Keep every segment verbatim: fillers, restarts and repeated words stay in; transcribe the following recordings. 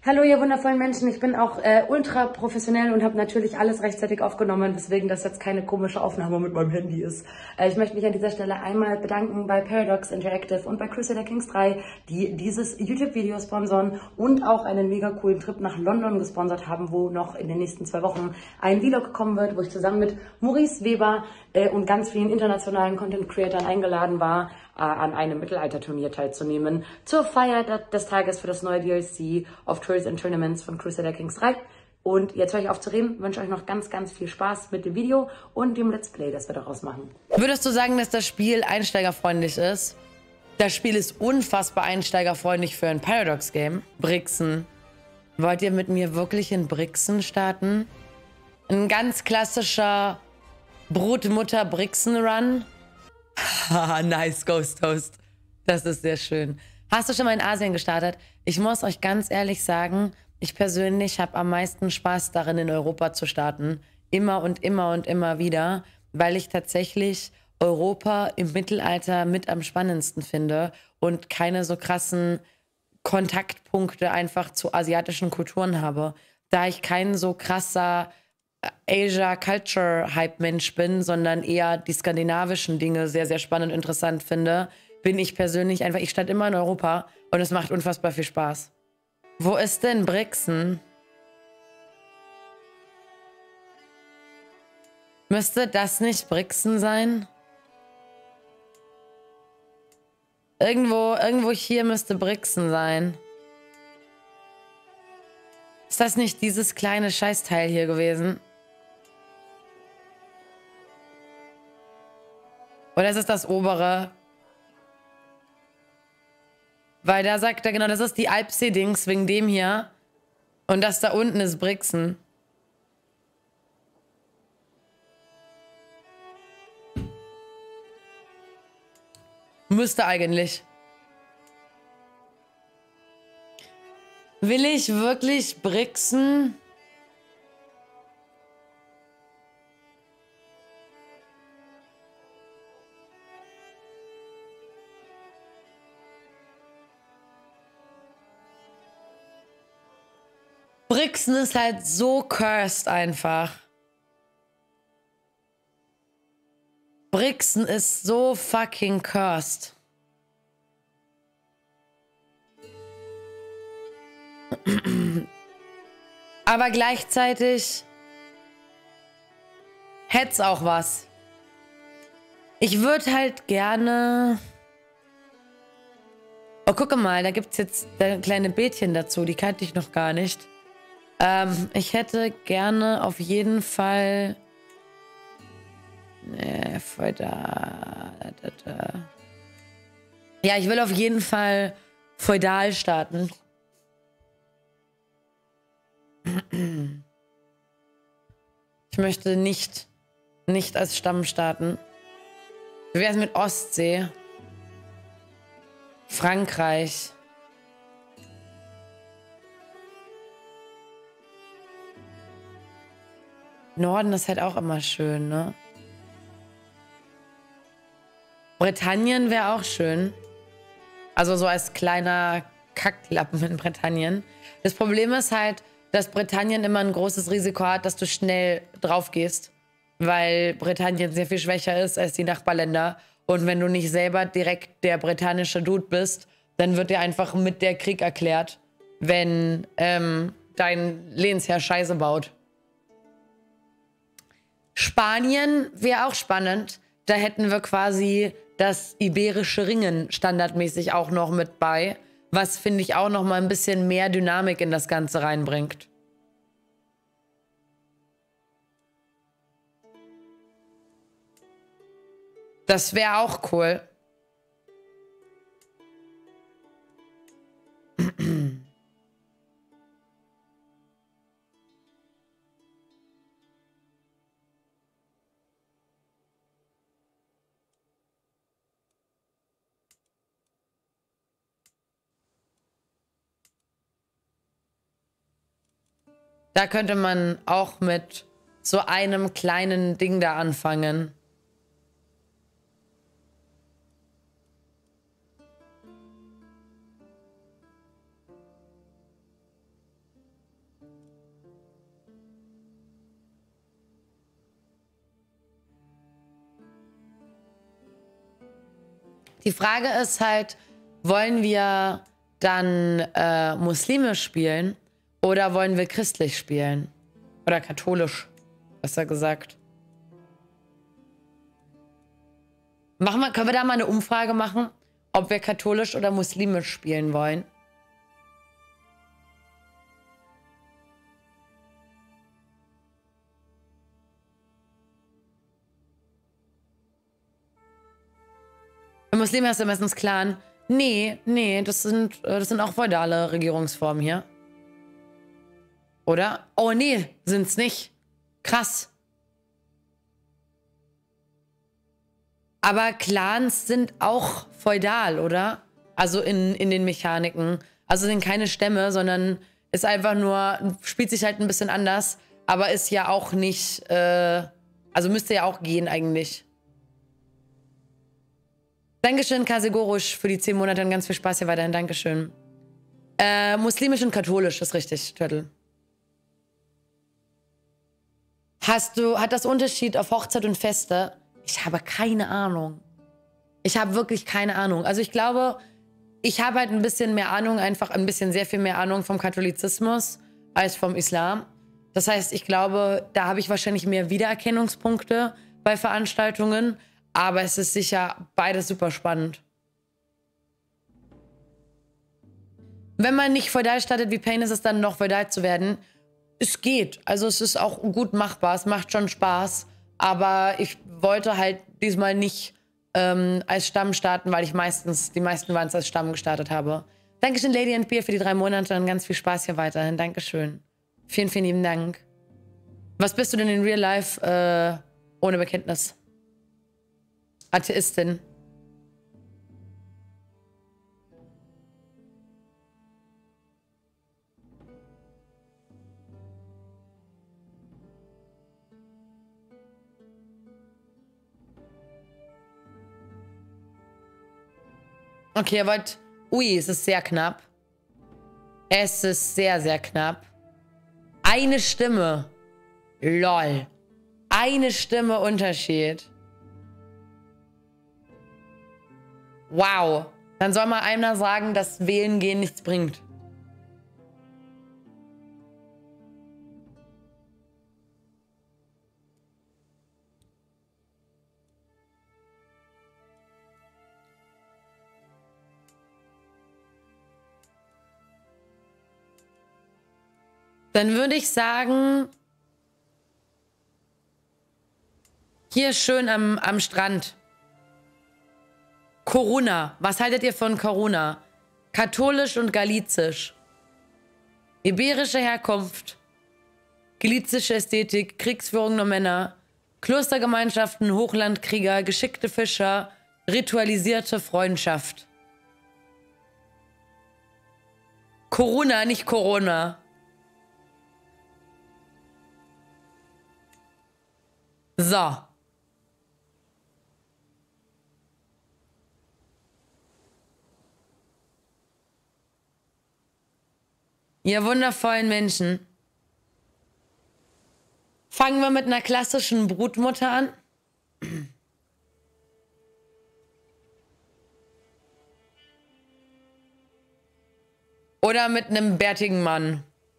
Hallo ihr wundervollen Menschen, ich bin auch äh, ultra professionell und habe natürlich alles rechtzeitig aufgenommen, weswegen das jetzt keine komische Aufnahme mit meinem Handy ist. Äh, ich möchte mich an dieser Stelle einmal bedanken bei Paradox Interactive und bei Crusader Kings drei, die dieses YouTube-Video sponsoren und auch einen mega coolen Trip nach London gesponsert haben, wo noch in den nächsten zwei Wochen ein Vlog kommen wird, wo ich zusammen mit Maurice Weber äh, und ganz vielen internationalen Content-Creatern eingeladen war, äh, an einem Mittelalterturnier teilzunehmen, zur Feier des Tages für das neue D L C of Tours and Tournaments von Crusader Kings drei. Und jetzt höre ich auf zu reden, wünsche euch noch ganz, ganz viel Spaß mit dem Video und dem Let's Play, das wir daraus machen. Würdest du sagen, dass das Spiel einsteigerfreundlich ist? Das Spiel ist unfassbar einsteigerfreundlich für ein Paradox-Game. Brixen. Wollt ihr mit mir wirklich in Brixen starten? Ein ganz klassischer Brutmutter-Brixen-Run. Haha, nice, Ghost Toast. Das ist sehr schön. Hast du schon mal in Asien gestartet? Ich muss euch ganz ehrlich sagen, ich persönlich habe am meisten Spaß darin, in Europa zu starten. Immer und immer und immer wieder, weil ich tatsächlich Europa im Mittelalter mit am spannendsten finde und keine so krassen Kontaktpunkte einfach zu asiatischen Kulturen habe. Da ich kein so krasser Asia-Culture-Hype-Mensch bin, sondern eher die skandinavischen Dinge sehr, sehr spannend und interessant finde, bin ich persönlich einfach, ich starte immer in Europa und es macht unfassbar viel Spaß. Wo ist denn Brixen? Müsste das nicht Brixen sein? Irgendwo, irgendwo hier müsste Brixen sein. Ist das nicht dieses kleine Scheißteil hier gewesen? Oder ist es das obere? Weil da sagt er, genau, das ist die Alpsee-Dings wegen dem hier. Und das da unten ist Brixen. Müsste eigentlich. Will ich wirklich Brixen? Brixen ist halt so cursed einfach. Brixen ist so fucking cursed. Aber gleichzeitig hätte es auch was. Ich würde halt gerne... Oh, gucke mal, da gibt es jetzt kleine Bildchen dazu, die kannte ich noch gar nicht. Ähm, ich hätte gerne auf jeden Fall... Nee, feudal... Ja, ich will auf jeden Fall feudal starten. Ich möchte nicht, nicht als Stamm starten. Wie wäre es mit Ostsee? Frankreich. Norden ist halt auch immer schön, ne? Britannien wäre auch schön. Also so als kleiner Kacklappen in Britannien. Das Problem ist halt, dass Britannien immer ein großes Risiko hat, dass du schnell drauf gehst. Weil Britannien sehr viel schwächer ist als die Nachbarländer. Und wenn du nicht selber direkt der britannische Dude bist, dann wird dir einfach mit der Krieg erklärt, wenn ähm, dein Lehnsherr Scheiße baut. Spanien wäre auch spannend. Da hätten wir quasi das iberische Ringen standardmäßig auch noch mit bei. Was, finde ich, auch noch mal ein bisschen mehr Dynamik in das Ganze reinbringt. Das wäre auch cool. Da könnte man auch mit so einem kleinen Ding da anfangen. Die Frage ist halt, wollen wir dann äh, muslimisch spielen oder wollen wir christlich spielen? Oder katholisch, besser gesagt. Machen wir, können wir da mal eine Umfrage machen, ob wir katholisch oder muslimisch spielen wollen? Bei Muslimen hast du meistens Clan. Nee, nee, das sind, das sind auch feudale Regierungsformen hier. Oder? Oh nee, sind's nicht. Krass. Aber Clans sind auch feudal, oder? Also in, in den Mechaniken. Also sind keine Stämme, sondern ist einfach nur, spielt sich halt ein bisschen anders, aber ist ja auch nicht, äh, also müsste ja auch gehen eigentlich. Dankeschön, Kasegorosch, für die zehn Monate und ganz viel Spaß hier weiterhin. Dankeschön. Äh, muslimisch und katholisch, ist richtig, Turtle. Hast du, hat das Unterschied auf Hochzeit und Feste? Ich habe keine Ahnung. Ich habe wirklich keine Ahnung. Also ich glaube, ich habe halt ein bisschen mehr Ahnung, einfach ein bisschen sehr viel mehr Ahnung vom Katholizismus als vom Islam. Das heißt, ich glaube, da habe ich wahrscheinlich mehr Wiedererkennungspunkte bei Veranstaltungen. Aber es ist sicher beides super spannend. Wenn man nicht feudal startet wie Pain, ist es dann noch feudal zu werden. Es geht. Also es ist auch gut machbar. Es macht schon Spaß. Aber ich wollte halt diesmal nicht ähm, als Stamm starten, weil ich meistens, die meisten waren es als Stamm gestartet habe. Dankeschön, Lady and Beer, für die drei Monate und ganz viel Spaß hier weiterhin. Dankeschön. Vielen, vielen lieben Dank. Was bist du denn in Real Life äh, ohne Bekenntnis? Atheistin. Okay, ihr wollt... Ui, es ist sehr knapp. Es ist sehr, sehr knapp. Eine Stimme. Lol. Eine Stimme Unterschied. Wow. Dann soll mal einer sagen, dass Wählen gehen nichts bringt. Dann würde ich sagen, hier schön am, am Strand. Corona. Was haltet ihr von Corona? Katholisch und galizisch. Iberische Herkunft. Galizische Ästhetik. Kriegsführung nur Männer. Klostergemeinschaften, Hochlandkrieger, geschickte Fischer. Ritualisierte Freundschaft. Corona, nicht Corona. So. Ihr wundervollen Menschen. Fangen wir mit einer klassischen Brutmutter an. Oder mit einem bärtigen Mann.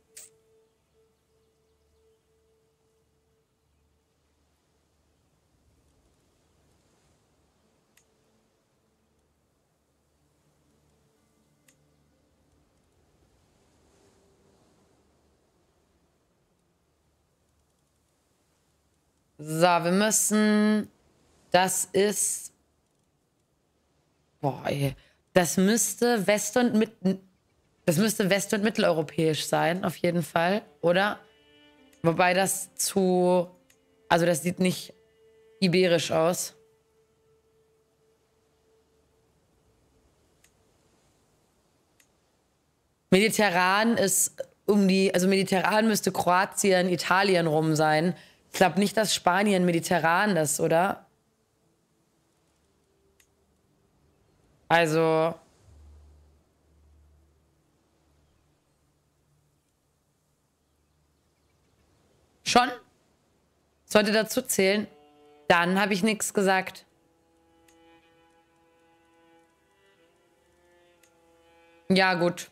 So, wir müssen... Das ist... Boah, ey. Das müsste West- und Mit... Das müsste west- und mitteleuropäisch sein, auf jeden Fall, oder? Wobei das zu... Also das sieht nicht iberisch aus. Mediterran ist um die... Also mediterran müsste Kroatien, Italien rum sein. Ich glaube nicht, dass Spanien mediterran ist, oder? Also... Schon? Sollte dazu zählen? Dann habe ich nichts gesagt. Ja, gut.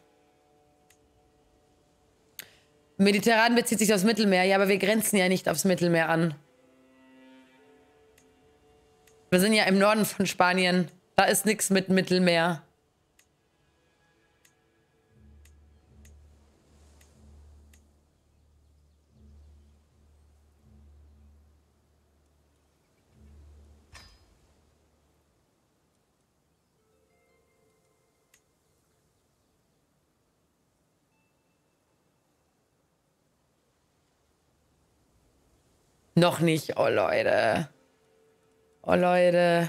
Mediterran bezieht sich aufs Mittelmeer. Ja, aber wir grenzen ja nicht aufs Mittelmeer an. Wir sind ja im Norden von Spanien. Da ist nichts mit Mittelmeer. Noch nicht. Oh, Leute. Oh, Leute.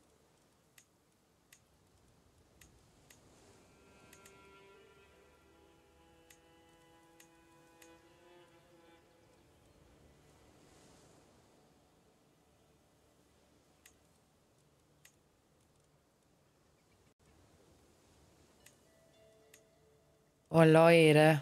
Oh, Leute.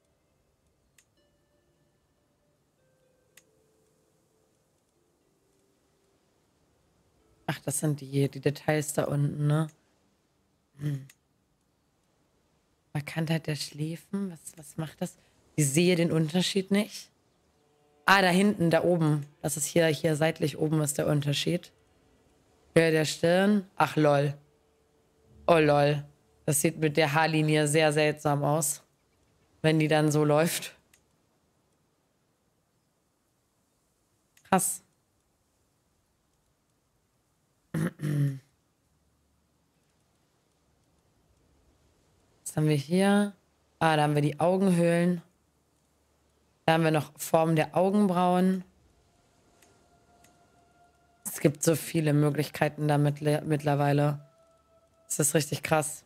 Ach, das sind die, die Details da unten, ne? Hm. Markantheit der Schläfen. Was, was macht das? Ich sehe den Unterschied nicht. Ah, da hinten, da oben. Das ist hier, hier seitlich oben ist der Unterschied. Höhe der Stirn. Ach, lol. Oh, lol. Das sieht mit der Haarlinie sehr seltsam aus. Wenn die dann so läuft. Krass. Was haben wir hier? Ah, da haben wir die Augenhöhlen. Da haben wir noch Formen der Augenbrauen. Es gibt so viele Möglichkeiten da mittlerweile. Das ist richtig krass.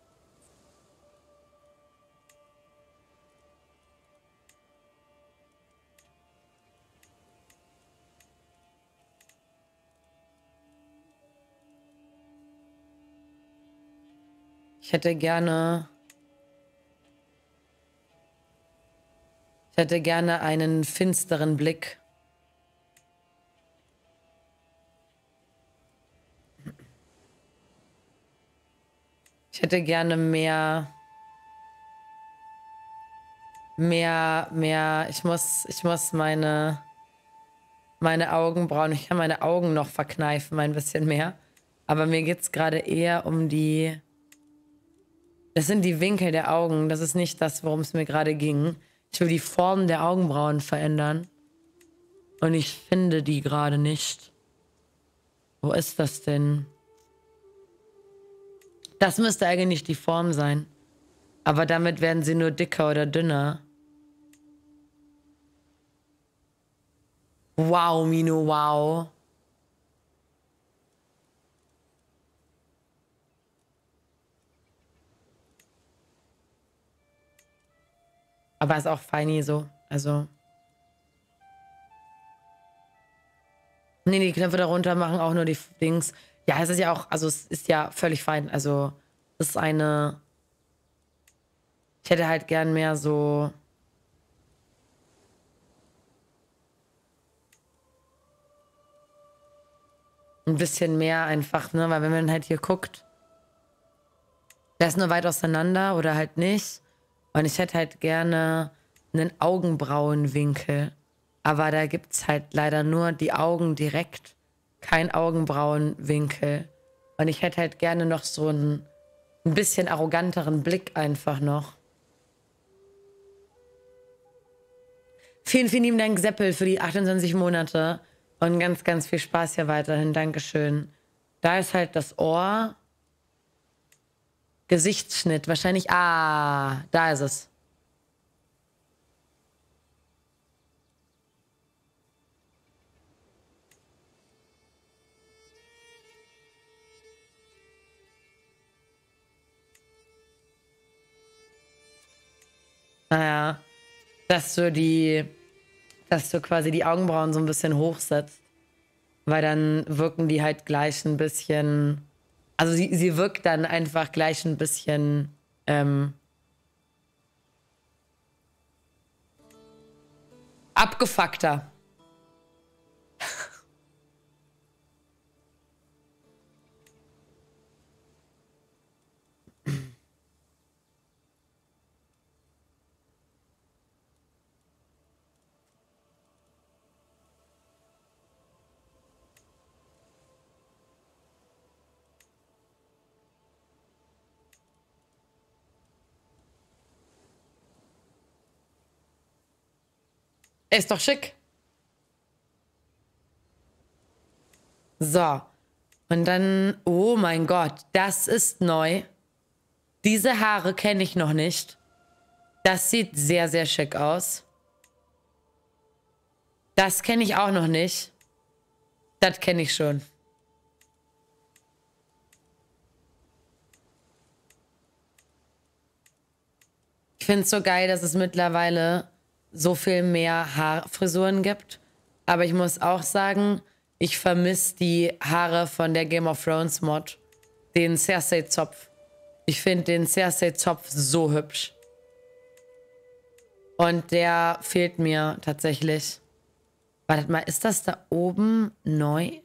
Ich hätte gerne... Ich hätte gerne einen finsteren Blick. Ich hätte gerne mehr... Mehr, mehr... Ich muss, ich muss meine... Meine Augenbrauen... Ich kann meine Augen noch verkneifen, ein bisschen mehr. Aber mir geht es gerade eher um die... Das sind die Winkel der Augen. Das ist nicht das, worum es mir gerade ging. Ich will die Form der Augenbrauen verändern. Und ich finde die gerade nicht. Wo ist das denn? Das müsste eigentlich die Form sein. Aber damit werden sie nur dicker oder dünner. Wow, Mino, wow. Aber ist auch feini so. Also. Nee, die Knöpfe darunter machen auch nur die Dings. Ja, es ist ja auch, also es ist ja völlig fein. Also, es ist eine. Ich hätte halt gern mehr so. Ein bisschen mehr einfach, ne? Weil wenn man halt hier guckt, der ist nur weit auseinander oder halt nicht. Und ich hätte halt gerne einen Augenbrauenwinkel. Aber da gibt es halt leider nur die Augen direkt. Kein Augenbrauenwinkel. Und ich hätte halt gerne noch so einen, ein bisschen arroganteren Blick einfach noch. Vielen, vielen lieben Dank, Seppel, für die achtundzwanzig Monate. Und ganz, ganz viel Spaß hier weiterhin. Dankeschön. Da ist halt das Ohr. Gesichtsschnitt. Wahrscheinlich. Ah, da ist es. Naja. Dass du die. Dass du quasi die Augenbrauen so ein bisschen hochsetzt. Weil dann wirken die halt gleich ein bisschen. Also sie, sie wirkt dann einfach gleich ein bisschen ähm, abgefuckter. Ist doch schick. So. Und dann, oh mein Gott, das ist neu. Diese Haare kenne ich noch nicht. Das sieht sehr, sehr schick aus. Das kenne ich auch noch nicht. Das kenne ich schon. Ich finde es so geil, dass es mittlerweile so viel mehr Haarfrisuren gibt. Aber ich muss auch sagen, ich vermisse die Haare von der Game of Thrones Mod. Den Cersei-Zopf. Ich finde den Cersei-Zopf so hübsch. Und der fehlt mir tatsächlich. Wartet mal, ist das da oben neu?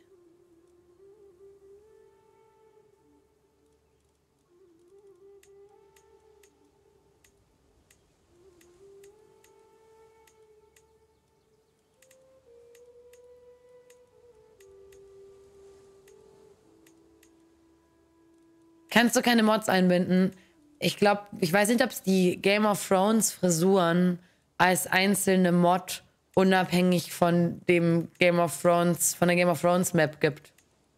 Kannst du keine Mods einbinden? Ich glaube, ich weiß nicht, ob es die Game of Thrones Frisuren als einzelne Mod unabhängig von dem Game of Thrones, von der Game of Thrones Map gibt.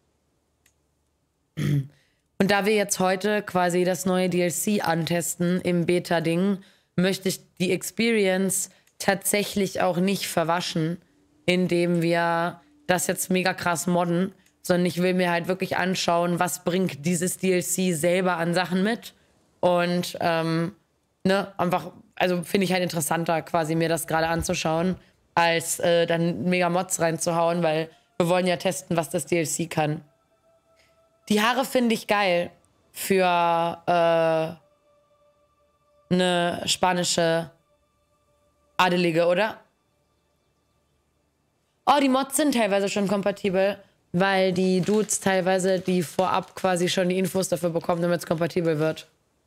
Und da wir jetzt heute quasi das neue D L C antesten im Beta-Ding, möchte ich die Experience tatsächlich auch nicht verwaschen, indem wir das jetzt mega krass modden, sondern ich will mir halt wirklich anschauen, was bringt dieses D L C selber an Sachen mit. Und ähm, ne, einfach, also finde ich halt interessanter, quasi mir das gerade anzuschauen, als äh, dann mega Mods reinzuhauen, weil wir wollen ja testen, was das D L C kann. Die Haare finde ich geil für äh, eine spanische Adelige, oder? Oh, die Mods sind teilweise schon kompatibel, weil die Dudes teilweise die vorab quasi schon die Infos dafür bekommen, damit es kompatibel wird.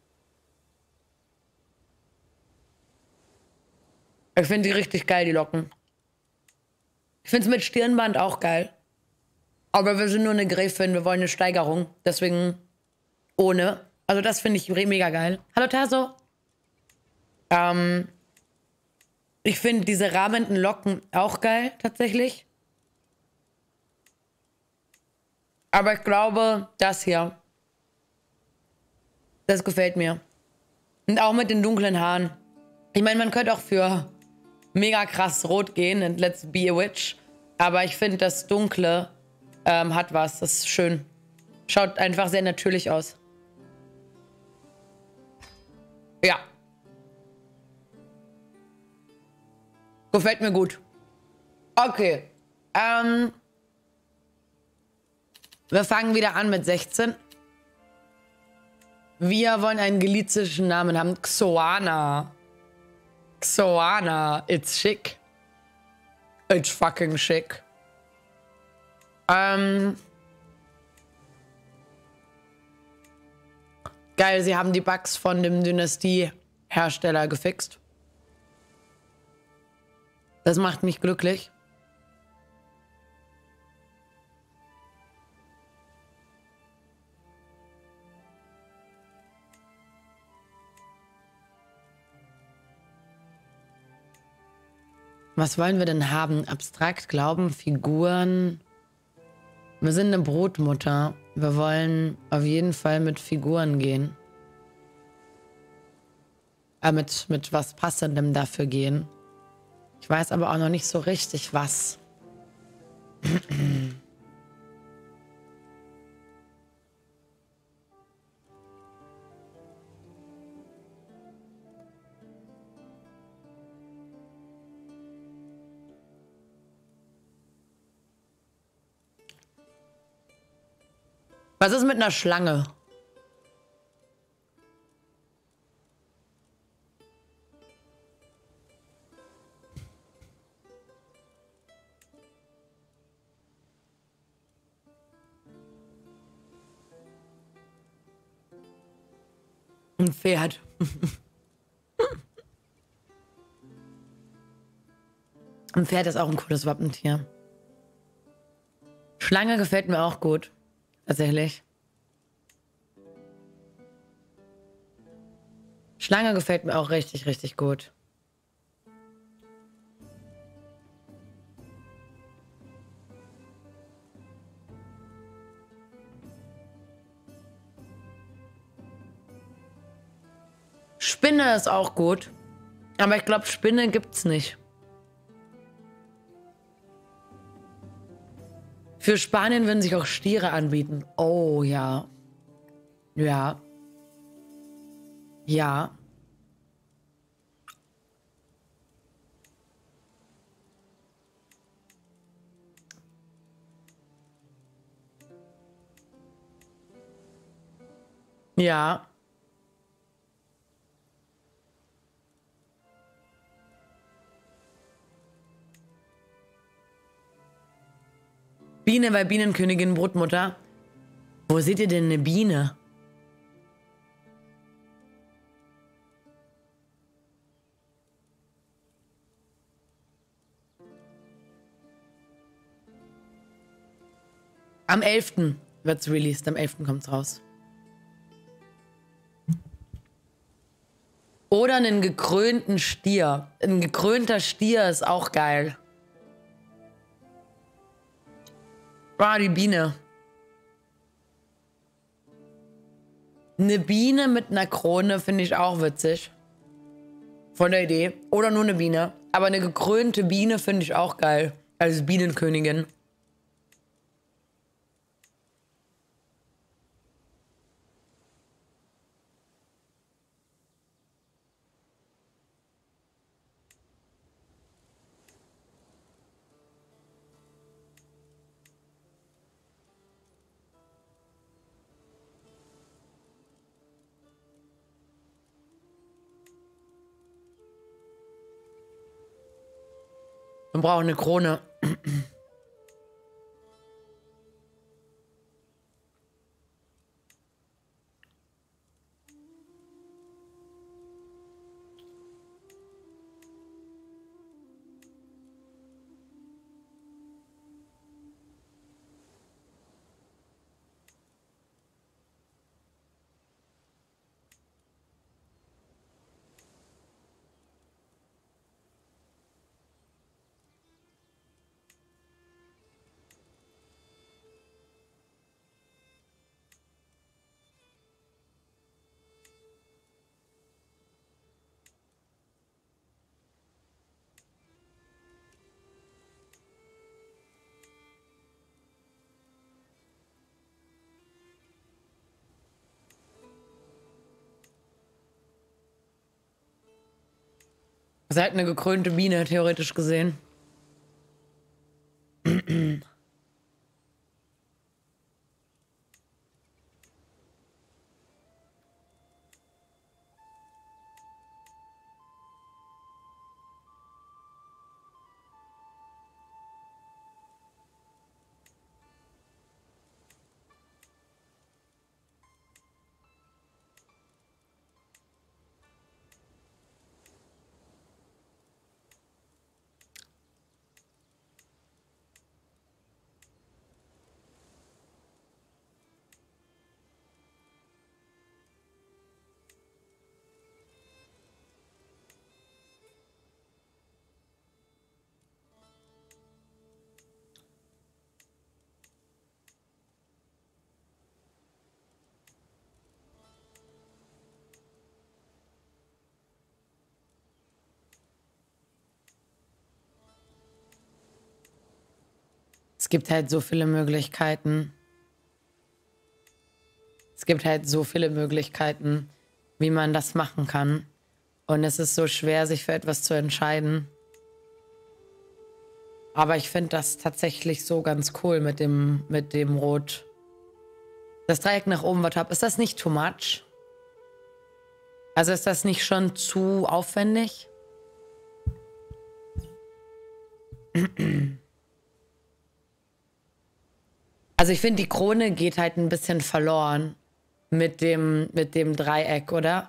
Ich finde die richtig geil, die Locken. Ich finde es mit Stirnband auch geil. Aber wir sind nur eine Gräfin, wir wollen eine Steigerung. Deswegen ohne. Also das finde ich mega geil. Hallo Taso. Ähm, ich finde diese rahmenden Locken auch geil, tatsächlich. Aber ich glaube, das hier, das gefällt mir. Und auch mit den dunklen Haaren. Ich meine, man könnte auch für mega krass rot gehen und let's be a witch. Aber ich finde, das Dunkle ähm, hat was. Das ist schön. Schaut einfach sehr natürlich aus. Ja. Gefällt mir gut. Okay. Ähm... Wir fangen wieder an mit sechzehn. Wir wollen einen galizischen Namen haben. Xoana. Xoana. It's chic. It's fucking chic. Ähm. Geil, sie haben die Bugs von dem Dynastie-Hersteller gefixt. Das macht mich glücklich. Was wollen wir denn haben? Abstrakt, Glauben, Figuren. Wir sind eine Brotmutter. Wir wollen auf jeden Fall mit Figuren gehen. Äh, mit, mit was Passendem dafür gehen. Ich weiß aber auch noch nicht so richtig, was. Was ist mit einer Schlange? Ein Pferd. Ein Pferd ist auch ein cooles Wappentier. Schlange gefällt mir auch gut. Tatsächlich. Schlange gefällt mir auch richtig, richtig gut. Spinne ist auch gut. Aber ich glaube, Spinne gibt's nicht. Für Spanien würden sich auch Stiere anbieten. Oh, ja. Ja. Ja. Ja. Biene, weil Bienenkönigin, Brutmutter. Wo seht ihr denn eine Biene? Am elften wird's released. Am elften kommt's raus. Oder einen gekrönten Stier. Ein gekrönter Stier ist auch geil. Ah, die Biene. Eine Biene mit einer Krone finde ich auch witzig. Von der Idee. Oder nur eine Biene. Aber eine gekrönte Biene finde ich auch geil. Als Bienenkönigin. Wir brauchen eine Krone. Seid eine gekrönte Biene, theoretisch gesehen. Es gibt halt so viele Möglichkeiten. Es gibt halt so viele Möglichkeiten, wie man das machen kann. Und es ist so schwer, sich für etwas zu entscheiden. Aber ich finde das tatsächlich so ganz cool mit dem, mit dem Rot. Das Dreieck nach oben, was hab. Ist das nicht too much? Also ist das nicht schon zu aufwendig? Also ich finde, die Krone geht halt ein bisschen verloren mit dem, mit dem Dreieck, oder?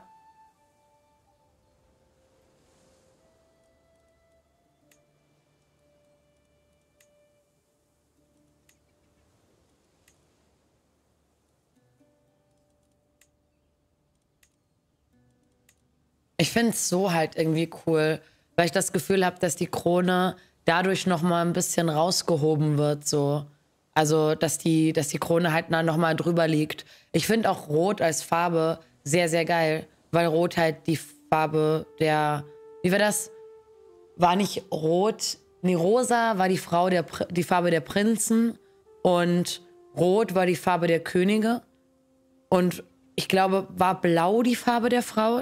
Ich finde es so halt irgendwie cool, weil ich das Gefühl habe, dass die Krone dadurch noch mal ein bisschen rausgehoben wird, so. Also, dass die, dass die Krone halt noch mal drüber liegt. Ich finde auch Rot als Farbe sehr, sehr geil, weil Rot halt die Farbe der, wie war das? War nicht Rot, nee, Rosa war die Frau der, die Farbe der Prinzen und Rot war die Farbe der Könige und ich glaube, war Blau die Farbe der Frauen?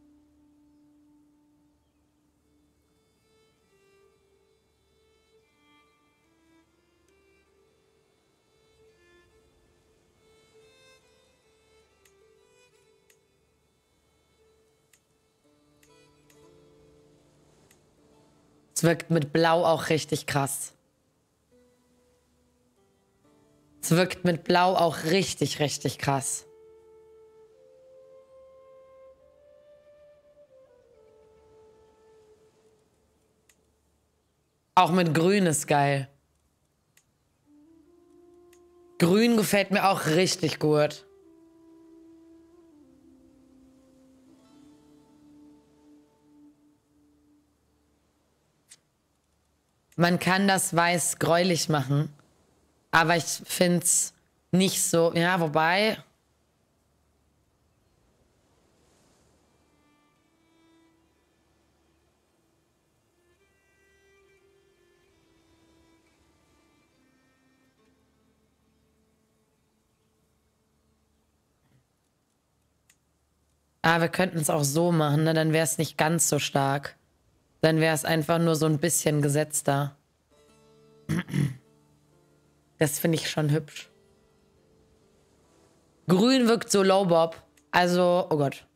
Es wirkt mit Blau auch richtig krass. Es wirkt mit Blau auch richtig, richtig krass. Auch mit Grün ist geil. Grün gefällt mir auch richtig gut. Man kann das Weiß gräulich machen, aber ich finde es nicht so, ja, wobei... Ah, wir könnten es auch so machen, ne? Dann wäre es nicht ganz so stark. Dann wäre es einfach nur so ein bisschen gesetzter. Das finde ich schon hübsch. Grün wirkt so low bob. Also, oh Gott.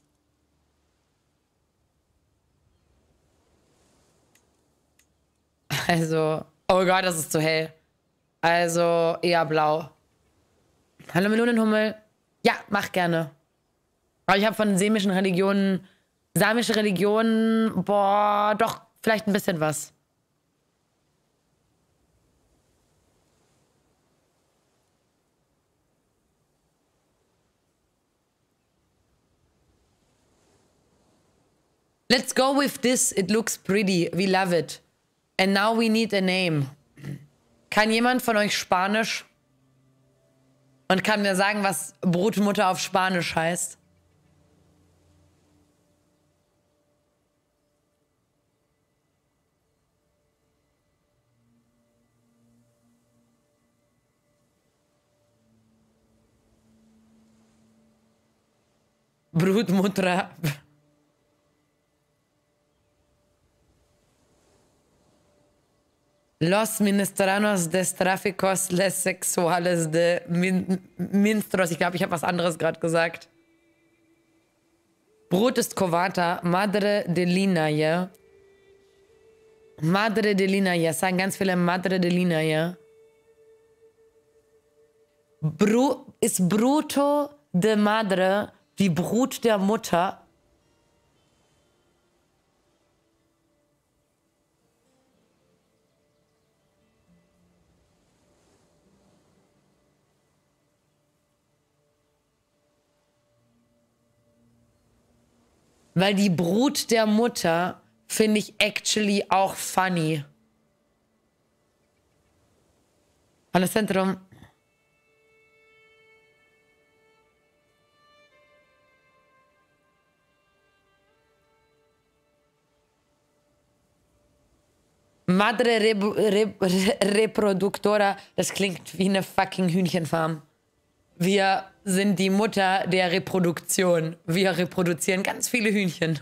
Also, oh Gott, das ist zu hell. Also, eher blau. Hallo Melonenhummel. Ja, mach gerne. Aber ich habe von semischen Religionen, samische Religionen, boah, doch, vielleicht ein bisschen was. Let's go with this. It looks pretty. We love it. And now we need a name. Kann jemand von euch Spanisch? Und kann mir sagen, was Brutmutter auf Spanisch heißt? Brutmutter. Los ministranos des tráficos les sexuales de min minstros. Ich glaube, ich habe was anderes gerade gesagt. Brut ist Covata, Madre de Linaje. Madre de Linaje. Es sagen ganz viele Madre de Linaje. Bru ist Bruto de Madre die Brut der Mutter? Weil die Brut der Mutter finde ich actually auch funny. Hallo Zentrum. Madre Re Re Re Reproductora, das klingt wie eine fucking Hühnchenfarm. Wir sind die Mutter der Reproduktion. Wir reproduzieren ganz viele Hühnchen.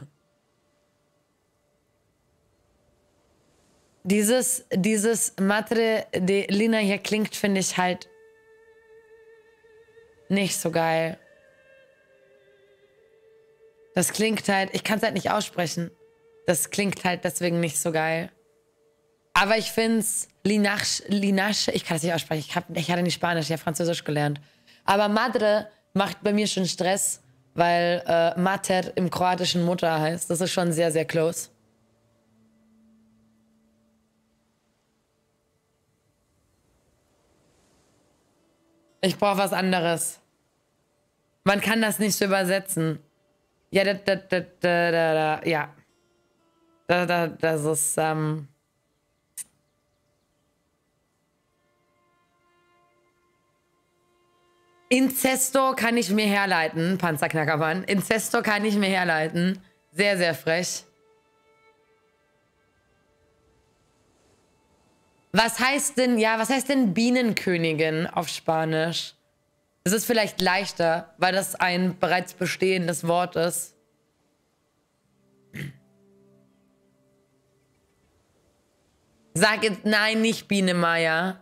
Dieses, dieses Madre de Lina hier klingt, finde ich halt nicht so geil. Das klingt halt, ich kann es halt nicht aussprechen. Das klingt halt deswegen nicht so geil. Aber ich finde es Linache, Linache, ich kann es nicht aussprechen. Ich, hab, ich hatte nicht Spanisch, ich habe Französisch gelernt. Aber Madre macht bei mir schon Stress, weil äh, Mater im Kroatischen Mutter heißt. Das ist schon sehr, sehr close. Ich brauche was anderes. Man kann das nicht so übersetzen. Ja, da, da, da, da, da, da, ja. Da, da, das ist, ähm... Incesto kann ich mir herleiten, Panzerknackermann. Incesto kann ich mir herleiten. Sehr, sehr frech. Was heißt denn, ja, was heißt denn Bienenkönigin auf Spanisch? Das ist vielleicht leichter, weil das ein bereits bestehendes Wort ist. Sag jetzt, nein, nicht Biene Maya.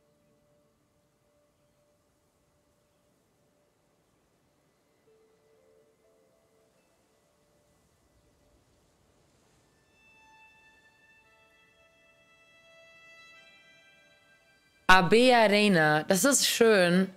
Abea Reina, das ist schön.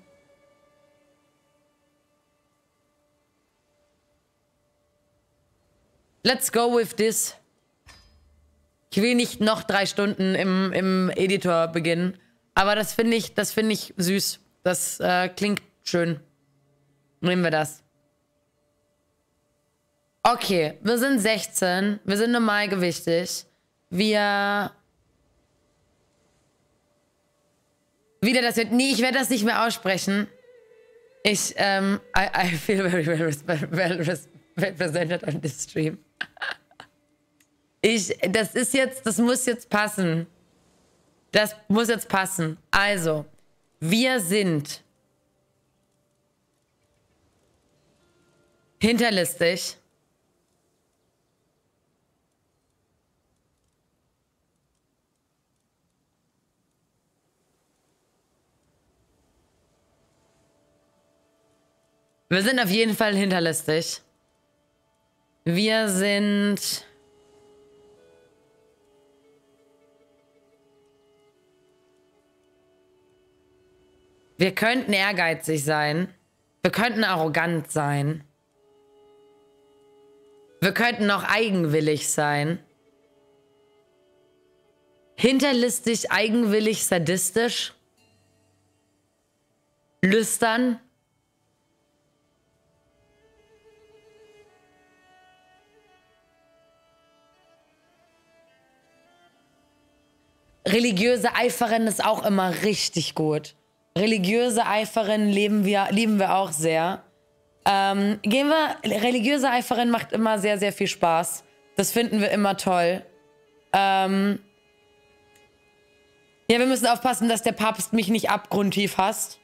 Let's go with this. Ich will nicht noch drei Stunden im, im Editor beginnen. Aber das finde ich, das finde ich süß. Das äh, klingt schön. Nehmen wir das. Okay, wir sind sechzehn. Wir sind normalgewichtig. Wir... Wieder das wird... Nee, ich werde das nicht mehr aussprechen. Ich, ähm... I, I feel very well, well represented on this stream. Ich, das ist jetzt, das muss jetzt passen. Das muss jetzt passen. Also, wir sind hinterlistig. Wir sind auf jeden Fall hinterlistig. Wir sind... Wir könnten ehrgeizig sein. Wir könnten arrogant sein. Wir könnten auch eigenwillig sein. Hinterlistig, eigenwillig, sadistisch. Lüstern. Religiöse Eiferin ist auch immer richtig gut. Religiöse Eiferin lieben wir, lieben wir auch sehr. Ähm, gehen wir, religiöse Eiferin macht immer sehr, sehr viel Spaß. Das finden wir immer toll. Ähm, ja, wir müssen aufpassen, dass der Papst mich nicht abgrundtief hasst.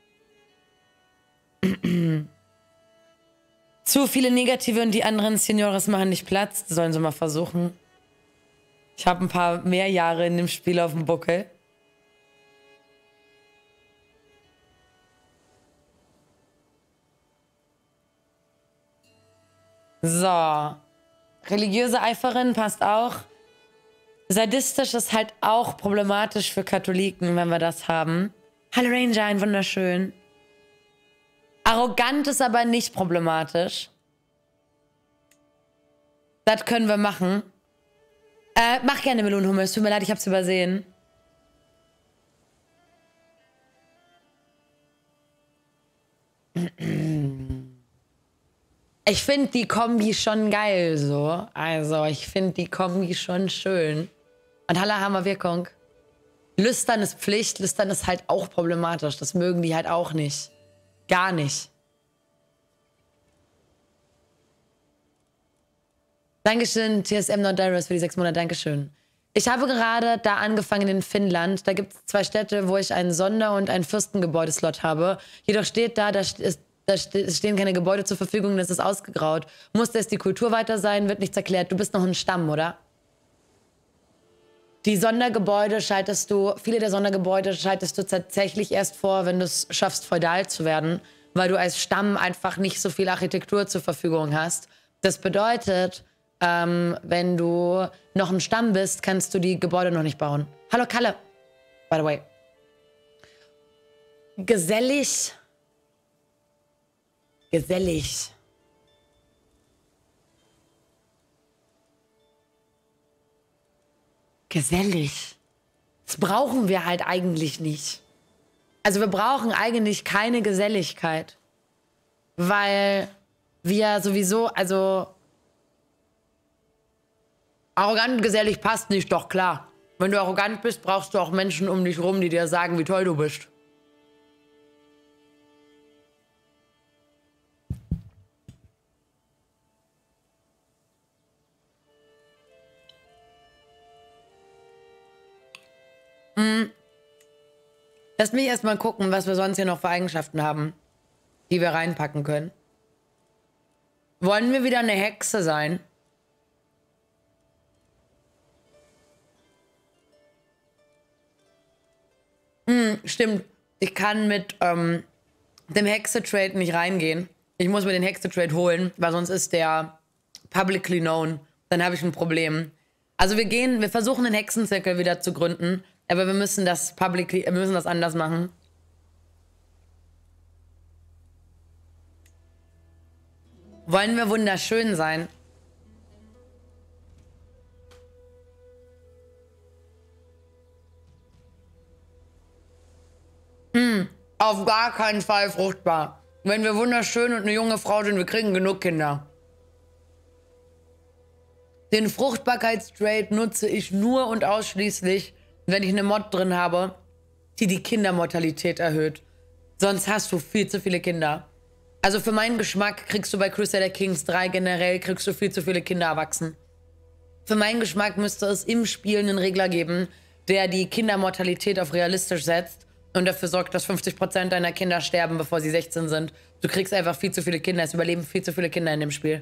Zu viele Negative und die anderen Seniores machen nicht Platz. Das sollen sie mal versuchen. Ich habe ein paar mehr Jahre in dem Spiel auf dem Buckel. So. Religiöse Eiferin passt auch. Sadistisch ist halt auch problematisch für Katholiken, wenn wir das haben. Hallo Ranger, ein wunderschön. Arrogant ist aber nicht problematisch. Das können wir machen. Äh, mach gerne Melonenhummus. Tut mir leid, ich hab's übersehen. Ich finde die Kombi schon geil, so. Also, ich finde die Kombi schon schön. Und Halle haben wir Wirkung. Lüstern ist Pflicht. Lüstern ist halt auch problematisch. Das mögen die halt auch nicht. Gar nicht. Dankeschön, T S M Nordiris für die sechs Monate. Dankeschön. Ich habe gerade da angefangen in Finnland. Da gibt es zwei Städte, wo ich einen Sonder- und einen Fürstengebäudeslot habe. Jedoch steht da, da, ist, da stehen keine Gebäude zur Verfügung, das ist ausgegraut. Muss das die Kultur weiter sein, wird nichts erklärt. Du bist noch ein Stamm, oder? Die Sondergebäude schaltest du, viele der Sondergebäude schaltest du tatsächlich erst vor, wenn du es schaffst, feudal zu werden, weil du als Stamm einfach nicht so viel Architektur zur Verfügung hast. Das bedeutet, ähm, wenn du noch ein Stamm bist, kannst du die Gebäude noch nicht bauen. Hallo Kalle, by the way. Gesellig. Gesellig. Gesellig. Das brauchen wir halt eigentlich nicht. Also wir brauchen eigentlich keine Geselligkeit. Weil wir sowieso, also arrogant und gesellig passt nicht, doch klar. Wenn du arrogant bist, brauchst du auch Menschen um dich rum, die dir sagen, wie toll du bist. Lass mich erstmal gucken, was wir sonst hier noch für Eigenschaften haben, die wir reinpacken können. Wollen wir wieder eine Hexe sein? Hm, stimmt. Ich kann mit ähm, dem Hexe-Trade nicht reingehen. Ich muss mir den Hexe-Trade holen, weil sonst ist der publicly known. Dann habe ich ein Problem. Also wir gehen, wir versuchen den Hexenzirkel wieder zu gründen, aber wir müssen das publicly, wir müssen das anders machen. Wollen wir wunderschön sein? Hm, auf gar keinen Fall fruchtbar. Wenn wir wunderschön und eine junge Frau sind, wir kriegen genug Kinder. Den Fruchtbarkeitstrade nutze ich nur und ausschließlich, wenn ich eine Mod drin habe, die die Kindermortalität erhöht. Sonst hast du viel zu viele Kinder. Also für meinen Geschmack kriegst du bei Crusader Kings drei generell, kriegst du viel zu viele Kinder erwachsen. Für meinen Geschmack müsste es im Spiel einen Regler geben, der die Kindermortalität auf realistisch setzt und dafür sorgt, dass fünfzig Prozent deiner Kinder sterben, bevor sie sechzehn sind. Du kriegst einfach viel zu viele Kinder. Es überleben viel zu viele Kinder in dem Spiel.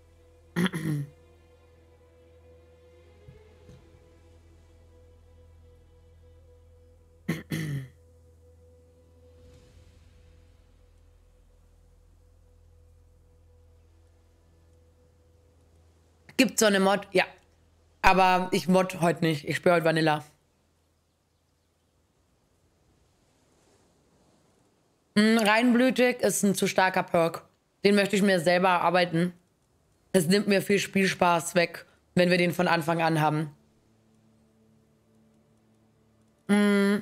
Gibt so eine Mod? Ja. Aber ich mod heute nicht. Ich spiele heute Vanilla. Mm, reinblütig ist ein zu starker Perk. Den möchte ich mir selber erarbeiten. Das nimmt mir viel Spielspaß weg, wenn wir den von Anfang an haben. Mm.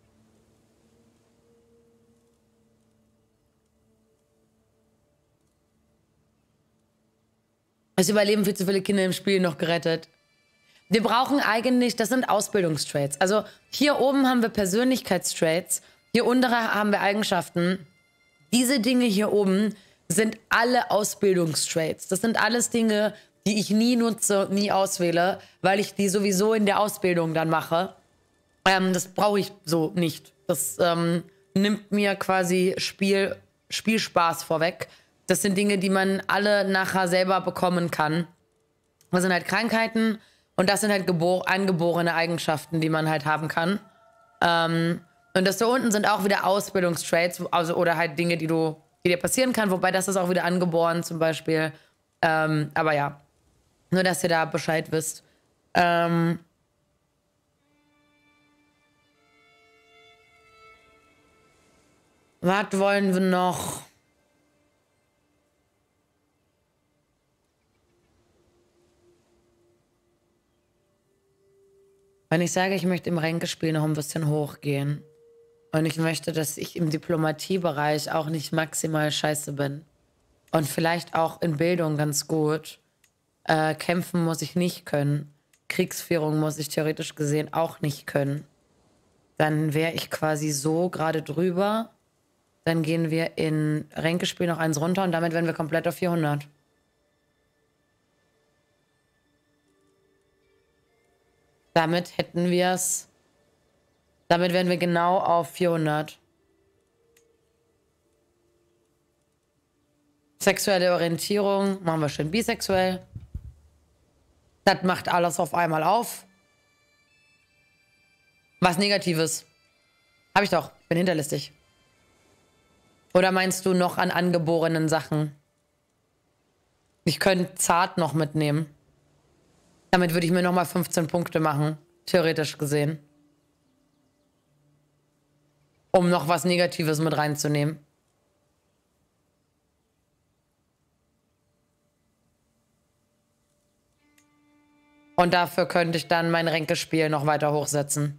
Es überleben viel zu viele Kinder im Spiel noch gerettet. Wir brauchen eigentlich, das sind Ausbildungstraits. Also hier oben haben wir Persönlichkeitstraits, hier unten haben wir Eigenschaften. Diese Dinge hier oben sind alle Ausbildungstraits. Das sind alles Dinge, die ich nie nutze, nie auswähle, weil ich die sowieso in der Ausbildung dann mache. Ähm, das brauche ich so nicht. Das ähm, nimmt mir quasi Spiel, Spielspaß vorweg. Das sind Dinge, die man alle nachher selber bekommen kann. Das sind halt Krankheiten und das sind halt angeborene Eigenschaften, die man halt haben kann. Ähm, und das da unten sind auch wieder Ausbildungstraits, also oder halt Dinge, die du, die dir passieren kann, wobei das ist auch wieder angeboren zum Beispiel. Ähm, aber ja, nur dass ihr da Bescheid wisst. Ähm, was wollen wir noch? Wenn ich sage, ich möchte im Ränkespiel noch ein bisschen hochgehen und ich möchte, dass ich im Diplomatiebereich auch nicht maximal scheiße bin und vielleicht auch in Bildung ganz gut, äh, kämpfen muss ich nicht können, Kriegsführung muss ich theoretisch gesehen auch nicht können, dann wäre ich quasi so gerade drüber, dann gehen wir in Ränkespiel noch eins runter und damit wären wir komplett auf vierhundert. Damit hätten wir es. Damit wären wir genau auf vierhundert. Sexuelle Orientierung machen wir schön bisexuell. Das macht alles auf einmal auf. Was Negatives. Hab ich doch. Bin hinterlistig. Oder meinst du noch an angeborenen Sachen? Ich könnte zart noch mitnehmen. Damit würde ich mir nochmal fünfzehn Punkte machen, theoretisch gesehen. Um noch was Negatives mit reinzunehmen. Und dafür könnte ich dann mein Ränkespiel noch weiter hochsetzen.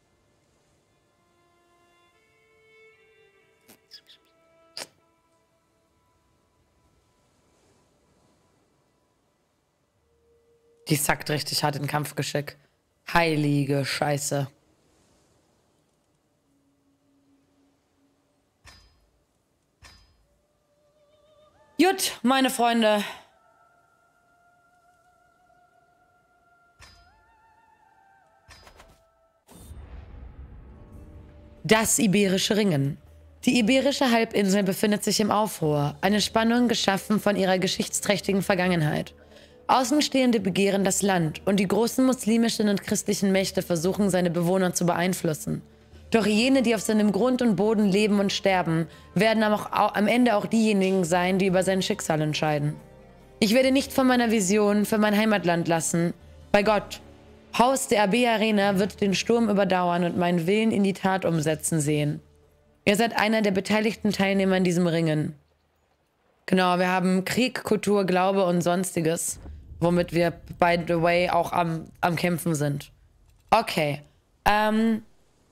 Die sackt richtig hart in Kampfgeschick. Heilige Scheiße. Gut, meine Freunde. Das Iberische Ringen. Die Iberische Halbinsel befindet sich im Aufruhr, eine Spannung geschaffen von ihrer geschichtsträchtigen Vergangenheit. Außenstehende begehren das Land und die großen muslimischen und christlichen Mächte versuchen, seine Bewohner zu beeinflussen. Doch jene, die auf seinem Grund und Boden leben und sterben, werden auch, am Ende auch diejenigen sein, die über sein Schicksal entscheiden. Ich werde nicht von meiner Vision für mein Heimatland lassen. Bei Gott, Haus der A B Arena wird den Sturm überdauern und meinen Willen in die Tat umsetzen sehen. Ihr seid einer der beteiligten Teilnehmer in diesem Ringen. Genau, wir haben Krieg, Kultur, Glaube und Sonstiges, womit wir, by the way, auch am, am Kämpfen sind. Okay. Ähm.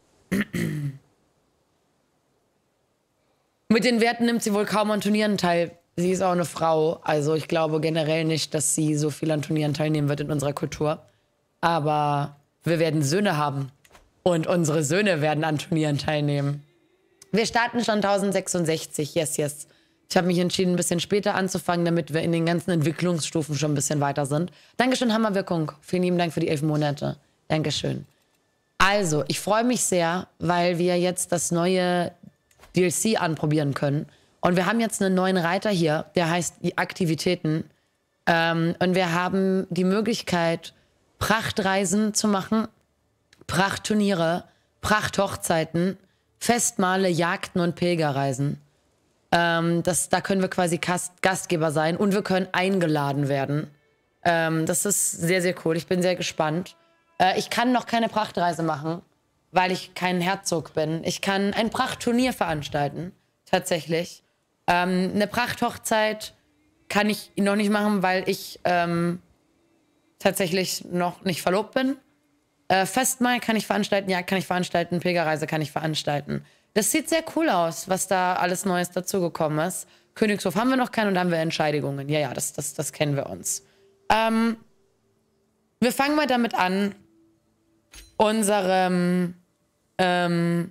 Mit den Werten nimmt sie wohl kaum an Turnieren teil. Sie ist auch eine Frau, also ich glaube generell nicht, dass sie so viel an Turnieren teilnehmen wird in unserer Kultur. Aber wir werden Söhne haben. Und unsere Söhne werden an Turnieren teilnehmen. Wir starten schon tausendsechsundsechzig, yes, yes. Ich habe mich entschieden, ein bisschen später anzufangen, damit wir in den ganzen Entwicklungsstufen schon ein bisschen weiter sind. Dankeschön, Hammerwirkung. Vielen lieben Dank für die elf Monate. Dankeschön. Also, ich freue mich sehr, weil wir jetzt das neue D L C anprobieren können. Und wir haben jetzt einen neuen Reiter hier, der heißt die Aktivitäten. Ähm, und wir haben die Möglichkeit, Prachtreisen zu machen, Prachtturniere, Prachthochzeiten, Festmahle, Jagden und Pilgerreisen. Ähm, das, da können wir quasi Gast, Gastgeber sein und wir können eingeladen werden. Ähm, das ist sehr, sehr cool. Ich bin sehr gespannt. Äh, ich kann noch keine Prachtreise machen, weil ich kein Herzog bin. Ich kann ein Prachtturnier veranstalten, tatsächlich. Ähm, eine Prachthochzeit kann ich noch nicht machen, weil ich ähm, tatsächlich noch nicht verlobt bin. Äh, Festmahl kann ich veranstalten, ja, kann ich veranstalten, Pilgerreise kann ich veranstalten. Das sieht sehr cool aus, was da alles Neues dazugekommen ist. Königshof haben wir noch keinen und da haben wir Entscheidungen. Ja, ja, das, das, das kennen wir uns. Ähm, wir fangen mal damit an, unserem, ähm,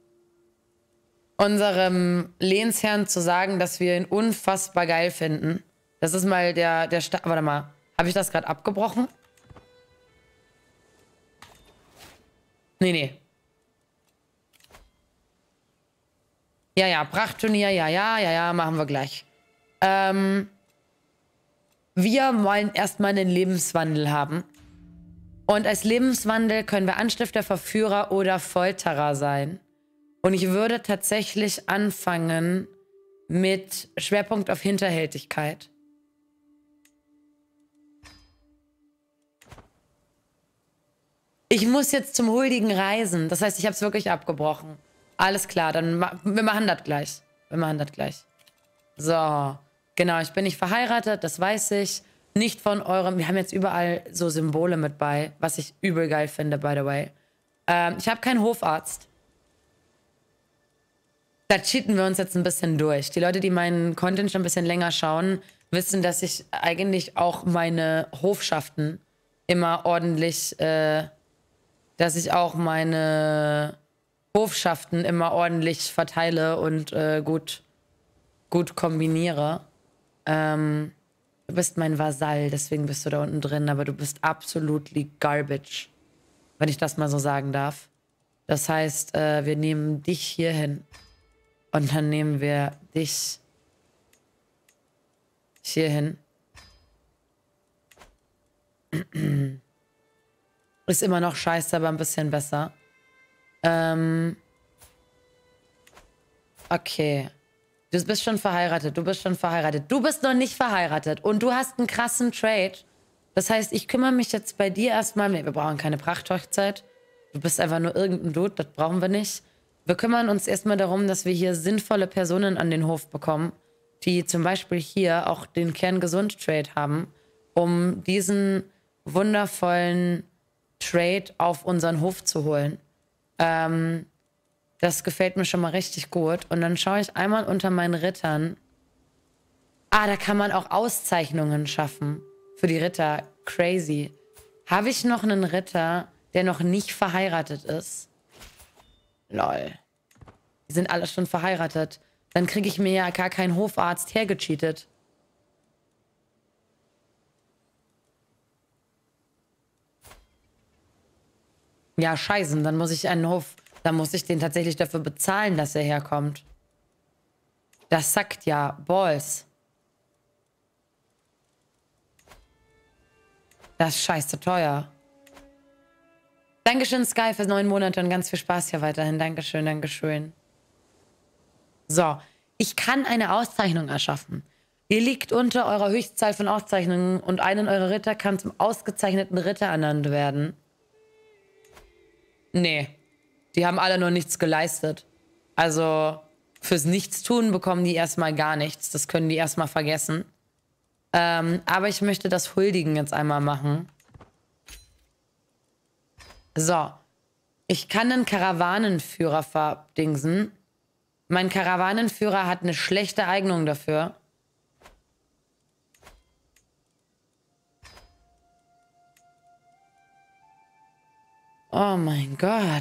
unserem Lehnsherrn zu sagen, dass wir ihn unfassbar geil finden. Das ist mal der, der Sta- warte mal, habe ich das gerade abgebrochen? Nee, nee. Ja, ja, Prachtturnier, ja, ja, ja, ja, machen wir gleich. Ähm, wir wollen erstmal einen Lebenswandel haben. Und als Lebenswandel können wir Anstifter, Verführer oder Folterer sein. Und ich würde tatsächlich anfangen mit Schwerpunkt auf Hinterhältigkeit. Ich muss jetzt zum Huldigen reisen. Das heißt, ich habe es wirklich abgebrochen. Alles klar, dann ma wir machen das gleich. Wir machen das gleich. So, genau, ich bin nicht verheiratet, das weiß ich. Nicht von eurem, wir haben jetzt überall so Symbole mit bei, was ich übel geil finde, by the way. Ähm, ich habe keinen Hofarzt. Da cheaten wir uns jetzt ein bisschen durch. Die Leute, die meinen Content schon ein bisschen länger schauen, wissen, dass ich eigentlich auch meine Hofschaften immer ordentlich, äh, dass ich auch meine Hofschaften immer ordentlich verteile und äh, gut, gut kombiniere. Ähm, du bist mein Vasall, deswegen bist du da unten drin, aber du bist absolutely garbage, wenn ich das mal so sagen darf. Das heißt, äh, wir nehmen dich hier hin und dann nehmen wir dich hier hin. Ist immer noch scheiße, aber ein bisschen besser. Ähm. Okay. Du bist schon verheiratet. Du bist schon verheiratet. Du bist noch nicht verheiratet. Und du hast einen krassen Trade. Das heißt, ich kümmere mich jetzt bei dir erstmal. Nee, wir brauchen keine Prachthochzeit. Du bist einfach nur irgendein Dude. Das brauchen wir nicht. Wir kümmern uns erstmal darum, dass wir hier sinnvolle Personen an den Hof bekommen, die zum Beispiel hier auch den Kerngesund-Trade haben, um diesen wundervollen Trade auf unseren Hof zu holen. Ähm, das gefällt mir schon mal richtig gut. Und dann schaue ich einmal unter meinen Rittern. Ah, da kann man auch Auszeichnungen schaffen für die Ritter. Crazy. Habe ich noch einen Ritter, der noch nicht verheiratet ist? Lol. Die sind alle schon verheiratet. Dann kriege ich mir ja gar keinen Hofarzt hergecheatet. Ja, scheißen. Dann muss ich einen Hof... Da muss ich den tatsächlich dafür bezahlen, dass er herkommt. Das sagt ja Balls. Das ist scheiße teuer. Dankeschön, Sky, für neun Monate und ganz viel Spaß hier weiterhin. Dankeschön, Dankeschön. So, ich kann eine Auszeichnung erschaffen. Ihr liegt unter eurer Höchstzahl von Auszeichnungen und einen eurer Ritter kann zum ausgezeichneten Ritter ernannt werden. Nee, die haben alle noch nichts geleistet. Also fürs Nichtstun bekommen die erstmal gar nichts. Das können die erstmal vergessen. Ähm, aber ich möchte das Huldigen jetzt einmal machen. So, ich kann einen Karawanenführer verdingsen. Mein Karawanenführer hat eine schlechte Eignung dafür. Oh mein Gott.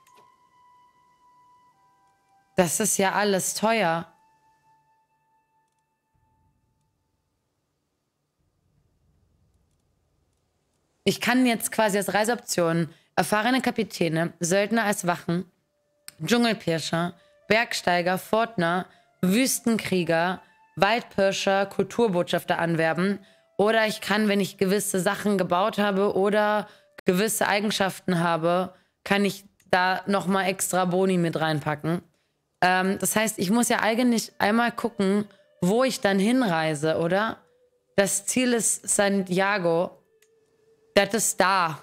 Das ist ja alles teuer. Ich kann jetzt quasi als Reiseoptionen erfahrene Kapitäne, Söldner als Wachen, Dschungelpirscher, Bergsteiger, Pförtner, Wüstenkrieger, Waldpirscher, Kulturbotschafter anwerben. Oder ich kann, wenn ich gewisse Sachen gebaut habe oder gewisse Eigenschaften habe, kann ich da nochmal extra Boni mit reinpacken. Ähm, das heißt, ich muss ja eigentlich einmal gucken, wo ich dann hinreise, oder? Das Ziel ist Santiago. Das ist da.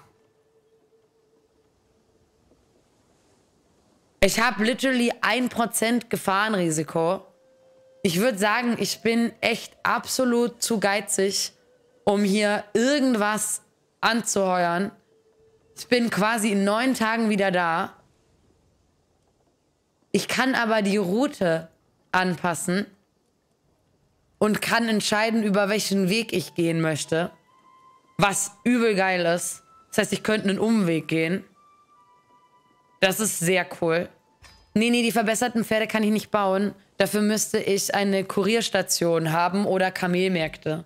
Ich habe literally ein Prozent Gefahrenrisiko. Ich würde sagen, ich bin echt absolut zu geizig, um hier irgendwas anzuheuern. Ich bin quasi in neun Tagen wieder da. Ich kann aber die Route anpassen und kann entscheiden, über welchen Weg ich gehen möchte. Was übel geil ist. Das heißt, ich könnte einen Umweg gehen. Das ist sehr cool. Nee, nee, die verbesserten Pferde kann ich nicht bauen. Dafür müsste ich eine Kurierstation haben oder Kamelmärkte.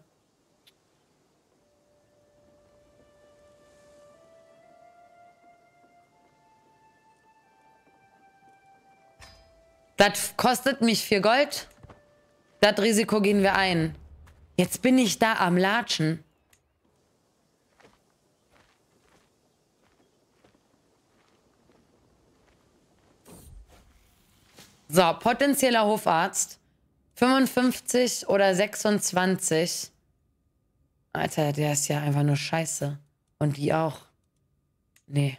Das kostet mich vier Gold. Das Risiko gehen wir ein. Jetzt bin ich da am Latschen. So, potenzieller Hofarzt. fünfundfünfzig oder sechsundzwanzig. Alter, der ist ja einfach nur scheiße. Und die auch. Nee.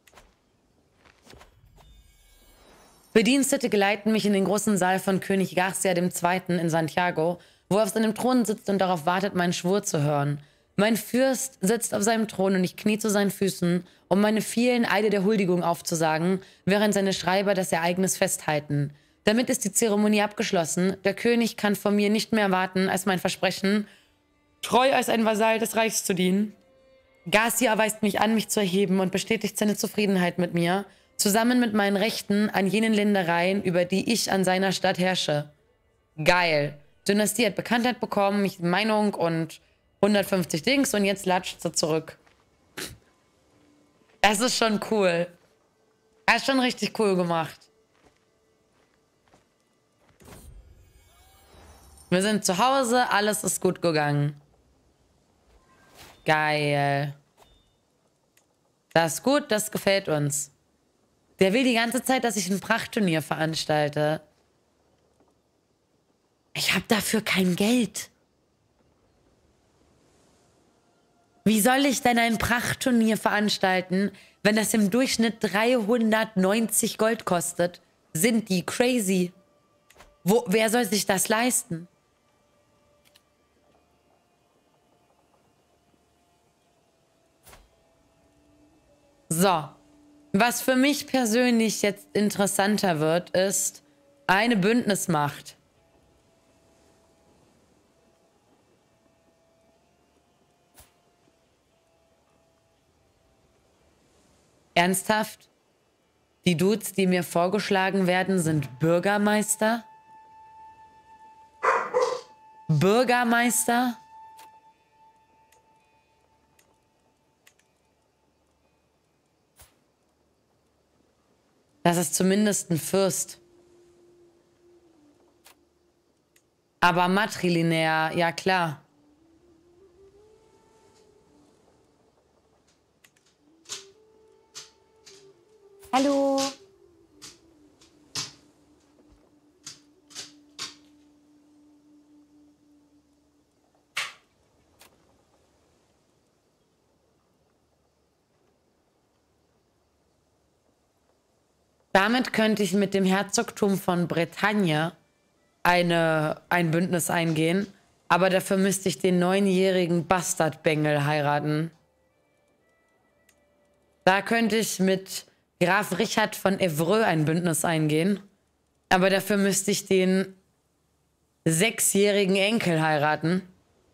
Bedienstete geleiten mich in den großen Saal von König Garcia der Zweite in Santiago, wo er auf seinem Thron sitzt und darauf wartet, meinen Schwur zu hören. Mein Fürst sitzt auf seinem Thron und ich knie zu seinen Füßen, um meine vielen Eide der Huldigung aufzusagen, während seine Schreiber das Ereignis festhalten. Damit ist die Zeremonie abgeschlossen. Der König kann von mir nicht mehr erwarten als mein Versprechen, treu als ein Vasall des Reichs zu dienen. Garcia weist mich an, mich zu erheben und bestätigt seine Zufriedenheit mit mir, zusammen mit meinen Rechten an jenen Ländereien, über die ich an seiner Stadt herrsche. Geil. Dynastie hat Bekanntheit bekommen, mich Meinung und hundertfünfzig Dings und jetzt latscht sie zurück. Das ist schon cool. Das ist schon richtig cool gemacht. Wir sind zu Hause, alles ist gut gegangen. Geil. Das ist gut, das gefällt uns. Der will die ganze Zeit, dass ich ein Prachtturnier veranstalte. Ich habe dafür kein Geld. Wie soll ich denn ein Prachtturnier veranstalten, wenn das im Durchschnitt dreihundertneunzig Gold kostet? Sind die crazy? Wo, wer soll sich das leisten? So. Was für mich persönlich jetzt interessanter wird, ist eine Bündnismacht. Ernsthaft? Die Dudes, die mir vorgeschlagen werden, sind Bürgermeister? Bürgermeister? Das ist zumindest ein Fürst. Aber matrilinear, ja klar. Hallo. Damit könnte ich mit dem Herzogtum von Bretagne eine, ein Bündnis eingehen, aber dafür müsste ich den neunjährigen Bastardbengel heiraten. Da könnte ich mit Graf Richard von Evreux ein Bündnis eingehen, aber dafür müsste ich den sechsjährigen Enkel heiraten.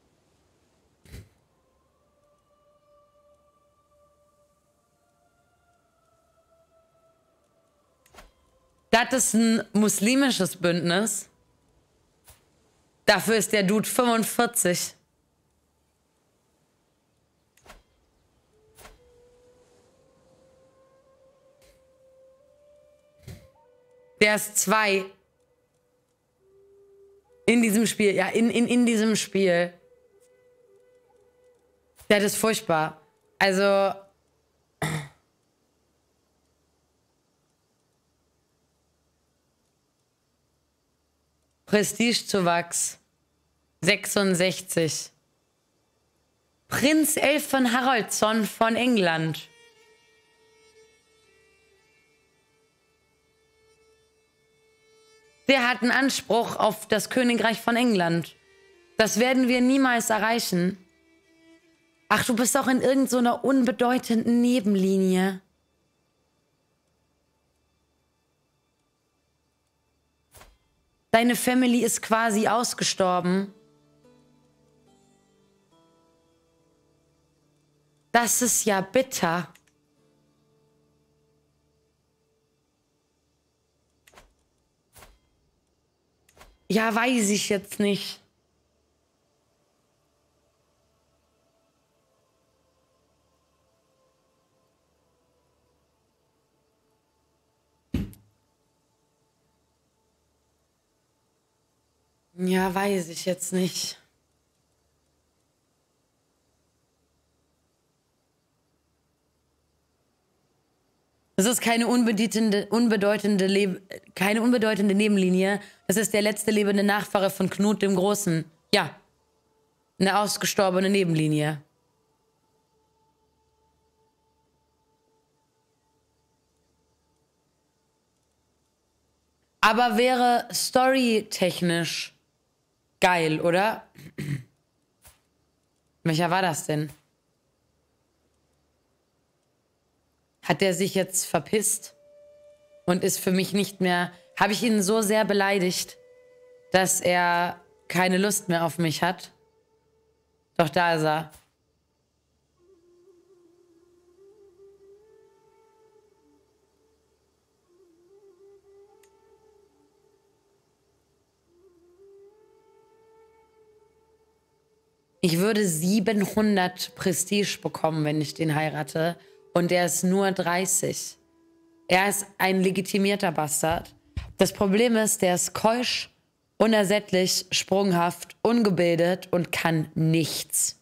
Das ist ein muslimisches Bündnis. Dafür ist der Dude fünfundvierzig. Der ist zwei. In diesem Spiel. Ja, in, in, in diesem Spiel. Das ist furchtbar. Also... Prestigezuwachs sechsundsechzig. Prinz Elf von Haraldsson von England. Der hat einen Anspruch auf das Königreich von England. Das werden wir niemals erreichen. Ach, du bist auch in irgendeiner unbedeutenden Nebenlinie. Deine Family ist quasi ausgestorben. Das ist ja bitter. Ja, weiß ich jetzt nicht. Ja, weiß ich jetzt nicht. Das ist keine unbedeutende, unbedeutende, Leb keine unbedeutende Nebenlinie. Das ist der letzte lebende Nachfahre von Knut dem Großen. Ja, eine ausgestorbene Nebenlinie. Aber wäre storytechnisch geil, oder? Welcher war das denn? Hat der sich jetzt verpisst und ist für mich nicht mehr... Habe ich ihn so sehr beleidigt, dass er keine Lust mehr auf mich hat? Doch da ist er. Ich würde siebenhundert Prestige bekommen, wenn ich den heirate. Und er ist nur dreißig. Er ist ein legitimierter Bastard. Das Problem ist, der ist keusch, unersättlich, sprunghaft, ungebildet und kann nichts.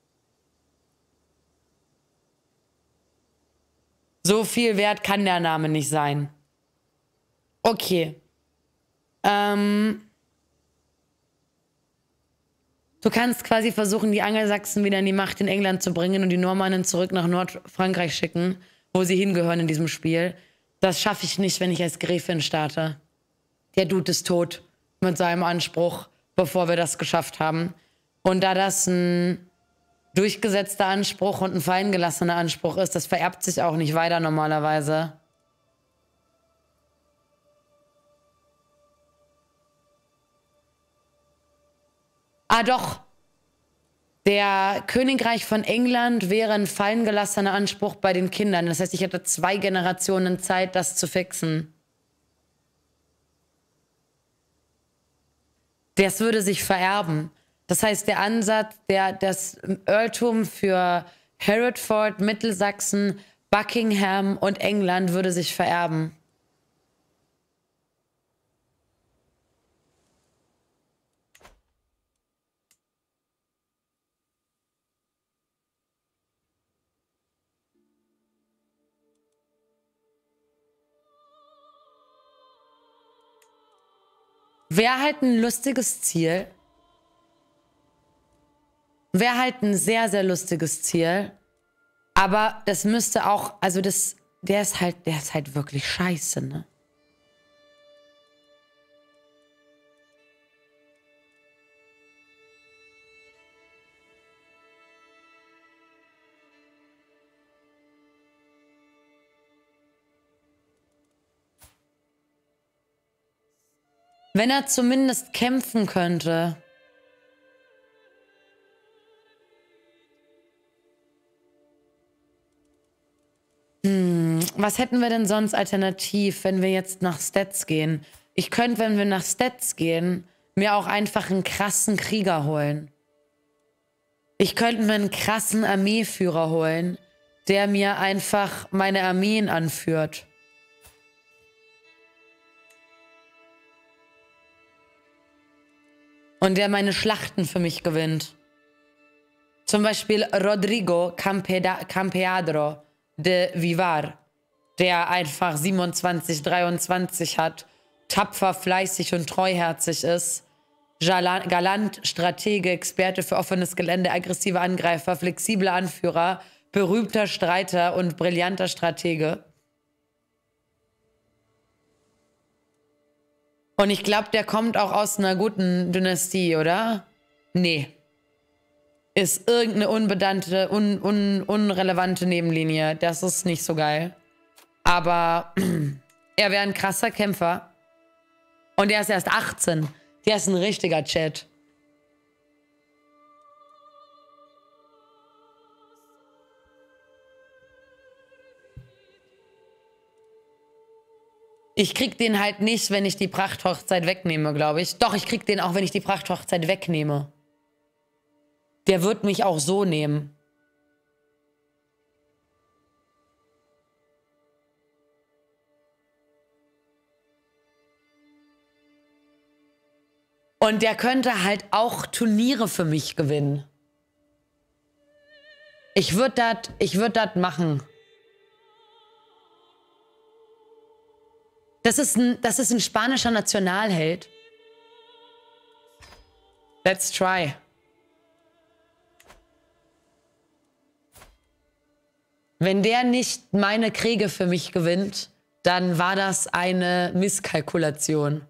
So viel wert kann der Name nicht sein. Okay. Ähm... Du kannst quasi versuchen, die Angelsachsen wieder in die Macht in England zu bringen und die Normannen zurück nach Nordfrankreich schicken, wo sie hingehören in diesem Spiel. Das schaffe ich nicht, wenn ich als Gräfin starte. Der Dude ist tot mit seinem Anspruch, bevor wir das geschafft haben. Und da das ein durchgesetzter Anspruch und ein fallen gelassener Anspruch ist, das vererbt sich auch nicht weiter normalerweise. Ah, doch. Der Königreich von England wäre ein fallen gelassener Anspruch bei den Kindern. Das heißt, ich hätte zwei Generationen Zeit, das zu fixen. Das würde sich vererben. Das heißt, der Ansatz, der, das Earltum für Hereford, Mittelsachsen, Buckingham und England würde sich vererben. Wäre halt ein lustiges Ziel. Wäre halt ein sehr, sehr lustiges Ziel. Aber das müsste auch, also das, der ist halt, der ist halt wirklich scheiße, ne? Wenn er zumindest kämpfen könnte. Hm, was hätten wir denn sonst alternativ, wenn wir jetzt nach Stats gehen? Ich könnte, wenn wir nach Stats gehen, mir auch einfach einen krassen Krieger holen. Ich könnte mir einen krassen Armeeführer holen, der mir einfach meine Armeen anführt. Und der meine Schlachten für mich gewinnt. Zum Beispiel Rodrigo Campeda Campeadro de Vivar, der einfach siebenundzwanzig, dreiundzwanzig hat, tapfer, fleißig und treuherzig ist, galant, Stratege, Experte für offenes Gelände, aggressiver Angreifer, flexibler Anführer, berühmter Streiter und brillanter Stratege. Und ich glaube, der kommt auch aus einer guten Dynastie, oder? Nee. Ist irgendeine unbedannte, un, un, unrelevante Nebenlinie. Das ist nicht so geil. Aber er wäre ein krasser Kämpfer. Und er ist erst achtzehn. Der ist ein richtiger Chat. Ich krieg den halt nicht, wenn ich die Prachthochzeit wegnehme, glaube ich. Doch, ich krieg den auch, wenn ich die Prachthochzeit wegnehme. Der wird mich auch so nehmen. Und der könnte halt auch Turniere für mich gewinnen. Ich würde das ich würd das machen. Das ist, ein, das ist ein spanischer Nationalheld. Let's try. Wenn der nicht meine Kriege für mich gewinnt, dann war das eine Misskalkulation.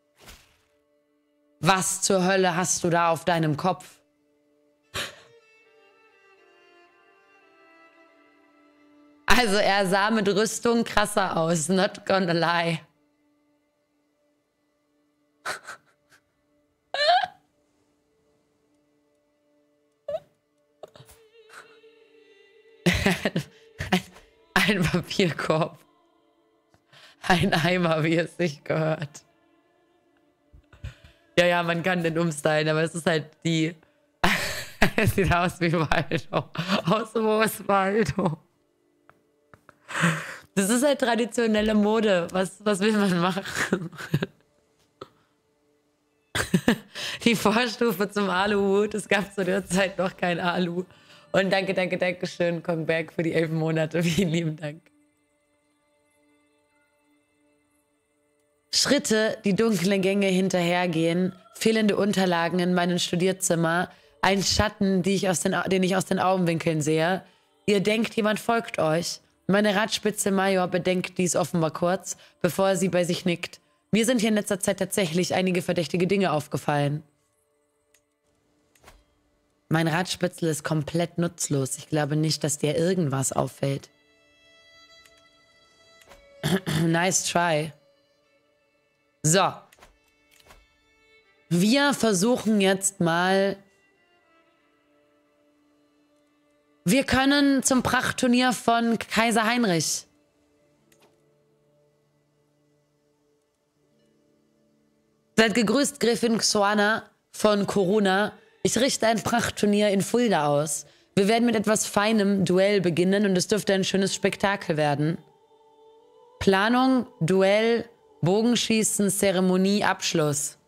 Was zur Hölle hast du da auf deinem Kopf? Also er sah mit Rüstung krasser aus, not gonna lie. ein, ein Papierkorb. Ein Eimer, wie es sich gehört. Ja, ja, man kann den umstylen, aber es ist halt die... Es sieht aus wie Waldo. Aus wo ist Waldo? Das ist halt traditionelle Mode. Was, was will man machen? Die Vorstufe zum Aluhut. Es gab zu der Zeit noch kein Alu. Und danke, danke, danke schön, Kongberg, für die elf Monate. Vielen lieben Dank. Schritte, die dunkle Gänge hinterhergehen, fehlende Unterlagen in meinem Studierzimmer, ein Schatten, die ich aus den, den ich aus den Augenwinkeln sehe. Ihr denkt, jemand folgt euch. Meine Radspitze Major bedenkt dies offenbar kurz, bevor sie bei sich nickt. Mir sind hier in letzter Zeit tatsächlich einige verdächtige Dinge aufgefallen. Mein Radspitzel ist komplett nutzlos. Ich glaube nicht, dass dir irgendwas auffällt. Nice try. So. Wir versuchen jetzt mal... Wir können zum Prachtturnier von Kaiser Heinrich. Seid gegrüßt, Gräfin Xoana von Corona. Ich richte ein Prachtturnier in Fulda aus. Wir werden mit etwas feinem Duell beginnen und es dürfte ein schönes Spektakel werden. Planung, Duell, Bogenschießen, Zeremonie, Abschluss.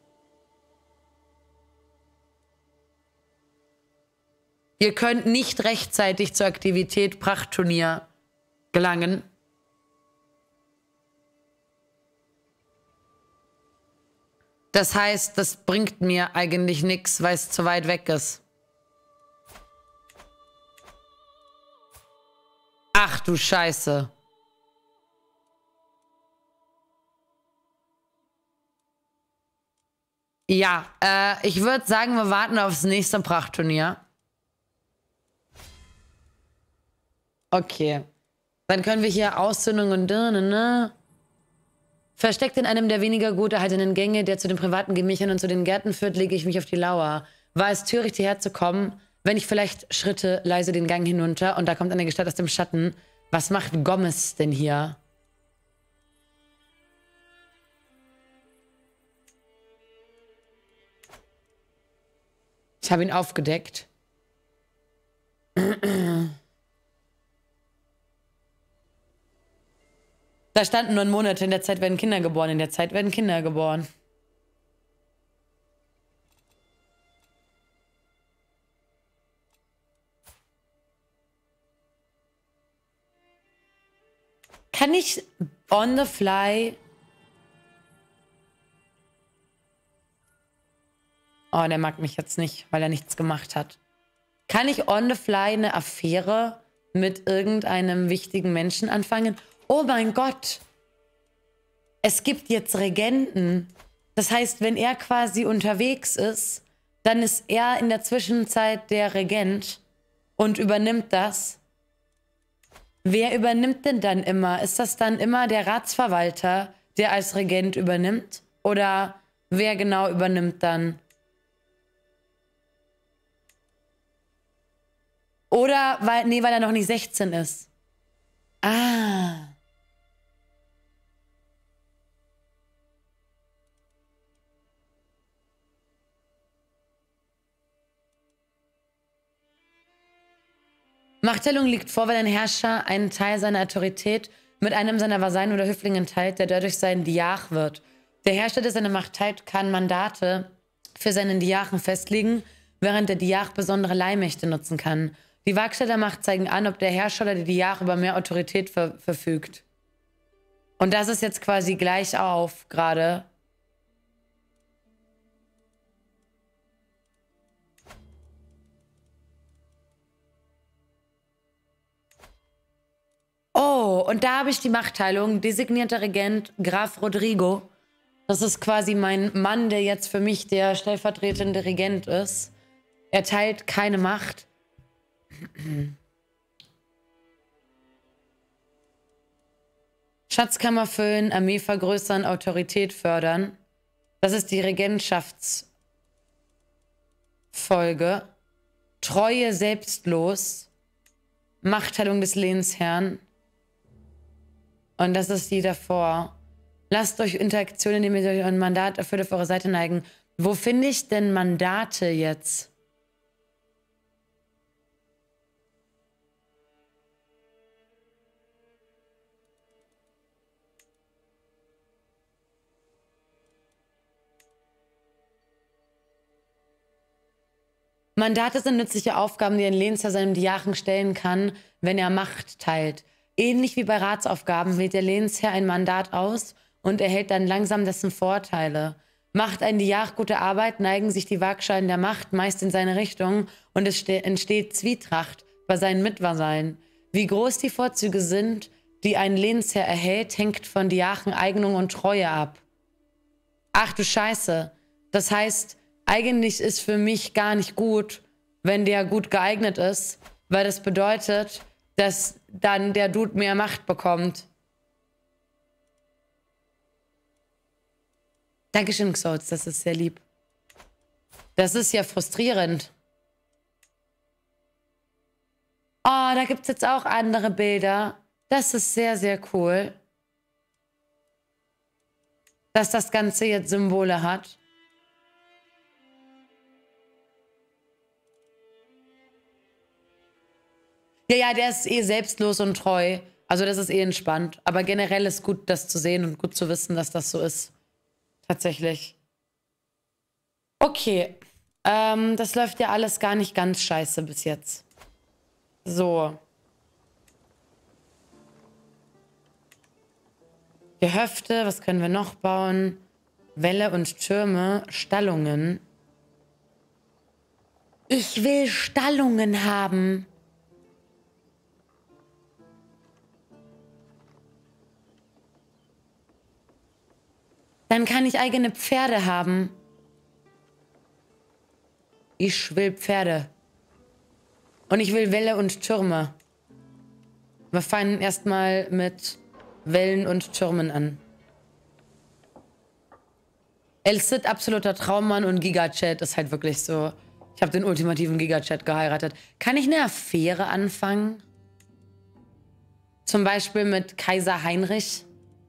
Ihr könnt nicht rechtzeitig zur Aktivität Prachtturnier gelangen. Das heißt, das bringt mir eigentlich nichts, weil es zu weit weg ist. Ach du Scheiße. Ja, äh, ich würde sagen, wir warten aufs nächste Prachtturnier. Okay. Dann können wir hier Auszündung und... Ne? Versteckt in einem der weniger gut erhaltenen Gänge, der zu den privaten Gemächern und zu den Gärten führt, lege ich mich auf die Lauer. War es töricht, hierher zu kommen, wenn ich vielleicht schritte leise den Gang hinunter und da kommt eine Gestalt aus dem Schatten. Was macht Gomez denn hier? Ich habe ihn aufgedeckt. Da standen neun Monate, in der Zeit werden Kinder geboren, in der Zeit werden Kinder geboren. Kann ich on the fly... Oh, der mag mich jetzt nicht, weil er nichts gemacht hat. Kann ich on the fly eine Affäre mit irgendeinem wichtigen Menschen anfangen? Oh mein Gott! Es gibt jetzt Regenten. Das heißt, wenn er quasi unterwegs ist, dann ist er in der Zwischenzeit der Regent und übernimmt das. Wer übernimmt denn dann immer? Ist das dann immer der Ratsverwalter, der als Regent übernimmt? Oder wer genau übernimmt dann? Oder, weil, nee, weil er noch nicht sechzehn ist. Ah. Machtteilung liegt vor, weil ein Herrscher einen Teil seiner Autorität mit einem seiner Vasallen oder Höflingen teilt, der dadurch sein Diach wird. Der Herrscher, der seine Macht teilt, kann Mandate für seinen Diachen festlegen, während der Diach besondere Leihmächte nutzen kann. Die Waagschale der Macht zeigen an, ob der Herrscher oder der Diach über mehr Autorität ver verfügt. Und das ist jetzt quasi gleich auf, gerade. Oh, und da habe ich die Machtteilung. Designierter Regent Graf Rodrigo. Das ist quasi mein Mann, der jetzt für mich der stellvertretende Regent ist. Er teilt keine Macht. Schatzkammer füllen, Armee vergrößern, Autorität fördern. Das ist die Regentschaftsfolge. Treue selbstlos. Machtteilung des Lehnsherrn. Und das ist die davor. Lasst euch Interaktionen, indem ihr euch ein Mandat erfüllt, auf eure Seite neigen. Wo finde ich denn Mandate jetzt? Mandate sind nützliche Aufgaben, die ein Lehnsherr seinem Diachen stellen kann, wenn er Macht teilt. Ähnlich wie bei Ratsaufgaben wählt der Lehnsherr ein Mandat aus und erhält dann langsam dessen Vorteile. Macht ein Diach gute Arbeit, neigen sich die Waagschalen der Macht meist in seine Richtung und es entsteht Zwietracht bei seinen Mitvasallen. Wie groß die Vorzüge sind, die ein Lehnsherr erhält, hängt von Diachen Eignung und Treue ab. Ach du Scheiße. Das heißt, eigentlich ist für mich gar nicht gut, wenn der gut geeignet ist, weil das bedeutet, dass dann der Dude mehr Macht bekommt. Dankeschön, Xoz, das ist sehr lieb. Das ist ja frustrierend. Oh, da gibt es jetzt auch andere Bilder. Das ist sehr, sehr cool. Dass das Ganze jetzt Symbole hat. Ja, ja, der ist eh selbstlos und treu. Also das ist eh entspannt. Aber generell ist gut, das zu sehen und gut zu wissen, dass das so ist. Tatsächlich. Okay. Ähm, das läuft ja alles gar nicht ganz scheiße bis jetzt. So. Gehöfte, was können wir noch bauen? Wälle und Türme, Stallungen. Ich will Stallungen haben. Dann kann ich eigene Pferde haben. Ich will Pferde. Und ich will Wälle und Türme. Wir fangen erstmal mit Wellen und Türmen an. El Cid, absoluter Traummann, und Gigachat ist halt wirklich so. Ich habe den ultimativen Gigachat geheiratet. Kann ich eine Affäre anfangen? Zum Beispiel mit Kaiser Heinrich?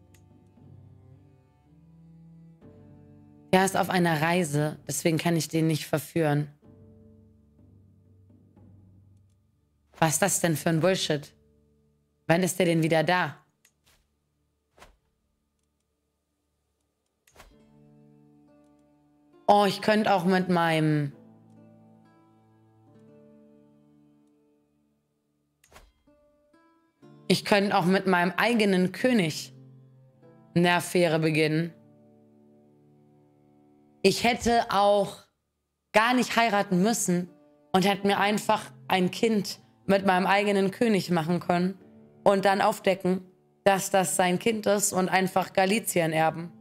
Er ist auf einer Reise, deswegen kann ich den nicht verführen. Was ist das denn für ein Bullshit? Wann ist der denn wieder da? Oh, ich könnte auch mit meinem... Ich könnte auch mit meinem eigenen König eine Affäre beginnen. Ich hätte auch gar nicht heiraten müssen und hätte mir einfach ein Kind mit meinem eigenen König machen können und dann aufdecken, dass das sein Kind ist und einfach Galizien erben.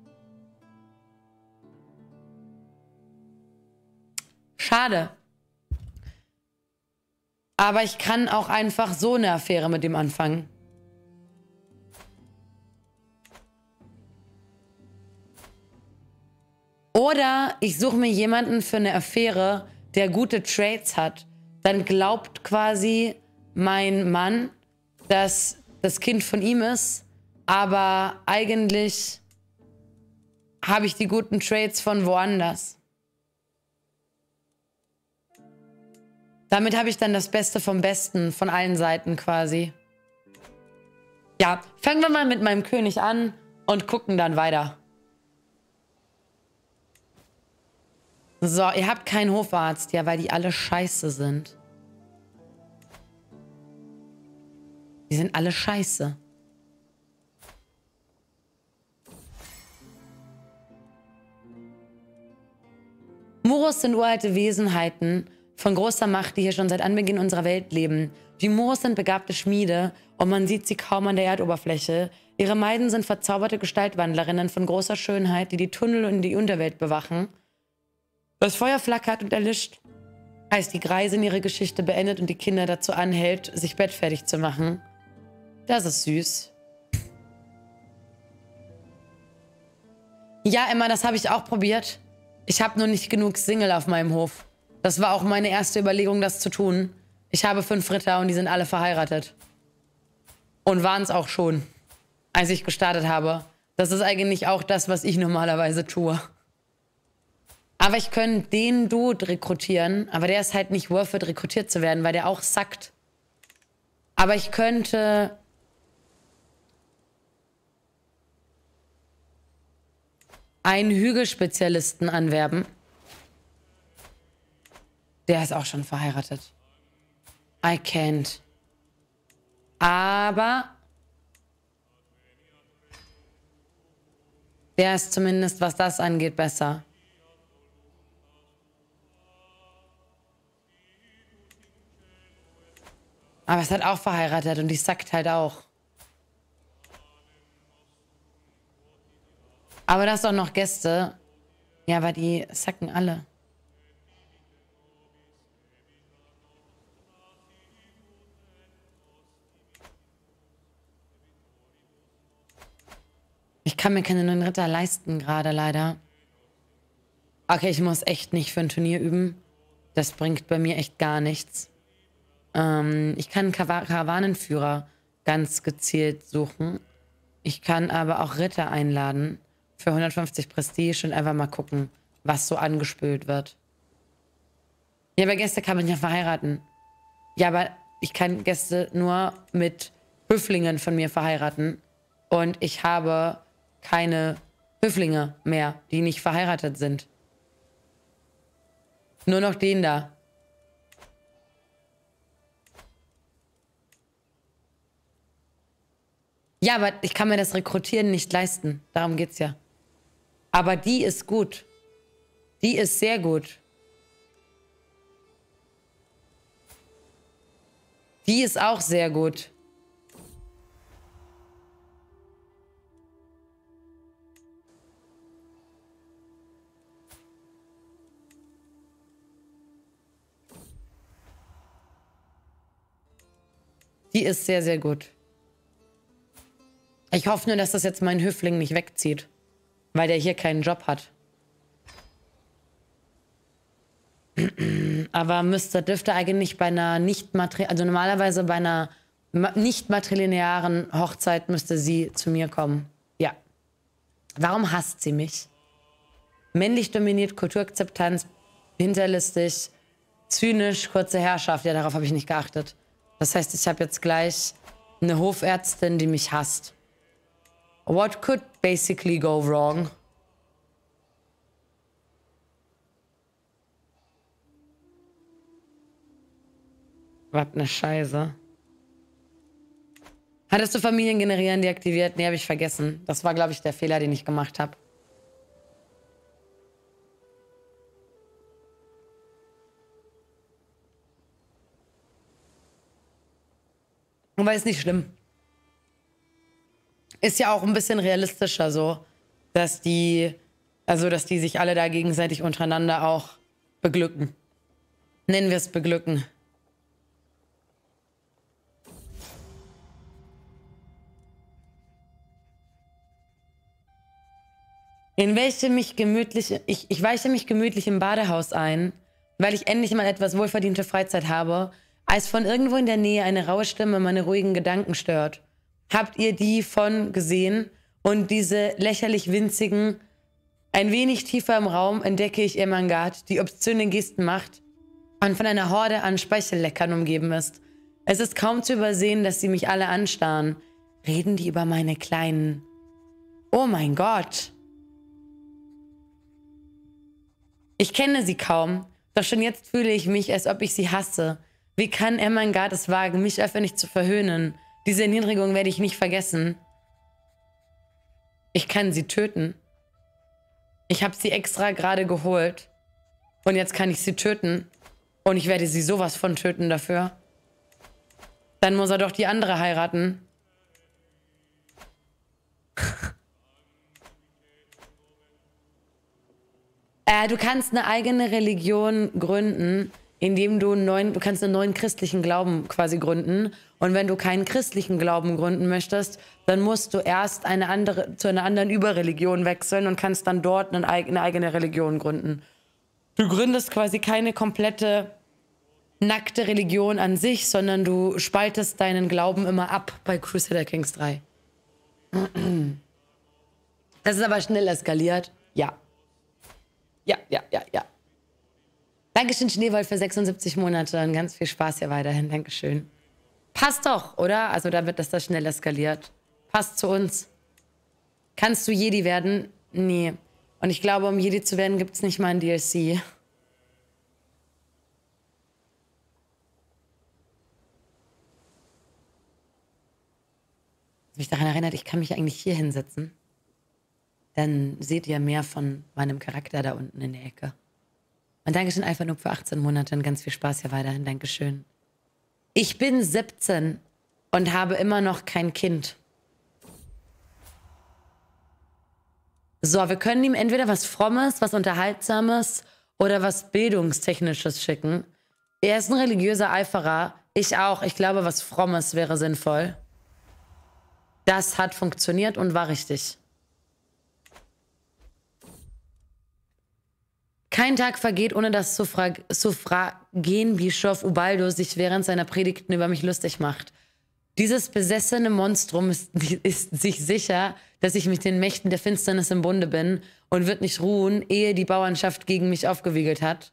Schade. Aber ich kann auch einfach so eine Affäre mit ihm anfangen. Oder ich suche mir jemanden für eine Affäre, der gute Traits hat. Dann glaubt quasi mein Mann, dass das Kind von ihm ist, aber eigentlich habe ich die guten Traits von woanders. Damit habe ich dann das Beste vom Besten von allen Seiten quasi. Ja, fangen wir mal mit meinem König an und gucken dann weiter. So, ihr habt keinen Hofarzt, ja, weil die alle scheiße sind. Die sind alle scheiße. Murus sind uralte Wesenheiten von großer Macht, die hier schon seit Anbeginn unserer Welt leben. Die Murus sind begabte Schmiede und man sieht sie kaum an der Erdoberfläche. Ihre Maiden sind verzauberte Gestaltwandlerinnen von großer Schönheit, die die Tunnel und die Unterwelt bewachen. Das Feuer flackert und erlischt, als die Greisin ihre Geschichte beendet und die Kinder dazu anhält, sich bettfertig zu machen. Das ist süß. Ja, Emma, das habe ich auch probiert. Ich habe nur nicht genug Single auf meinem Hof. Das war auch meine erste Überlegung, das zu tun. Ich habe fünf Ritter und die sind alle verheiratet. Und waren es auch schon, als ich gestartet habe. Das ist eigentlich auch das, was ich normalerweise tue. Aber ich könnte den Dude rekrutieren, aber der ist halt nicht worth it, rekrutiert zu werden, weil der auch sackt. Aber ich könnte... einen Hügelspezialisten anwerben. Der ist auch schon verheiratet. I can't. Aber... der ist zumindest, was das angeht, besser. Aber es hat auch verheiratet und die sackt halt auch. Aber da ist doch noch Gäste. Ja, aber die sacken alle. Ich kann mir keine neuen Ritter leisten gerade, leider. Okay, ich muss echt nicht für ein Turnier üben. Das bringt bei mir echt gar nichts. Ähm, ich kann Karawa- Karawanenführer ganz gezielt suchen. Ich kann aber auch Ritter einladen für hundertfünfzig Prestige und einfach mal gucken, was so angespült wird. Ja, aber Gäste kann man ja verheiraten. Ja, aber ich kann Gäste nur mit Höflingen von mir verheiraten. Und ich habe keine Höflinge mehr, die nicht verheiratet sind. Nur noch den da. Ja, aber ich kann mir das Rekrutieren nicht leisten. Darum geht's ja. Aber die ist gut. Die ist sehr gut. Die ist auch sehr gut. Die ist sehr, sehr gut. Ich hoffe nur, dass das jetzt mein Höfling nicht wegzieht, weil der hier keinen Job hat. Aber müsste, dürfte eigentlich bei einer nicht matri- also normalerweise bei einer nicht matrilinearen Hochzeit müsste sie zu mir kommen. Ja. Warum hasst sie mich? Männlich dominiert, Kulturakzeptanz, hinterlistig, zynisch, kurze Herrschaft. Ja, darauf habe ich nicht geachtet. Das heißt, ich habe jetzt gleich eine Hofärztin, die mich hasst. What could basically go wrong? Was ne Scheiße. Hattest du Familien generieren deaktiviert? Nee, habe ich vergessen. Das war, glaube ich, der Fehler, den ich gemacht habe. Aber ist nicht schlimm. Ist ja auch ein bisschen realistischer so, dass die, also dass die sich alle da gegenseitig untereinander auch beglücken. Nennen wir es beglücken. In welche mich gemütlich, ich, ich weiche mich gemütlich im Badehaus ein, weil ich endlich mal etwas wohlverdiente Freizeit habe, als von irgendwo in der Nähe eine raue Stimme meine ruhigen Gedanken stört. Habt ihr die von gesehen? Und diese lächerlich winzigen, ein wenig tiefer im Raum entdecke ich Irmangard, die obszöne Gesten macht und von einer Horde an Speichelleckern umgeben ist. Es ist kaum zu übersehen, dass sie mich alle anstarren. Reden die über meine Kleinen? Oh mein Gott! Ich kenne sie kaum, doch schon jetzt fühle ich mich, als ob ich sie hasse. Wie kann Irmangard es wagen, mich öffentlich zu verhöhnen? Diese Erniedrigung werde ich nicht vergessen. Ich kann sie töten. Ich habe sie extra gerade geholt. Und jetzt kann ich sie töten. Und ich werde sie sowas von töten dafür. Dann muss er doch die andere heiraten. äh, du kannst eine eigene Religion gründen, indem du einen neuen, du kannst einen neuen christlichen Glauben quasi gründen. Und wenn du keinen christlichen Glauben gründen möchtest, dann musst du erst eine andere, zu einer anderen Überreligion wechseln und kannst dann dort eine, eine eigene Religion gründen. Du gründest quasi keine komplette nackte Religion an sich, sondern du spaltest deinen Glauben immer ab bei Crusader Kings drei. Das ist aber schnell eskaliert. Ja. Ja, ja, ja, ja. Dankeschön, Schneewolf, für sechsundsiebzig Monate und ganz viel Spaß hier weiterhin. Dankeschön. Passt doch, oder? Also da wird das da schnell eskaliert. Passt zu uns. Kannst du Jedi werden? Nee. Und ich glaube, um Jedi zu werden, gibt es nicht mal ein D L C. Was mich daran erinnert, ich kann mich eigentlich hier hinsetzen. Dann seht ihr mehr von meinem Charakter da unten in der Ecke. Und Dankeschön, Alpha Noob, für achtzehn Monate und ganz viel Spaß hier weiterhin. Dankeschön. Ich bin siebzehn und habe immer noch kein Kind. So, wir können ihm entweder was Frommes, was Unterhaltsames oder was Bildungstechnisches schicken. Er ist ein religiöser Eiferer. Ich auch. Ich glaube, was Frommes wäre sinnvoll. Das hat funktioniert und war richtig. Kein Tag vergeht, ohne dass Suffrag Suffragenbischof Ubaldo sich während seiner Predigten über mich lustig macht. Dieses besessene Monstrum ist, ist sich sicher, dass ich mit den Mächten der Finsternis im Bunde bin und wird nicht ruhen, ehe die Bauernschaft gegen mich aufgewiegelt hat.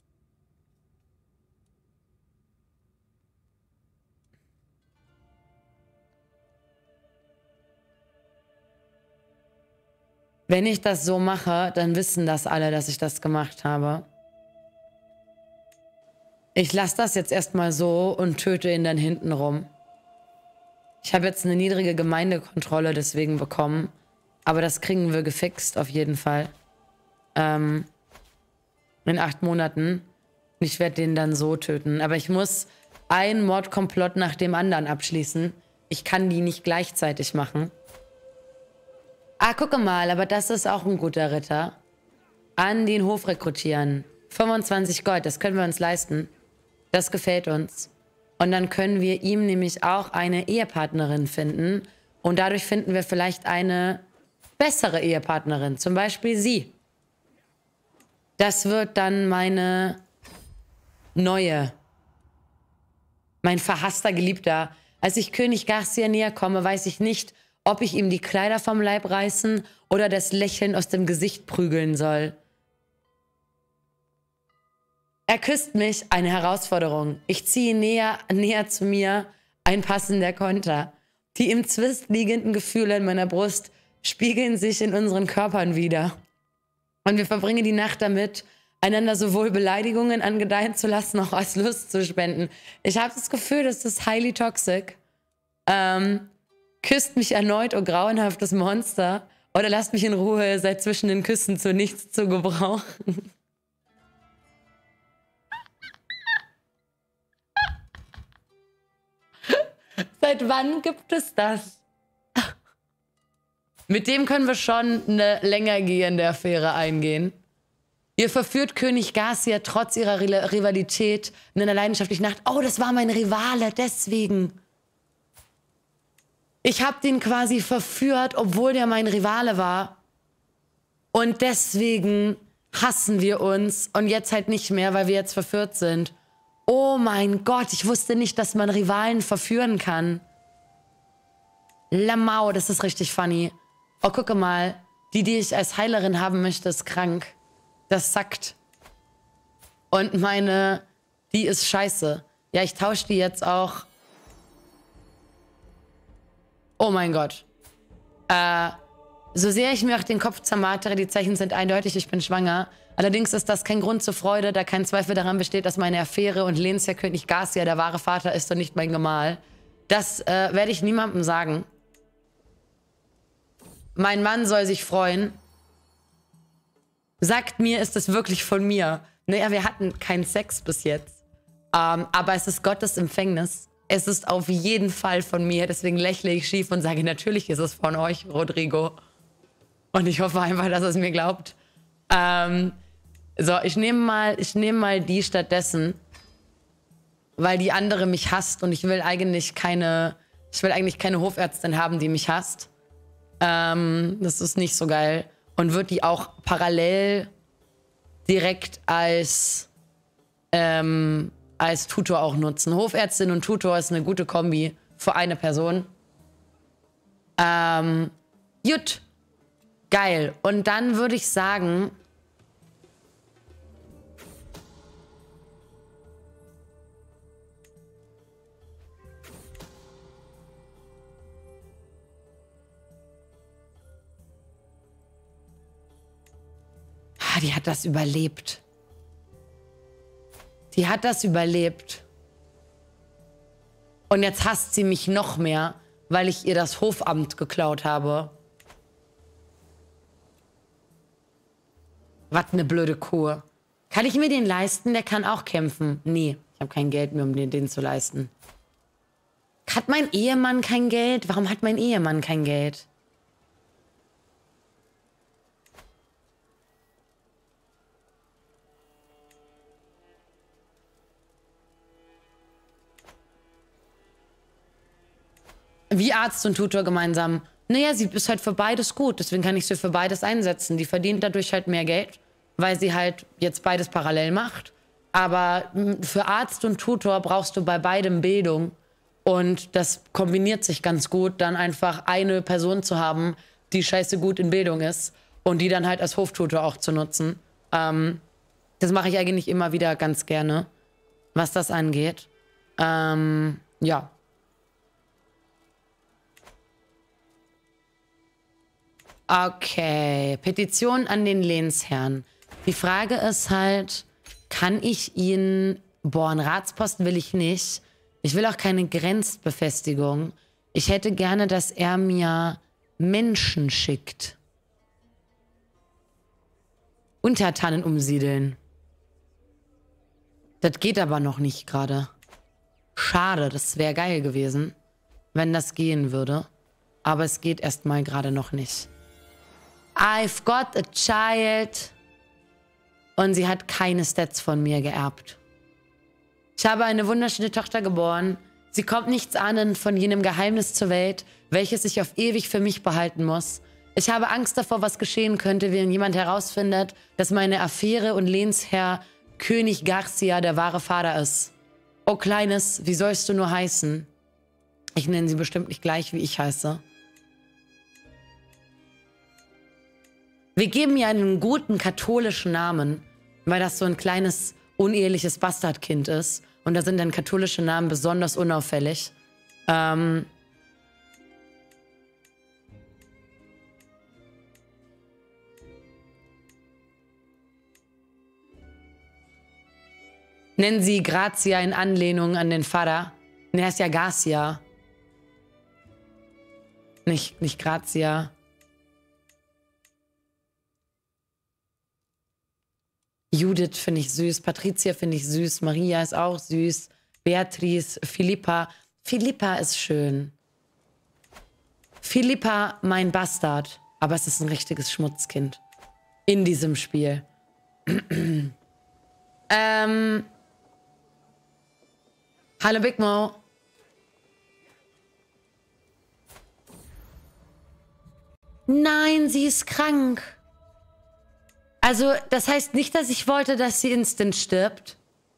Wenn ich das so mache, dann wissen das alle, dass ich das gemacht habe. Ich lasse das jetzt erstmal so und töte ihn dann hinten rum. Ich habe jetzt eine niedrige Gemeindekontrolle deswegen bekommen. Aber das kriegen wir gefixt, auf jeden Fall. Ähm, in acht Monaten. Ich werde den dann so töten. Aber ich muss einen Mordkomplott nach dem anderen abschließen. Ich kann die nicht gleichzeitig machen. Ah, gucke mal, aber das ist auch ein guter Ritter. An den Hof rekrutieren. fünfundzwanzig Gold, das können wir uns leisten. Das gefällt uns. Und dann können wir ihm nämlich auch eine Ehepartnerin finden. Und dadurch finden wir vielleicht eine bessere Ehepartnerin. Zum Beispiel sie. Das wird dann meine neue, mein verhasster Geliebter. Als ich König Garcia näher komme, weiß ich nicht, ob ich ihm die Kleider vom Leib reißen oder das Lächeln aus dem Gesicht prügeln soll. Er küsst mich, eine Herausforderung. Ich ziehe näher, näher zu mir, ein passender Konter. Die im Zwist liegenden Gefühle in meiner Brust spiegeln sich in unseren Körpern wider. Und wir verbringen die Nacht damit, einander sowohl Beleidigungen angedeihen zu lassen, auch als Lust zu spenden. Ich habe das Gefühl, das ist highly toxic. Ähm, küsst mich erneut, oh grauenhaftes Monster. Oder lasst mich in Ruhe, seid zwischen den Küssen zu nichts zu gebrauchen. Seit wann gibt es das? Mit dem können wir schon eine länger gehende Affäre eingehen. Ihr verführt König Garcia trotz ihrer Rivalität in einer leidenschaftlichen Nacht. Oh, das war mein Rivale, deswegen. Ich habe den quasi verführt, obwohl der mein Rivale war. Und deswegen hassen wir uns. Und jetzt halt nicht mehr, weil wir jetzt verführt sind. Oh mein Gott, ich wusste nicht, dass man Rivalen verführen kann. Lamau, das ist richtig funny. Oh, gucke mal. Die, die ich als Heilerin haben möchte, ist krank. Das sackt. Und meine, die ist scheiße. Ja, ich tausche die jetzt auch. Oh mein Gott. Äh, so sehr ich mir auch den Kopf zermartere, die Zeichen sind eindeutig, ich bin schwanger. Allerdings ist das kein Grund zur Freude, da kein Zweifel daran besteht, dass meine Affäre und Lehnsherr König Garcia der wahre Vater ist und nicht mein Gemahl. Das äh, werde ich niemandem sagen. Mein Mann soll sich freuen. Sagt mir, ist es wirklich von mir? Naja, wir hatten keinen Sex bis jetzt. Ähm, aber es ist Gottes Empfängnis. Es ist auf jeden Fall von mir. Deswegen lächle ich schief und sage, natürlich ist es von euch, Rodrigo. Und ich hoffe einfach, dass es mir glaubt. Ähm, so, ich nehme mal, ich nehme mal die stattdessen. Weil die andere mich hasst und ich will eigentlich keine, ich will eigentlich keine Hofärztin haben, die mich hasst. Ähm, das ist nicht so geil. Und wird die auch parallel direkt als, ähm, als Tutor auch nutzen. Hofärztin und Tutor ist eine gute Kombi für eine Person. Ähm, gut. Geil. Und dann würde ich sagen... Ah, die hat das überlebt. Die hat das überlebt. Und jetzt hasst sie mich noch mehr, weil ich ihr das Hofamt geklaut habe. Was eine blöde Kuh. Kann ich mir den leisten? Der kann auch kämpfen. Nee, ich habe kein Geld mehr, um den, den zu leisten. Hat mein Ehemann kein Geld? Warum hat mein Ehemann kein Geld? Wie Arzt und Tutor gemeinsam. Naja, sie ist halt für beides gut, deswegen kann ich sie für beides einsetzen. Die verdient dadurch halt mehr Geld, weil sie halt jetzt beides parallel macht. Aber für Arzt und Tutor brauchst du bei beidem Bildung. Und das kombiniert sich ganz gut, dann einfach eine Person zu haben, die scheiße gut in Bildung ist und die dann halt als Hoftutor auch zu nutzen. Ähm, das mache ich eigentlich immer wieder ganz gerne, was das angeht. Ähm, ja. Okay, Petition an den Lehnsherrn. Die Frage ist halt, kann ich ihn... Boah, einen Ratsposten will ich nicht. Ich will auch keine Grenzbefestigung. Ich hätte gerne, dass er mir Menschen schickt. Untertanen umsiedeln. Das geht aber noch nicht gerade. Schade, das wäre geil gewesen, wenn das gehen würde. Aber es geht erstmal gerade noch nicht. I've got a child. Und sie hat keine Stats von mir geerbt. Ich habe eine wunderschöne Tochter geboren. Sie kommt nichts ahnend von jenem Geheimnis zur Welt, welches ich auf ewig für mich behalten muss. Ich habe Angst davor, was geschehen könnte, wenn jemand herausfindet, dass meine Affäre und Lehnsherr König Garcia der wahre Vater ist. Oh Kleines, wie sollst du nur heißen? Ich nenne sie bestimmt nicht gleich, wie ich heiße. Wir geben ihr einen guten katholischen Namen, weil das so ein kleines, uneheliches Bastardkind ist. Und da sind dann katholische Namen besonders unauffällig. Ähm... Nennen sie Grazia in Anlehnung an den Vater. Ne, er ist ja Garcia. Nicht, nicht Grazia. Judith finde ich süß. Patricia finde ich süß. Maria ist auch süß. Beatrice, Philippa. Philippa ist schön. Philippa, mein Bastard. Aber es ist ein richtiges Schmutzkind. In diesem Spiel. ähm... Hallo Big Mo. Nein, sie ist krank. Also, das heißt nicht, dass ich wollte, dass sie instant stirbt.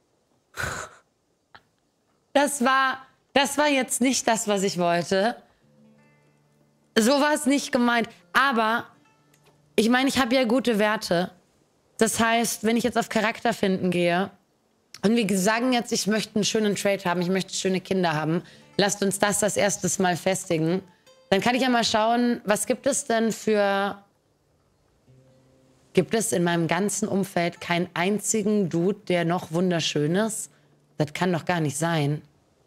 Das war, das war jetzt nicht das, was ich wollte. So war es nicht gemeint. Aber, ich meine, ich habe ja gute Werte. Das heißt, wenn ich jetzt auf Charakter finden gehe, und wir sagen jetzt, ich möchte einen schönen Trade haben, ich möchte schöne Kinder haben. Lasst uns das das erstes Mal festigen. Dann kann ich ja mal schauen, was gibt es denn für... Gibt es in meinem ganzen Umfeld keinen einzigen Dude, der noch wunderschön ist? Das kann doch gar nicht sein.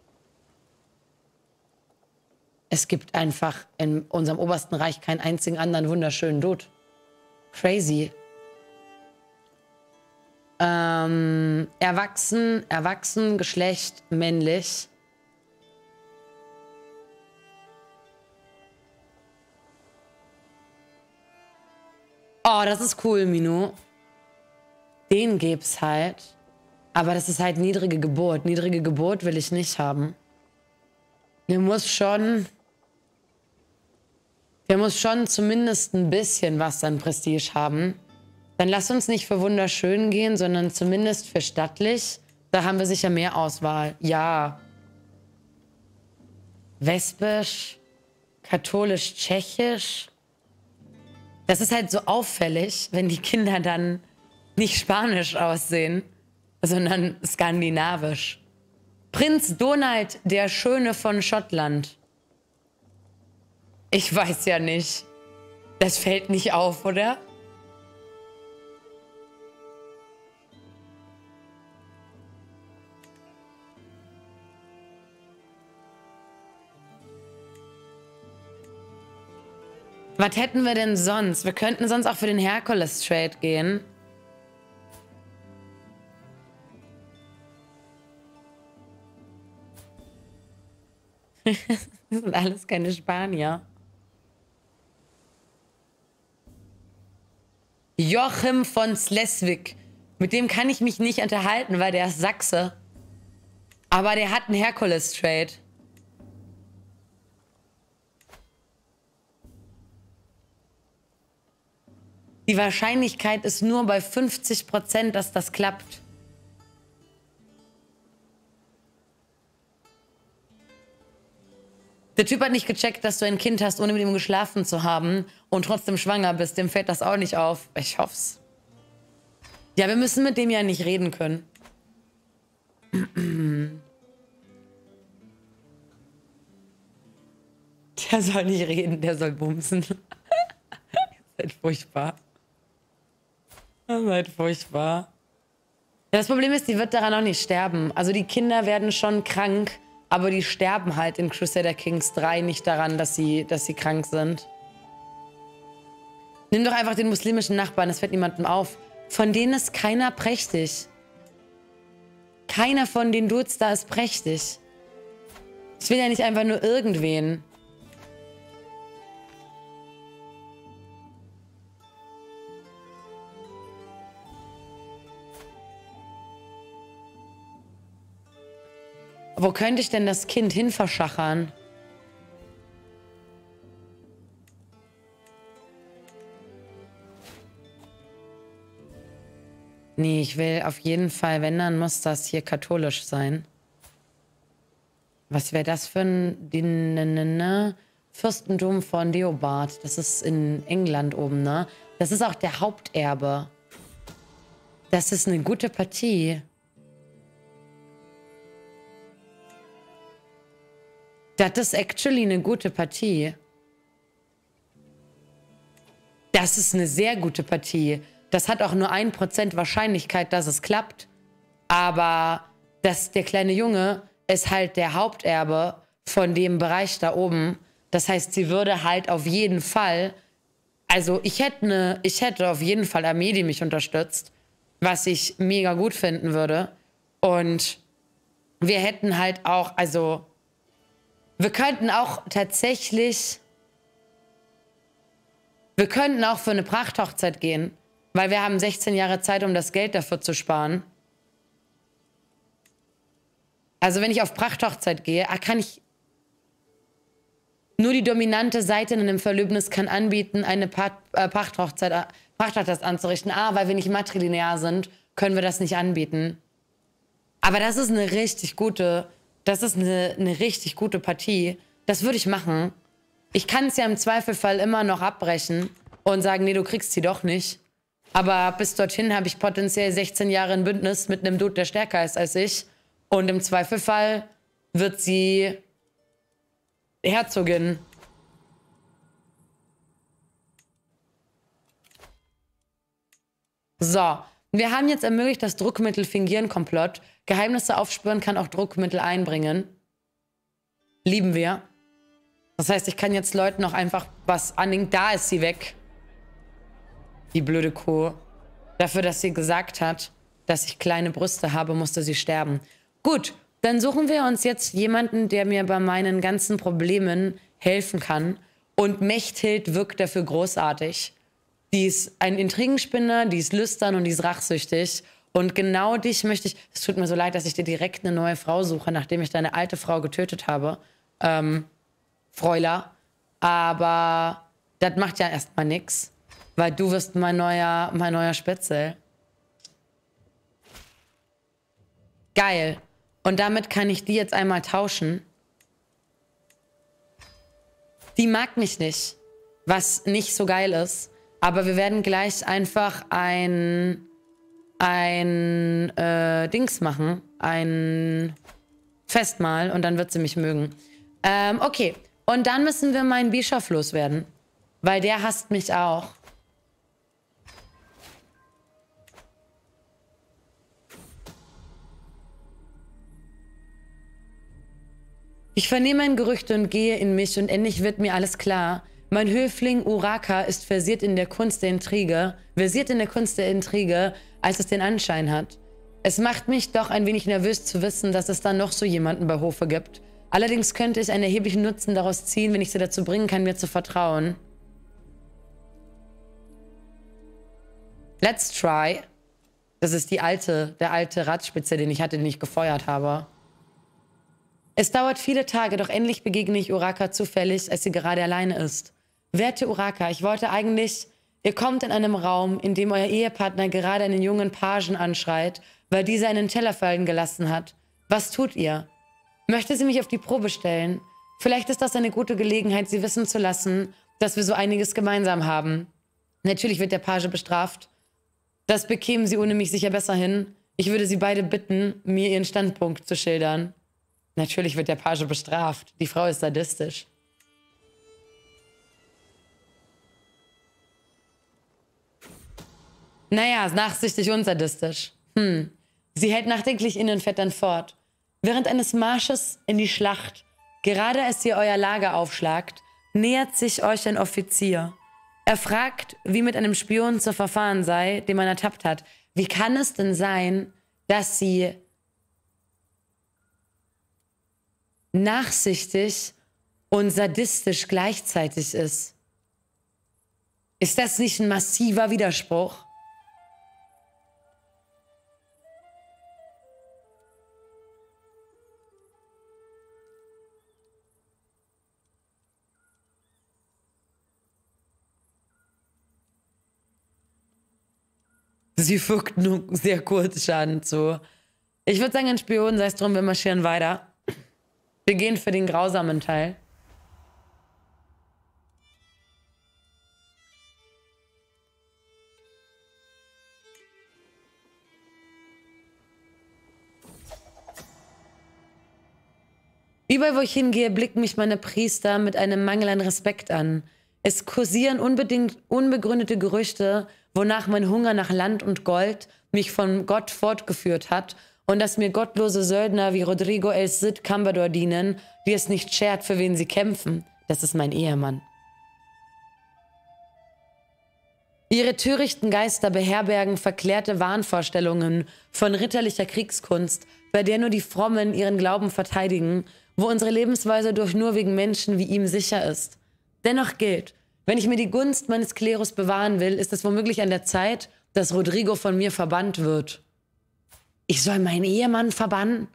Es gibt einfach in unserem obersten Reich keinen einzigen anderen wunderschönen Dude. Crazy. Ähm, erwachsen, erwachsen, Geschlecht, männlich. Oh, das ist cool, Minu. Den gibt's halt. Aber das ist halt niedrige Geburt. Niedrige Geburt will ich nicht haben. Der muss schon... Der muss schon zumindest ein bisschen was an Prestige haben. Dann lass uns nicht für wunderschön gehen, sondern zumindest für stattlich. Da haben wir sicher mehr Auswahl. Ja. Wespisch, katholisch-tschechisch. Das ist halt so auffällig, wenn die Kinder dann nicht spanisch aussehen, sondern skandinavisch. Prinz Donald, der Schöne von Schottland. Ich weiß ja nicht. Das fällt nicht auf, oder? Was hätten wir denn sonst? Wir könnten sonst auch für den Hercules-Trade gehen. Das sind alles keine Spanier. Joachim von Slesvig. Mit dem kann ich mich nicht unterhalten, weil der ist Sachse. Aber der hat einen Hercules-Trade. Die Wahrscheinlichkeit ist nur bei fünfzig Prozent, dass das klappt. Der Typ hat nicht gecheckt, dass du ein Kind hast, ohne mit ihm geschlafen zu haben und trotzdem schwanger bist. Dem fällt das auch nicht auf. Ich hoff's. Ja, wir müssen mit dem ja nicht reden können. Der soll nicht reden, der soll bumsen. Ihr seid furchtbar. Ihr seid furchtbar. Ja, das Problem ist, die wird daran auch nicht sterben. Also die Kinder werden schon krank, aber die sterben halt in Crusader Kings drei nicht daran, dass sie, dass sie krank sind. Nimm doch einfach den muslimischen Nachbarn, das fällt niemandem auf. Von denen ist keiner prächtig. Keiner von den Dudes da ist prächtig. Ich will ja nicht einfach nur irgendwen. Wo könnte ich denn das Kind hin verschachern? Nee, ich will auf jeden Fall, wenn, dann muss das hier katholisch sein. Was wäre das für ein die, ne, ne, ne, Fürstentum von Deobart? Das ist in England oben, ne? Das ist auch der Haupterbe. Das ist eine gute Partie. Das ist actually eine gute Partie. Das ist eine sehr gute Partie. Das hat auch nur ein Prozent Wahrscheinlichkeit, dass es klappt. Aber das, der kleine Junge ist halt der Haupterbe von dem Bereich da oben. Das heißt, sie würde halt auf jeden Fall... Also ich hätte, eine, ich hätte auf jeden Fall Armee, die mich unterstützt. Was ich mega gut finden würde. Und wir hätten halt auch... Also wir könnten auch tatsächlich... Wir könnten auch für eine Prachthochzeit gehen. Weil wir haben sechzehn Jahre Zeit, um das Geld dafür zu sparen. Also wenn ich auf Prachthochzeit gehe, kann ich... Nur die dominante Seite in einem Verlöbnis kann anbieten, eine pa äh, Prachthochzeit, äh, Prachthochzeit anzurichten. Ah, weil wir nicht matrilinear sind, können wir das nicht anbieten. Aber das ist eine richtig gute... Das ist eine, eine richtig gute Partie. Das würde ich machen. Ich kann es ja im Zweifelfall immer noch abbrechen und sagen, nee, du kriegst sie doch nicht. Aber bis dorthin habe ich potenziell sechzehn Jahre ein Bündnis mit einem Dude, der stärker ist als ich. Und im Zweifelfall wird sie Herzogin. So, wir haben jetzt ermöglicht, das Druckmittel fingieren Komplott. Geheimnisse aufspüren kann auch Druckmittel einbringen. Lieben wir. Das heißt, ich kann jetzt Leuten auch einfach was anlegen. Da ist sie weg. Die blöde Kuh. Dafür, dass sie gesagt hat, dass ich kleine Brüste habe, musste sie sterben. Gut, dann suchen wir uns jetzt jemanden, der mir bei meinen ganzen Problemen helfen kann. Und Mechthild wirkt dafür großartig. Die ist ein Intrigenspinner, die ist lüstern und die ist rachsüchtig. Und genau dich möchte ich... Es tut mir so leid, dass ich dir direkt eine neue Frau suche, nachdem ich deine alte Frau getötet habe. Ähm, Freuler. Aber das macht ja erstmal nichts. Weil du wirst mein neuer, mein neuer Spitzel. Geil. Und damit kann ich die jetzt einmal tauschen. Die mag mich nicht. Was nicht so geil ist. Aber wir werden gleich einfach ein... ein äh, Dings machen. Ein Festmahl. Und dann wird sie mich mögen. Ähm, okay. Und dann müssen wir meinen Bischof loswerden. Weil der hasst mich auch. Ich vernehme ein Gerücht und gehe in mich und endlich wird mir alles klar. Mein Höfling Uraka ist versiert in der Kunst der Intrige, versiert in der Kunst der Intrige, als es den Anschein hat. Es macht mich doch ein wenig nervös zu wissen, dass es da noch so jemanden bei Hofe gibt. Allerdings könnte ich einen erheblichen Nutzen daraus ziehen, wenn ich sie dazu bringen kann, mir zu vertrauen. Let's try. Das ist die alte, der alte Ratspitze, den ich hatte, den ich gefeuert habe. Es dauert viele Tage, doch endlich begegne ich Uraka zufällig, als sie gerade alleine ist. Werte Uraka, ich wollte eigentlich... Ihr kommt in einem Raum, in dem euer Ehepartner gerade einen jungen Pagen anschreit, weil dieser einen Teller fallen gelassen hat. Was tut ihr? Möchte sie mich auf die Probe stellen? Vielleicht ist das eine gute Gelegenheit, sie wissen zu lassen, dass wir so einiges gemeinsam haben. Natürlich wird der Page bestraft. Das bekämen sie ohne mich sicher besser hin. Ich würde sie beide bitten, mir ihren Standpunkt zu schildern. Natürlich wird der Page bestraft. Die Frau ist sadistisch. Naja, nachsichtig und sadistisch. Hm. Sie hält nachdenklich inne und fährt dann fort. Während eines Marsches in die Schlacht, gerade als ihr euer Lager aufschlagt, nähert sich euch ein Offizier. Er fragt, wie mit einem Spion zu verfahren sei, den man ertappt hat. Wie kann es denn sein, dass sie nachsichtig und sadistisch gleichzeitig ist? Ist das nicht ein massiver Widerspruch? Sie fügt nur sehr kurz Schaden zu. Ich würde sagen, ein Spion, sei es drum, wir marschieren weiter. Wir gehen für den grausamen Teil. Überall, wo ich hingehe, blicken mich meine Priester mit einem Mangel an Respekt an. Es kursieren unbedingt unbegründete Gerüchte, wonach mein Hunger nach Land und Gold mich von Gott fortgeführt hat und dass mir gottlose Söldner wie Rodrigo El Cid Cambador dienen, die es nicht schert, für wen sie kämpfen. Das ist mein Ehemann. Ihre törichten Geister beherbergen verklärte Wahnvorstellungen von ritterlicher Kriegskunst, bei der nur die Frommen ihren Glauben verteidigen, wo unsere Lebensweise durch nur wegen Menschen wie ihm sicher ist. Dennoch gilt, wenn ich mir die Gunst meines Klerus bewahren will, ist es womöglich an der Zeit, dass Rodrigo von mir verbannt wird. Ich soll meinen Ehemann verbannen?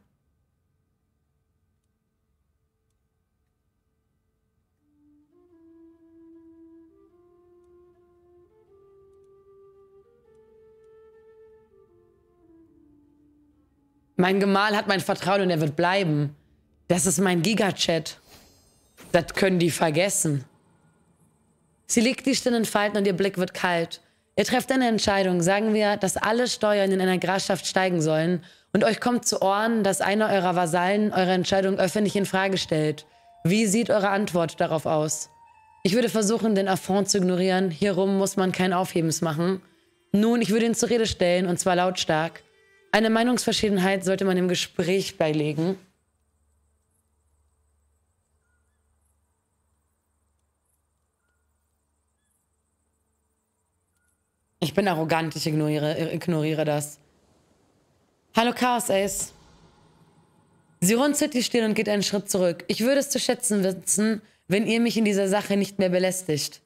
Mein Gemahl hat mein Vertrauen und er wird bleiben. Das ist mein Gigachat. Das können die vergessen. Sie legt die Stirn in Falten und ihr Blick wird kalt. Ihr trefft eine Entscheidung. Sagen wir, dass alle Steuern in einer Grafschaft steigen sollen und euch kommt zu Ohren, dass einer eurer Vasallen eure Entscheidung öffentlich in Frage stellt. Wie sieht eure Antwort darauf aus? Ich würde versuchen, den Affront zu ignorieren. Hierum muss man kein Aufhebens machen. Nun, ich würde ihn zur Rede stellen, und zwar lautstark. Eine Meinungsverschiedenheit sollte man im Gespräch beilegen. Ich bin arrogant, ich ignoriere, ignoriere das. Hallo Chaos Ace. Sie runzelt die Stirn und geht einen Schritt zurück. Ich würde es zu schätzen wissen, wenn ihr mich in dieser Sache nicht mehr belästigt.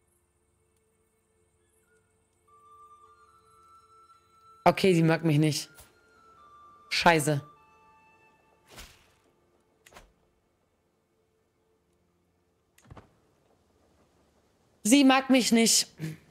Okay, sie mag mich nicht. Scheiße. Sie mag mich nicht.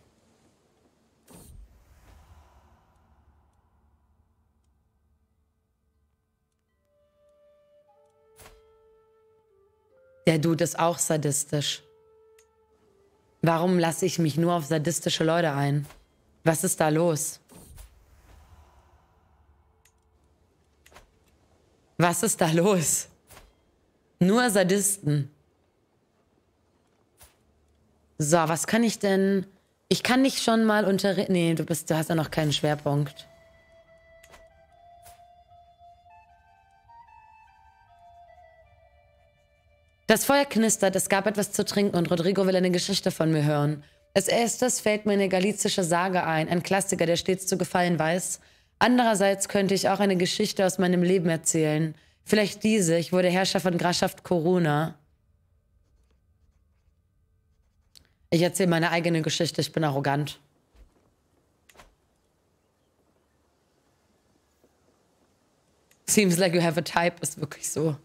Der Dude ist auch sadistisch. Warum lasse ich mich nur auf sadistische Leute ein? Was ist da los? Was ist da los? Nur Sadisten. So, was kann ich denn... Ich kann nicht schon mal unter... Nee, du, bist, du hast ja noch keinen Schwerpunkt. Das Feuer knistert, es gab etwas zu trinken und Rodrigo will eine Geschichte von mir hören. Als erstes fällt mir eine galizische Sage ein, ein Klassiker, der stets zu gefallen weiß. Andererseits könnte ich auch eine Geschichte aus meinem Leben erzählen. Vielleicht diese, ich wurde Herrscher von Grafschaft Corona. Ich erzähle meine eigene Geschichte, ich bin arrogant. Seems like you have a type, ist wirklich so.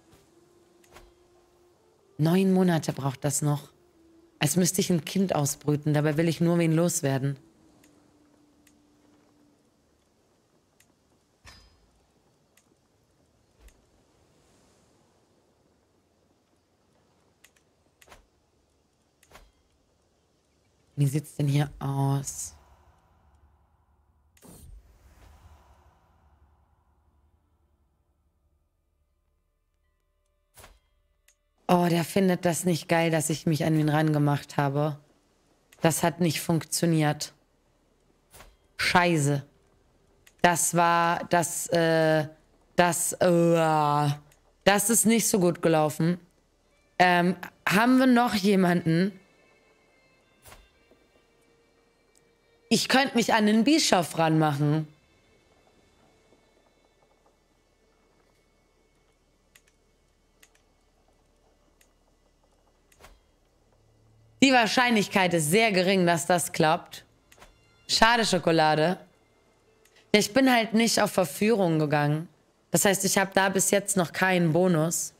Neun Monate braucht das noch. Als müsste ich ein Kind ausbrüten, dabei will ich nur wen loswerden. Wie sieht's denn hier aus? Oh, der findet das nicht geil, dass ich mich an ihn rangemacht habe. Das hat nicht funktioniert. Scheiße. Das war, das, äh, das, äh, das ist nicht so gut gelaufen. Ähm, haben wir noch jemanden? Ich könnte mich an den Bischof ranmachen. Die Wahrscheinlichkeit ist sehr gering, dass das klappt. Schade, Schokolade. Ja, ich bin halt nicht auf Verführung gegangen. Das heißt, ich habe da bis jetzt noch keinen Bonus.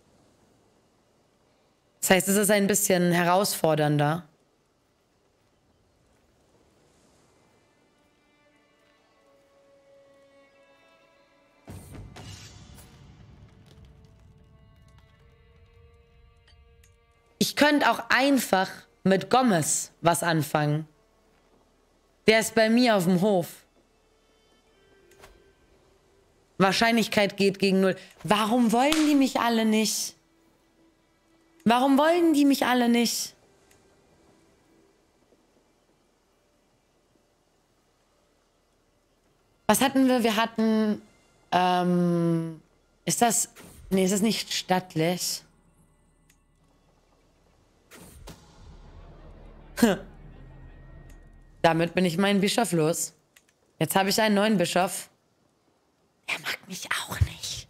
Das heißt, es ist ein bisschen herausfordernder. Ich könnte auch einfach mit Gomez was anfangen. Der ist bei mir auf dem Hof. Wahrscheinlichkeit geht gegen null. Warum wollen die mich alle nicht? Warum wollen die mich alle nicht? Was hatten wir? Wir hatten... Ähm, ist das... Nee, ist das nicht stattlich? Damit bin ich meinen Bischof los. Jetzt habe ich einen neuen Bischof. Er mag mich auch nicht.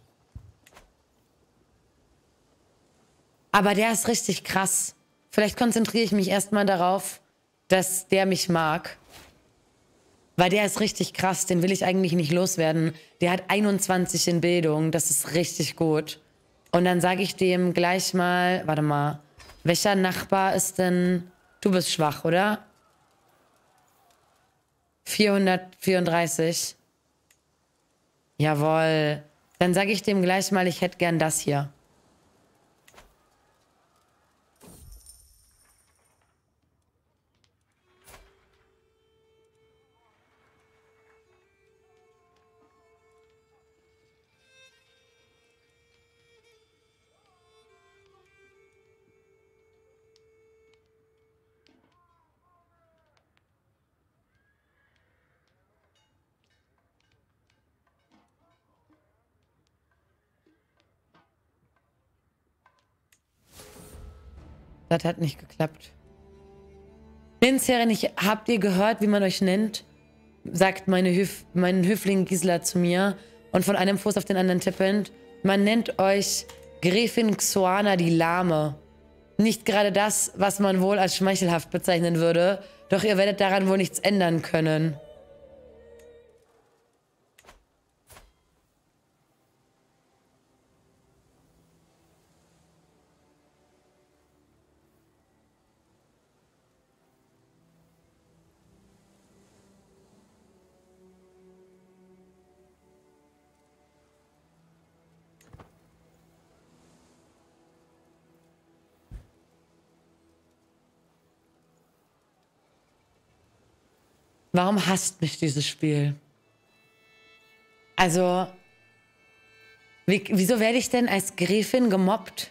Aber der ist richtig krass. Vielleicht konzentriere ich mich erstmal darauf, dass der mich mag. Weil der ist richtig krass. Den will ich eigentlich nicht loswerden. Der hat einundzwanzig in Bildung. Das ist richtig gut. Und dann sage ich dem gleich mal... Warte mal. Welcher Nachbar ist denn... Du bist schwach, oder? vierhundertvierunddreißig. Jawohl. Dann sage ich dem gleich mal, ich hätte gern das hier. Das hat nicht geklappt. Linzherren, habt ihr gehört, wie man euch nennt? Sagt meine Höf, mein Höfling Gisela zu mir und von einem Fuß auf den anderen tippend. Man nennt euch Gräfin Xoana die Lahme. Nicht gerade das, was man wohl als schmeichelhaft bezeichnen würde, doch ihr werdet daran wohl nichts ändern können. Warum hasst mich dieses Spiel? Also, wie, wieso werde ich denn als Gräfin gemobbt?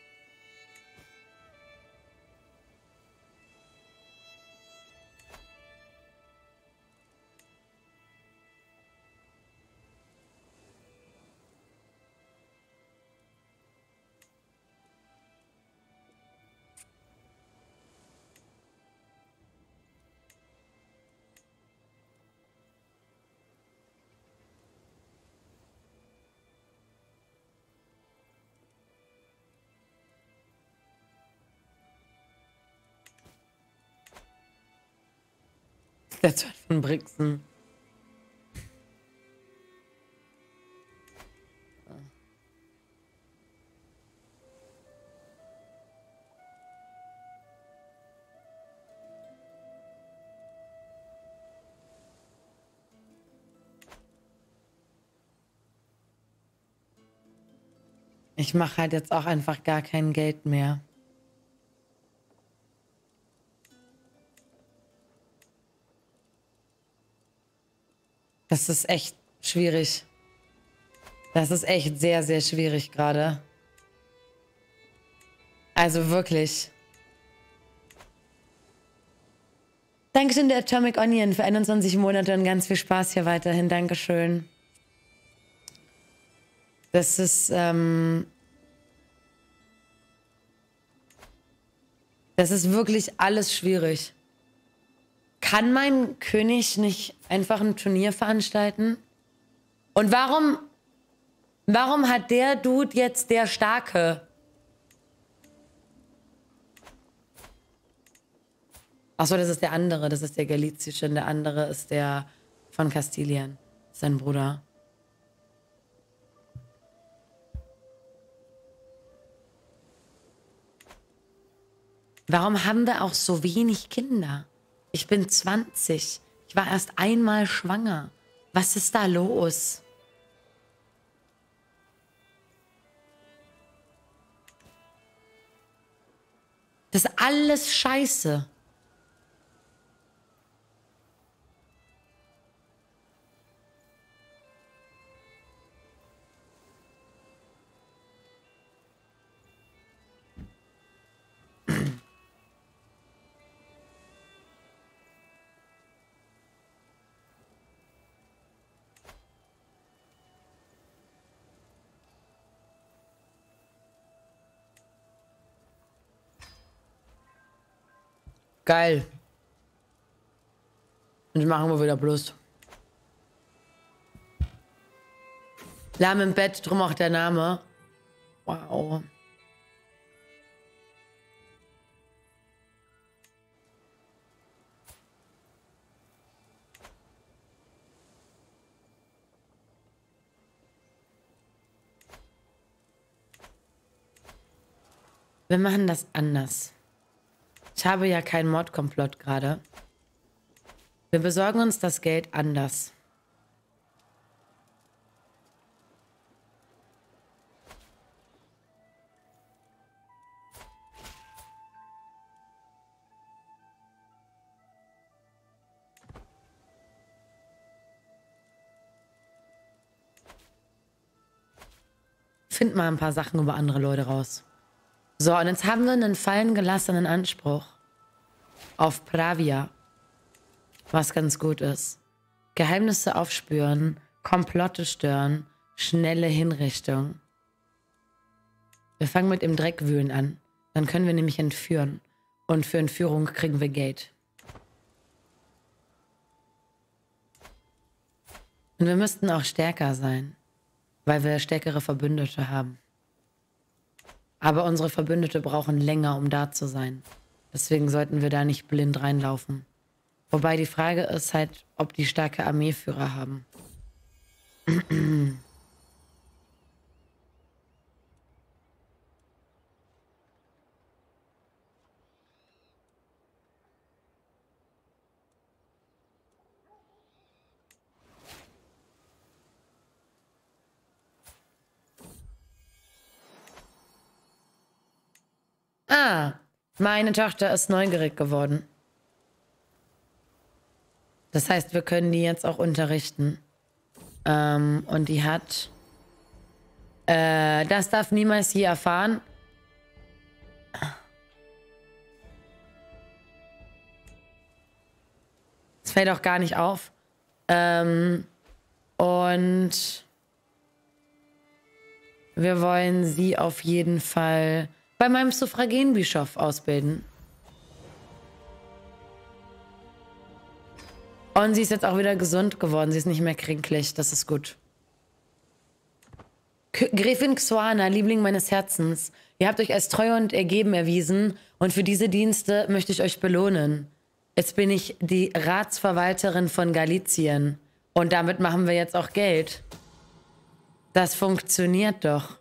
Der Zorn von Brixen. Ich mache halt jetzt auch einfach gar kein Geld mehr. Das ist echt schwierig. Das ist echt sehr, sehr schwierig gerade. Also wirklich. Dankeschön, der Atomic Onion, für einundzwanzig Monate und ganz viel Spaß hier weiterhin. Dankeschön. Das ist, ähm... Das ist wirklich alles schwierig. Kann mein König nicht einfach ein Turnier veranstalten? Und warum, warum hat der Dude jetzt der Starke? Achso, das ist der andere, das ist der Galizische und der andere ist der von Kastilien, sein Bruder. Warum haben wir auch so wenig Kinder? Ich bin zwanzig. Ich war erst einmal schwanger. Was ist da los? Das ist alles scheiße. Geil. Und machen wir wieder Plus. Lahm im Bett, drum auch der Name. Wow. Wir machen das anders. Ich habe ja keinen Mordkomplott gerade. Wir besorgen uns das Geld anders. Find mal ein paar Sachen über andere Leute raus. So, und jetzt haben wir einen fallen gelassenen Anspruch auf Pravia, was ganz gut ist. Geheimnisse aufspüren, Komplotte stören, schnelle Hinrichtung. Wir fangen mit dem Dreckwühlen an. Dann können wir nämlich entführen. Und für Entführung kriegen wir Geld. Und wir müssten auch stärker sein, weil wir stärkere Verbündete haben. Aber unsere Verbündete brauchen länger, um da zu sein. Deswegen sollten wir da nicht blind reinlaufen. Wobei die Frage ist halt, ob die starke Armeeführer haben. Ah, meine Tochter ist neugierig geworden. Das heißt, wir können die jetzt auch unterrichten. Ähm, und die hat... Äh, das darf niemals hier erfahren. Das fällt auch gar nicht auf. Ähm, und... Wir wollen sie auf jeden Fall... bei meinem Suffragenbischof ausbilden. Und sie ist jetzt auch wieder gesund geworden. Sie ist nicht mehr kränklich. Das ist gut. K Gräfin Xoana, Liebling meines Herzens. Ihr habt euch als treu und ergeben erwiesen. Und für diese Dienste möchte ich euch belohnen. Jetzt bin ich die Ratsverwalterin von Galizien. Und damit machen wir jetzt auch Geld. Das funktioniert doch.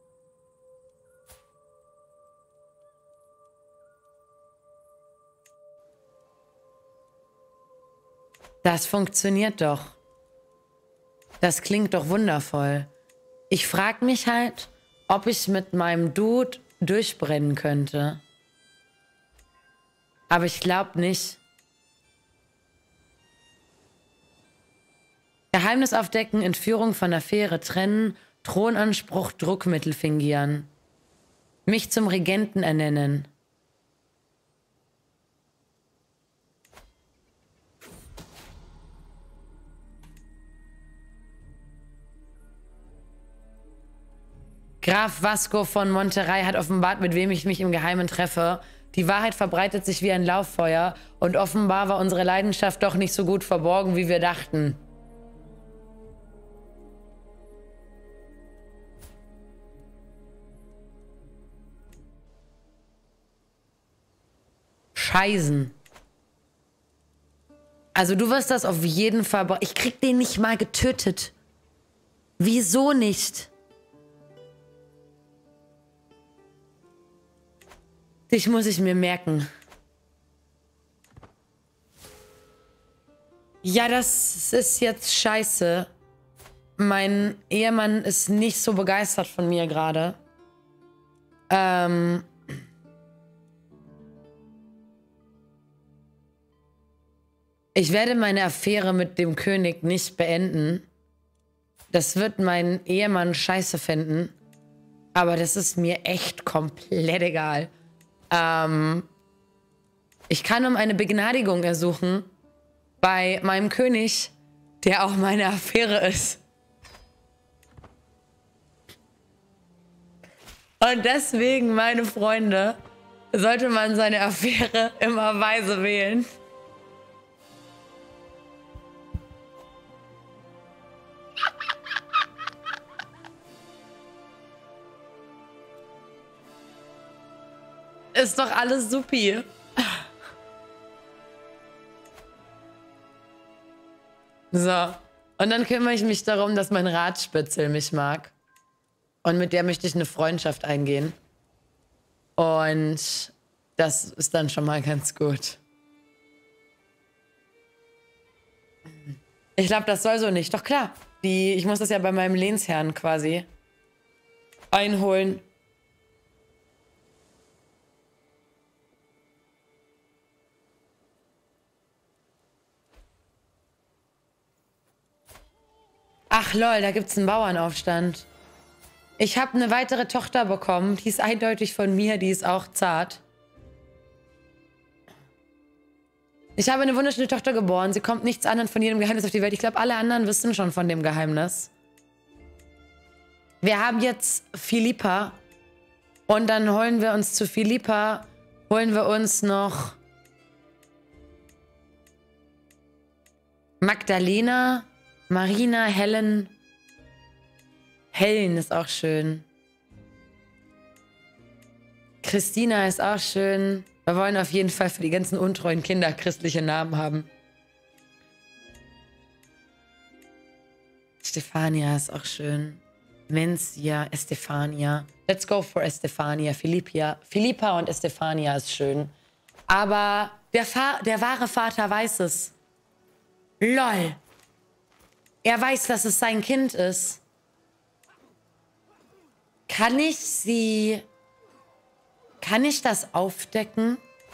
Das funktioniert doch. Das klingt doch wundervoll. Ich frage mich halt, ob ich mit meinem Dude durchbrennen könnte. Aber ich glaube nicht. Geheimnis aufdecken, Entführung von Affäre trennen, Thronanspruch, Druckmittel fingieren. Mich zum Regenten ernennen. Graf Vasco von Monterrey hat offenbart, mit wem ich mich im Geheimen treffe. Die Wahrheit verbreitet sich wie ein Lauffeuer und offenbar war unsere Leidenschaft doch nicht so gut verborgen, wie wir dachten. Scheißen. Also du wirst das auf jeden Fall... Ich krieg den nicht mal getötet. Wieso nicht? Dich muss ich mir merken. Ja, das ist jetzt scheiße. Mein Ehemann ist nicht so begeistert von mir gerade. Ähm... Ich werde meine Affäre mit dem König nicht beenden. Das wird mein Ehemann scheiße finden. Aber das ist mir echt komplett egal. Ähm, ich kann um eine Begnadigung ersuchen bei meinem König, der auch meine Affäre ist. Und deswegen, meine Freunde, sollte man seine Affäre immer weise wählen. Ist doch alles supi. So. Und dann kümmere ich mich darum, dass mein Ratspitzel mich mag. Und mit der möchte ich eine Freundschaft eingehen. Und das ist dann schon mal ganz gut. Ich glaube, das soll so nicht. Doch klar. Die, ich muss das ja bei meinem Lehnsherrn quasi einholen. Ach lol, da gibt's einen Bauernaufstand. Ich habe eine weitere Tochter bekommen. Die ist eindeutig von mir, die ist auch zart. Ich habe eine wunderschöne Tochter geboren. Sie kommt nichts anderes von jedem Geheimnis auf die Welt. Ich glaube, alle anderen wissen schon von dem Geheimnis. Wir haben jetzt Philippa. Und dann holen wir uns zu Philippa, holen wir uns noch Magdalena, Marina, Helen. Helen ist auch schön. Christina ist auch schön. Wir wollen auf jeden Fall für die ganzen untreuen Kinder christliche Namen haben. Stefania ist auch schön. Mencia, Estefania. Let's go for Estefania. Philippia. Philippa und Estefania ist schön. Aber der, Fa der wahre Vater weiß es. Lol. Er weiß, dass es sein Kind ist. Kann ich sie... Kann ich das aufdecken?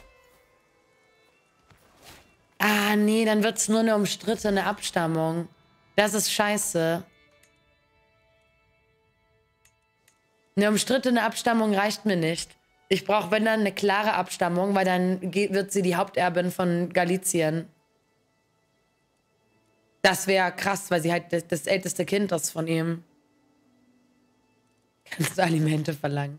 Ah, nee, dann wird es nur eine umstrittene Abstammung. Das ist scheiße. Eine umstrittene Abstammung reicht mir nicht. Ich brauche, wenn dann, eine klare Abstammung, weil dann geht, wird sie die Haupterbin von Galizien. Das wäre krass, weil sie halt das, das älteste Kind ist von ihm. Kannst du Alimente verlangen?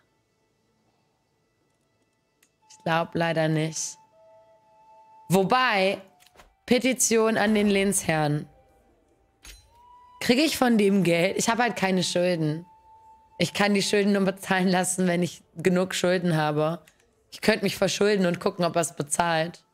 Ich glaube leider nicht. Wobei, Petition an den Lehnsherrn. Kriege ich von dem Geld? Ich habe halt keine Schulden. Ich kann die Schulden nur bezahlen lassen, wenn ich genug Schulden habe. Ich könnte mich verschulden und gucken, ob er es bezahlt.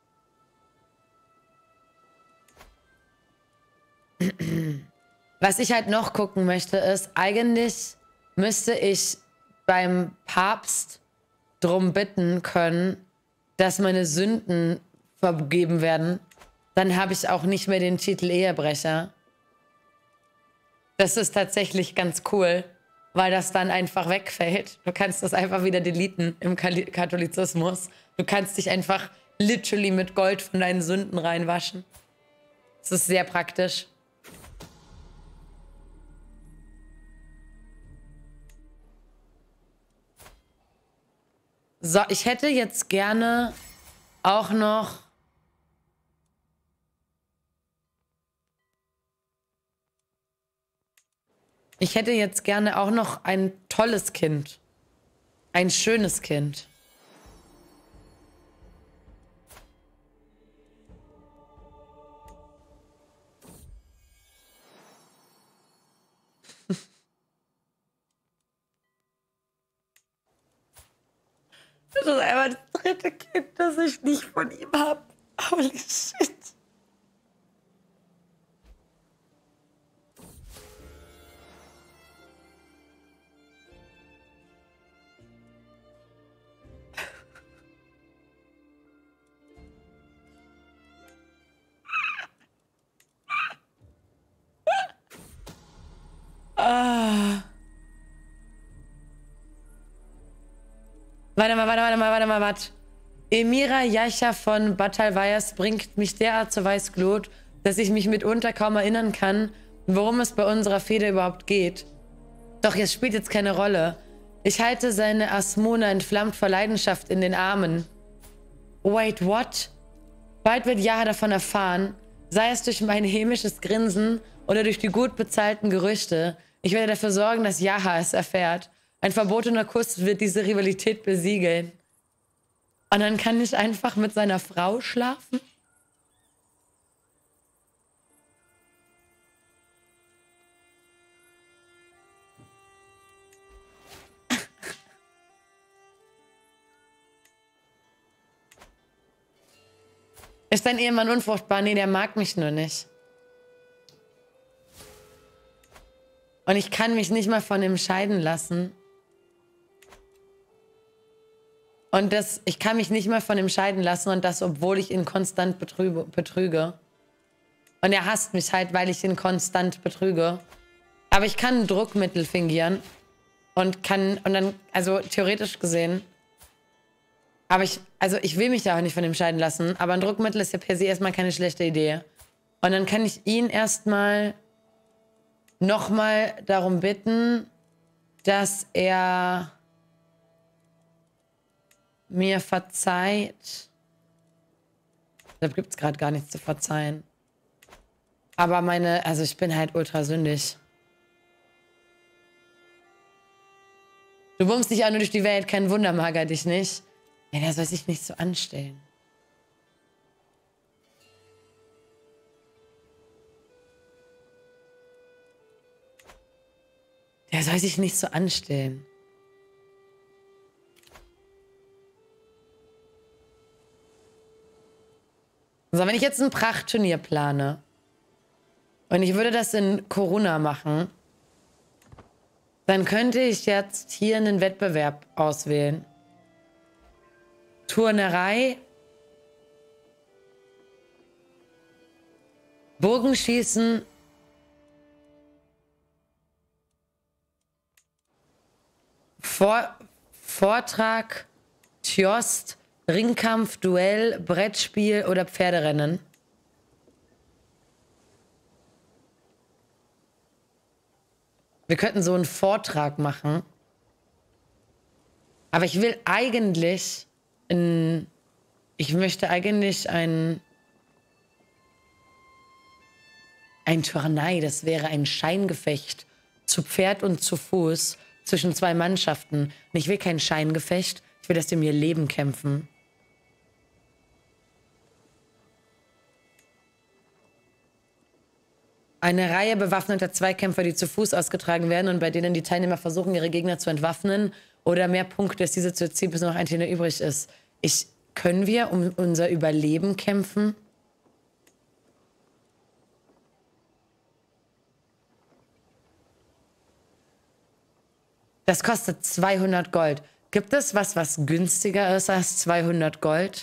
Was ich halt noch gucken möchte, ist, eigentlich müsste ich beim Papst drum bitten können, dass meine Sünden vergeben werden. Dann habe ich auch nicht mehr den Titel Ehebrecher. Das ist tatsächlich ganz cool, weil das dann einfach wegfällt. Du kannst das einfach wieder deleten im Katholizismus. Du kannst dich einfach literally mit Gold von deinen Sünden reinwaschen. Das ist sehr praktisch. So, ich hätte jetzt gerne auch noch... Ich hätte jetzt gerne auch noch ein tolles Kind. Ein schönes Kind. was ich nicht von ihm habe. Holy shit. Ah. Warte mal, warte, warte mal, warte mal, warte. Emira Yacha von Batalvayas bringt mich derart zur Weißglut, dass ich mich mitunter kaum erinnern kann, worum es bei unserer Fehde überhaupt geht. Doch es spielt jetzt keine Rolle. Ich halte seine Asmona entflammt vor Leidenschaft in den Armen. Wait, what? Bald wird Yaha davon erfahren, sei es durch mein hämisches Grinsen oder durch die gut bezahlten Gerüchte. Ich werde dafür sorgen, dass Yaha es erfährt. Ein verbotener Kuss wird diese Rivalität besiegeln. Und dann kann ich einfach mit seiner Frau schlafen? Ist dein Ehemann unfruchtbar? Nee, der mag mich nur nicht. Und ich kann mich nicht mal von ihm scheiden lassen. Und das, ich kann mich nicht mal von ihm scheiden lassen und das, obwohl ich ihn konstant betrüge, betrüge. Und er hasst mich halt, weil ich ihn konstant betrüge. Aber ich kann ein Druckmittel fingieren. Und kann, und dann, also theoretisch gesehen. Aber ich, also ich will mich ja auch nicht von ihm scheiden lassen. Aber ein Druckmittel ist ja per se erstmal keine schlechte Idee. Und dann kann ich ihn erstmal nochmal darum bitten, dass er mir verzeiht. Da gibt es gerade gar nichts zu verzeihen. Aber meine, also ich bin halt ultra sündig. Du bummst dich auch nur durch die Welt, kein Wunder, mag er dich nicht. Ja, der soll sich nicht so anstellen. Der soll sich nicht so anstellen. So, wenn ich jetzt ein Prachtturnier plane und ich würde das in Corona machen, dann könnte ich jetzt hier einen Wettbewerb auswählen. Turnerei, Bogenschießen, Vor Vortrag, Tjost, Ringkampf, Duell, Brettspiel oder Pferderennen. Wir könnten so einen Vortrag machen. Aber ich will eigentlich in, ich möchte eigentlich ein ein Turnei, das wäre ein Scheingefecht zu Pferd und zu Fuß zwischen zwei Mannschaften. Und ich will kein Scheingefecht, ich will, dass die um ihr Leben kämpfen. Eine Reihe bewaffneter Zweikämpfer, die zu Fuß ausgetragen werden und bei denen die Teilnehmer versuchen, ihre Gegner zu entwaffnen oder mehr Punkte, dass diese zu erzielen, bis nur noch ein Teilnehmer übrig ist. Ich, können wir um unser Überleben kämpfen? Das kostet zweihundert Gold. Gibt es was, was günstiger ist als zweihundert Gold?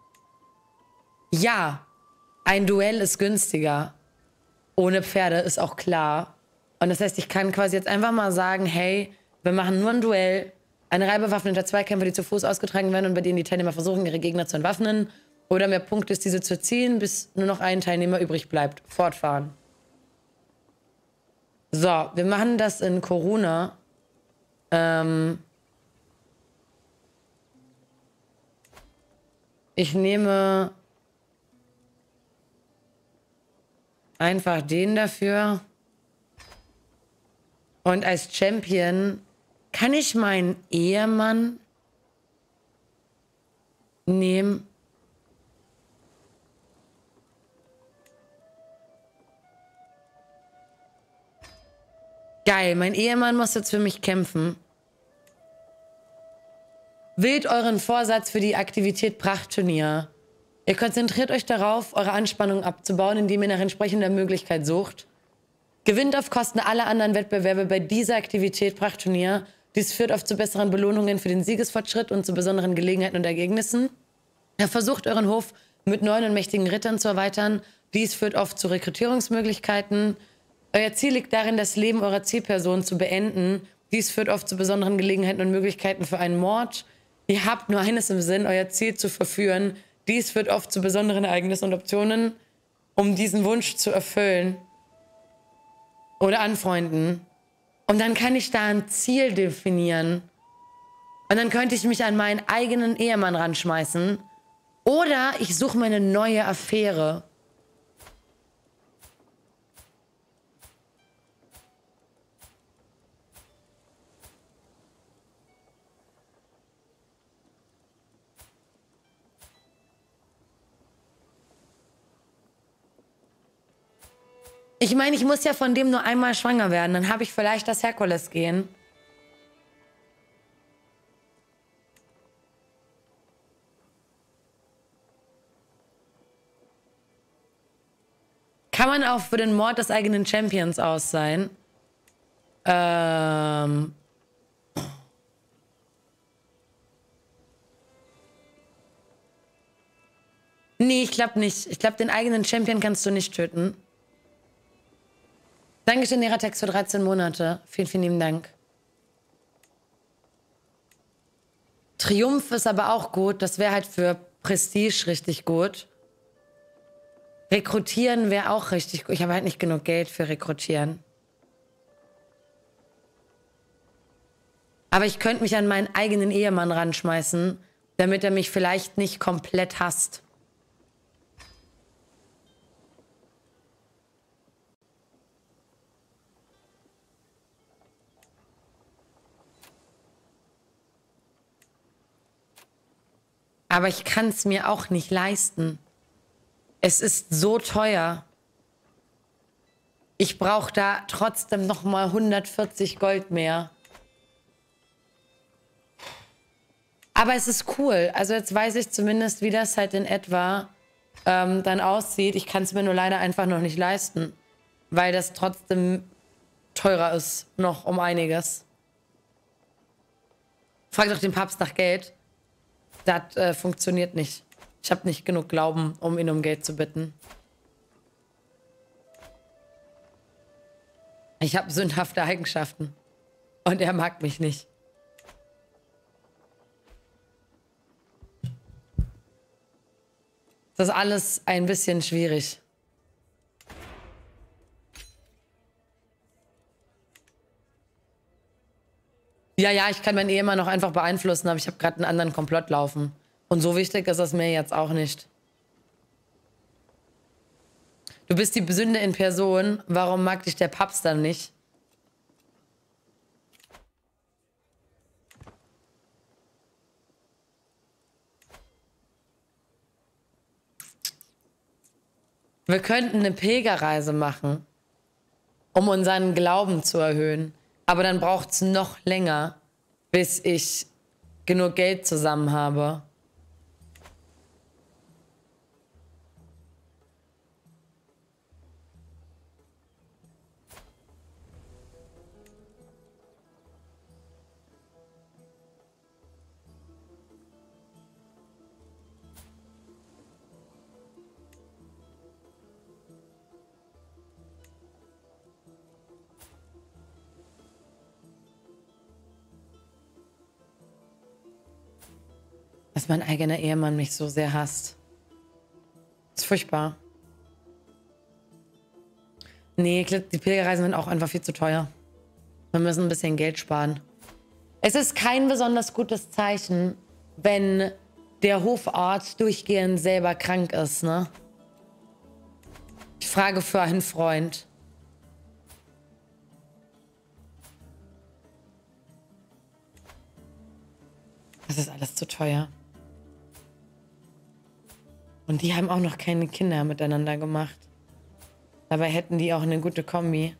Ja, ein Duell ist günstiger. Ohne Pferde ist auch klar. Und das heißt, ich kann quasi jetzt einfach mal sagen, hey, wir machen nur ein Duell. Eine Reihe bewaffneter Zweikämpfer, die zu Fuß ausgetragen werden und bei denen die Teilnehmer versuchen, ihre Gegner zu entwaffnen. Oder mehr Punkte ist, diese zu erzielen, bis nur noch ein Teilnehmer übrig bleibt. Fortfahren. So, wir machen das in Corona. Ähm ich nehme einfach den dafür. Und als Champion kann ich meinen Ehemann nehmen. Geil, mein Ehemann muss jetzt für mich kämpfen. Wählt euren Vorsatz für die Aktivität Prachtturnier. Ihr konzentriert euch darauf, eure Anspannung abzubauen, indem ihr nach entsprechender Möglichkeit sucht. Gewinnt auf Kosten aller anderen Wettbewerbe bei dieser Aktivität Prachtturnier. Dies führt oft zu besseren Belohnungen für den Siegesfortschritt und zu besonderen Gelegenheiten und Ergebnissen. Er versucht, euren Hof mit neuen und mächtigen Rittern zu erweitern. Dies führt oft zu Rekrutierungsmöglichkeiten. Euer Ziel liegt darin, das Leben eurer Zielperson zu beenden. Dies führt oft zu besonderen Gelegenheiten und Möglichkeiten für einen Mord. Ihr habt nur eines im Sinn, euer Ziel zu verführen. Dies führt oft zu besonderen Ereignissen und Optionen, um diesen Wunsch zu erfüllen. Oder anfreunden. Und dann kann ich da ein Ziel definieren. Und dann könnte ich mich an meinen eigenen Ehemann ranschmeißen. Oder ich suche mir eine neue Affäre. Ich meine, ich muss ja von dem nur einmal schwanger werden. Dann habe ich vielleicht das Herkules gehen. Kann man auch für den Mord des eigenen Champions aus sein? Ähm... Nee, ich glaube nicht. Ich glaube, den eigenen Champion kannst du nicht töten. Dankeschön, Neratex, für dreizehn Monate. Vielen, vielen lieben Dank. Triumph ist aber auch gut. Das wäre halt für Prestige richtig gut. Rekrutieren wäre auch richtig gut. Ich habe halt nicht genug Geld für Rekrutieren. Aber ich könnte mich an meinen eigenen Ehemann ranschmeißen, damit er mich vielleicht nicht komplett hasst. Aber ich kann es mir auch nicht leisten. Es ist so teuer. Ich brauche da trotzdem noch mal hundertvierzig Gold mehr. Aber es ist cool. Also jetzt weiß ich zumindest, wie das halt in etwa ähm, dann aussieht. Ich kann es mir nur leider einfach noch nicht leisten. Weil das trotzdem teurer ist. Noch um einiges. Frag doch den Papst nach Geld. Das äh, funktioniert nicht. Ich habe nicht genug Glauben, um ihn um Geld zu bitten. Ich habe sündhafte Eigenschaften. Und er mag mich nicht. Das ist alles ein bisschen schwierig. Ja, ja, ich kann meinen Ehemann noch einfach beeinflussen, aber ich habe gerade einen anderen Komplott laufen. Und so wichtig ist das mir jetzt auch nicht. Du bist die Sünde in Person. Warum mag dich der Papst dann nicht? Wir könnten eine Pilgerreise machen, um unseren Glauben zu erhöhen. Aber dann braucht es noch länger, bis ich genug Geld zusammen habe. Dass mein eigener Ehemann mich so sehr hasst. Das ist furchtbar. Nee, die Pilgerreisen sind auch einfach viel zu teuer. Wir müssen ein bisschen Geld sparen. Es ist kein besonders gutes Zeichen, wenn der Hofart durchgehend selber krank ist, ne? Ich frage für einen Freund. Das ist alles zu teuer. Und die haben auch noch keine Kinder miteinander gemacht. Dabei hätten die auch eine gute Kombi.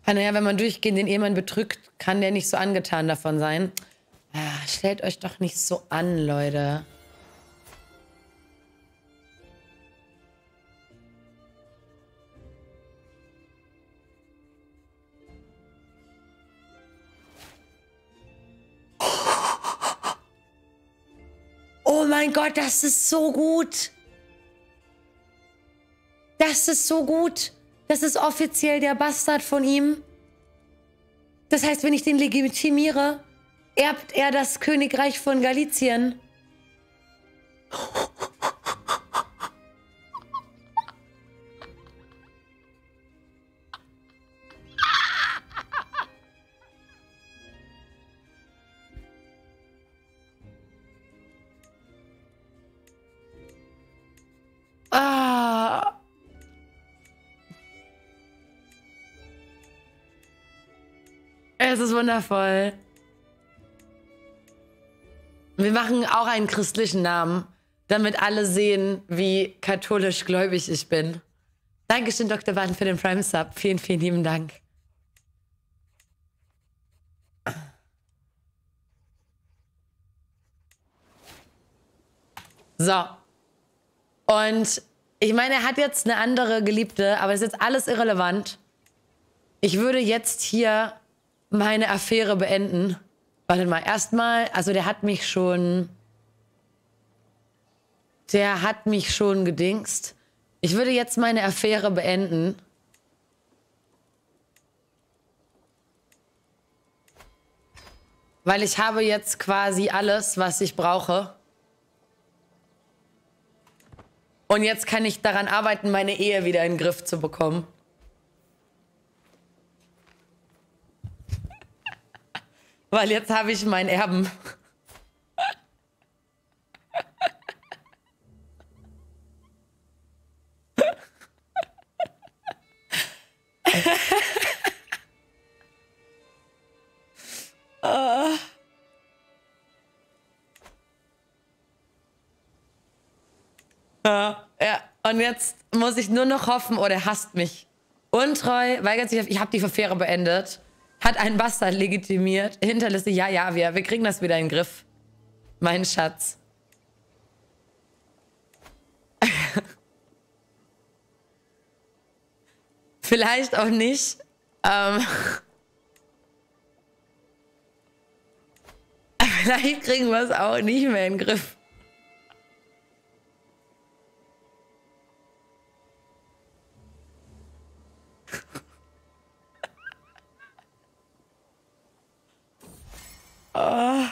Ah, naja, wenn man durchgehend den Ehemann betrügt, kann der nicht so angetan davon sein. Ah, stellt euch doch nicht so an, Leute. Oh mein Gott, das ist so gut. Das ist so gut. Das ist offiziell der Bastard von ihm. Das heißt, wenn ich den legitimiere, erbt er das Königreich von Galizien. Ah. Es ist wundervoll. Wir machen auch einen christlichen Namen, damit alle sehen, wie katholisch gläubig ich bin. Dankeschön, Doktor Wan, für den Prime Sub. Vielen, vielen lieben Dank. So. Und ich meine, er hat jetzt eine andere Geliebte, aber das ist jetzt alles irrelevant. Ich würde jetzt hier meine Affäre beenden. Warte mal, erstmal, also der hat mich schon... Der hat mich schon gedingst. Ich würde jetzt meine Affäre beenden. Weil ich habe jetzt quasi alles, was ich brauche. Und jetzt kann ich daran arbeiten, meine Ehe wieder in den Griff zu bekommen. Weil jetzt habe ich meinen Erben. uh. Ja, ja, und jetzt muss ich nur noch hoffen, oh, der hasst mich. Untreu, weigert sich, ich habe die Affäre beendet. Hat einen Bastard legitimiert. Hinterliste, ja, ja, wir, wir kriegen das wieder in den Griff. Mein Schatz. Vielleicht auch nicht. Ähm Vielleicht kriegen wir es auch nicht mehr in den Griff. Oh.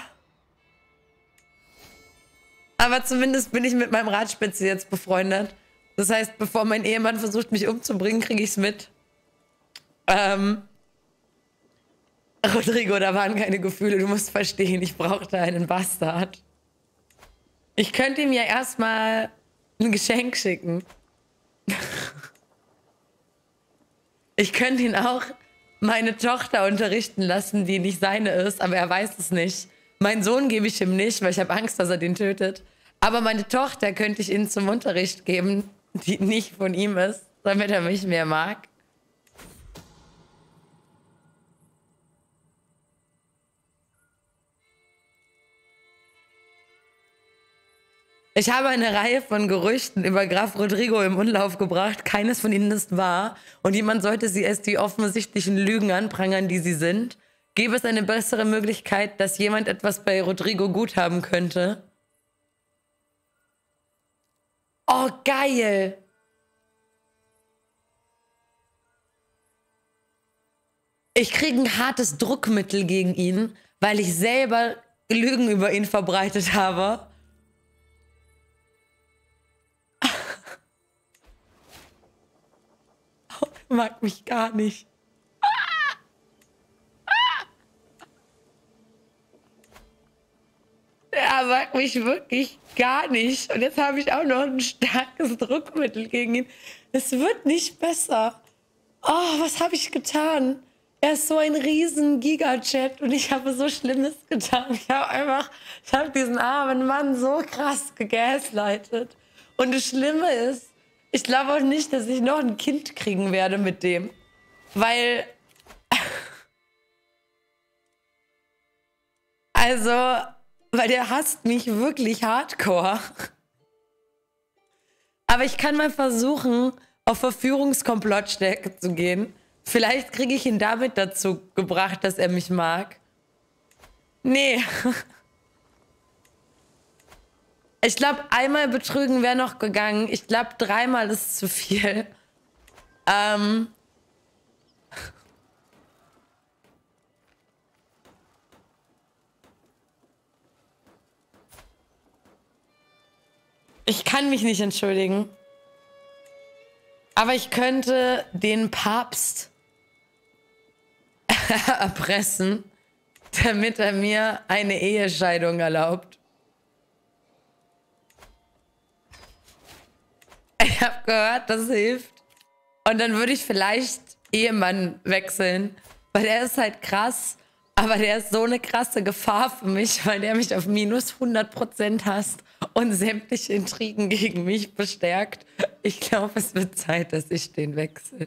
Aber zumindest bin ich mit meinem Radspitze jetzt befreundet. Das heißt, bevor mein Ehemann versucht, mich umzubringen, kriege ich es mit. Ähm, Rodrigo, da waren keine Gefühle. Du musst verstehen, ich brauchte einen Bastard. Ich könnte ihm ja erstmal ein Geschenk schicken. Ich könnte ihn auch meine Tochter unterrichten lassen, die nicht seine ist, aber er weiß es nicht. Meinen Sohn gebe ich ihm nicht, weil ich habe Angst, dass er den tötet. Aber meine Tochter könnte ich ihm zum Unterricht geben, die nicht von ihm ist, damit er mich mehr mag. Ich habe eine Reihe von Gerüchten über Graf Rodrigo im Umlauf gebracht. Keines von ihnen ist wahr. Und jemand sollte sie als die offensichtlichen Lügen anprangern, die sie sind. Gäbe es eine bessere Möglichkeit, dass jemand etwas bei Rodrigo gut haben könnte? Oh, geil! Ich kriege ein hartes Druckmittel gegen ihn, weil ich selber Lügen über ihn verbreitet habe. Er mag mich gar nicht. Er mag mich wirklich gar nicht. Und jetzt habe ich auch noch ein starkes Druckmittel gegen ihn. Es wird nicht besser. Oh, was habe ich getan? Er ist so ein riesen Gigachat und ich habe so Schlimmes getan. Ich habe einfach, ich habe diesen armen Mann so krass gegaslightet. Und das Schlimme ist, ich glaube auch nicht, dass ich noch ein Kind kriegen werde mit dem. Weil Also, weil der hasst mich wirklich hardcore. Aber ich kann mal versuchen, auf Verführungskomplottstärke zu gehen. Vielleicht kriege ich ihn damit dazu gebracht, dass er mich mag. Nee. Ich glaube, einmal betrügen wäre noch gegangen. Ich glaube, dreimal ist zu viel. Ähm... Ich kann mich nicht entschuldigen. Aber ich könnte den Papst erpressen, damit er mir eine Ehescheidung erlaubt. Ich habe gehört, das hilft. Und dann würde ich vielleicht Ehemann wechseln, weil der ist halt krass. Aber der ist so eine krasse Gefahr für mich, weil der mich auf minus hundert Prozent hasst und sämtliche Intrigen gegen mich bestärkt. Ich glaube, es wird Zeit, dass ich den wechsle.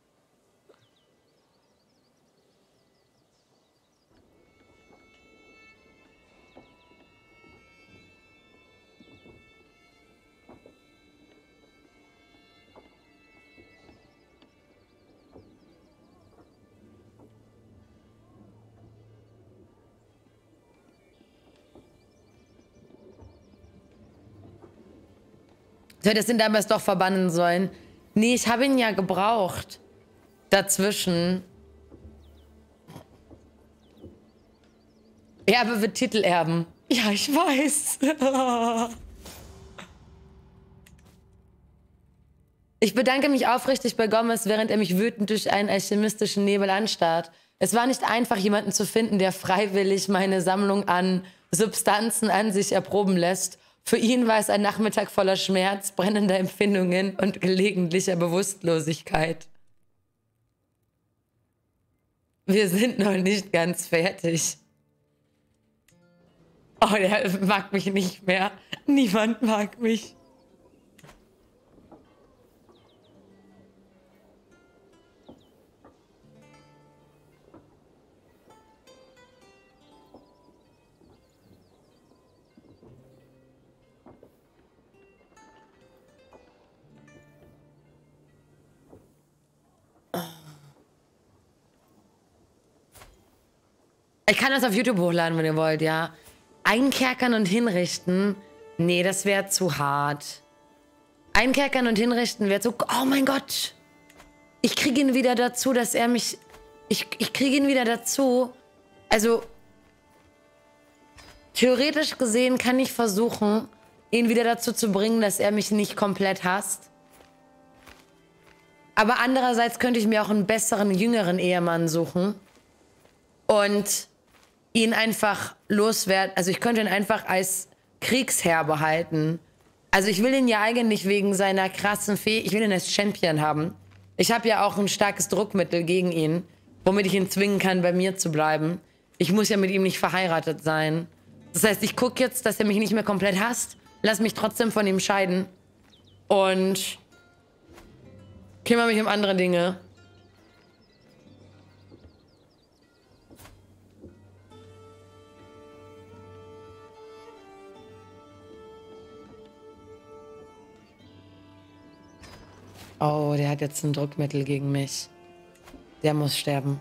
Du hättest ihn damals doch verbannen sollen. Nee, ich habe ihn ja gebraucht. Dazwischen. Erbe wird Titelerben. Ja, ich weiß. Ich bedanke mich aufrichtig bei Gomez, während er mich wütend durch einen alchemistischen Nebel anstarrt. Es war nicht einfach, jemanden zu finden, der freiwillig meine Sammlung an Substanzen an sich erproben lässt. Für ihn war es ein Nachmittag voller Schmerz, brennender Empfindungen und gelegentlicher Bewusstlosigkeit. Wir sind noch nicht ganz fertig. Oh, der mag mich nicht mehr. Niemand mag mich. Ich kann das auf YouTube hochladen, wenn ihr wollt, ja. Einkerkern und hinrichten? Nee, das wäre zu hart. Einkerkern und hinrichten wäre zu... Oh mein Gott! Ich kriege ihn wieder dazu, dass er mich... Ich, ich kriege ihn wieder dazu... Also... Theoretisch gesehen kann ich versuchen, ihn wieder dazu zu bringen, dass er mich nicht komplett hasst. Aber andererseits könnte ich mir auch einen besseren, jüngeren Ehemann suchen. Und... ihn einfach loswerden. Also ich könnte ihn einfach als Kriegsherr behalten. Also ich will ihn ja eigentlich wegen seiner krassen Fee... Ich will ihn als Champion haben. Ich habe ja auch ein starkes Druckmittel gegen ihn, womit ich ihn zwingen kann, bei mir zu bleiben. Ich muss ja mit ihm nicht verheiratet sein. Das heißt, ich gucke jetzt, dass er mich nicht mehr komplett hasst, lass mich trotzdem von ihm scheiden und kümmere mich um andere Dinge. Oh, der hat jetzt ein Druckmittel gegen mich. Der muss sterben.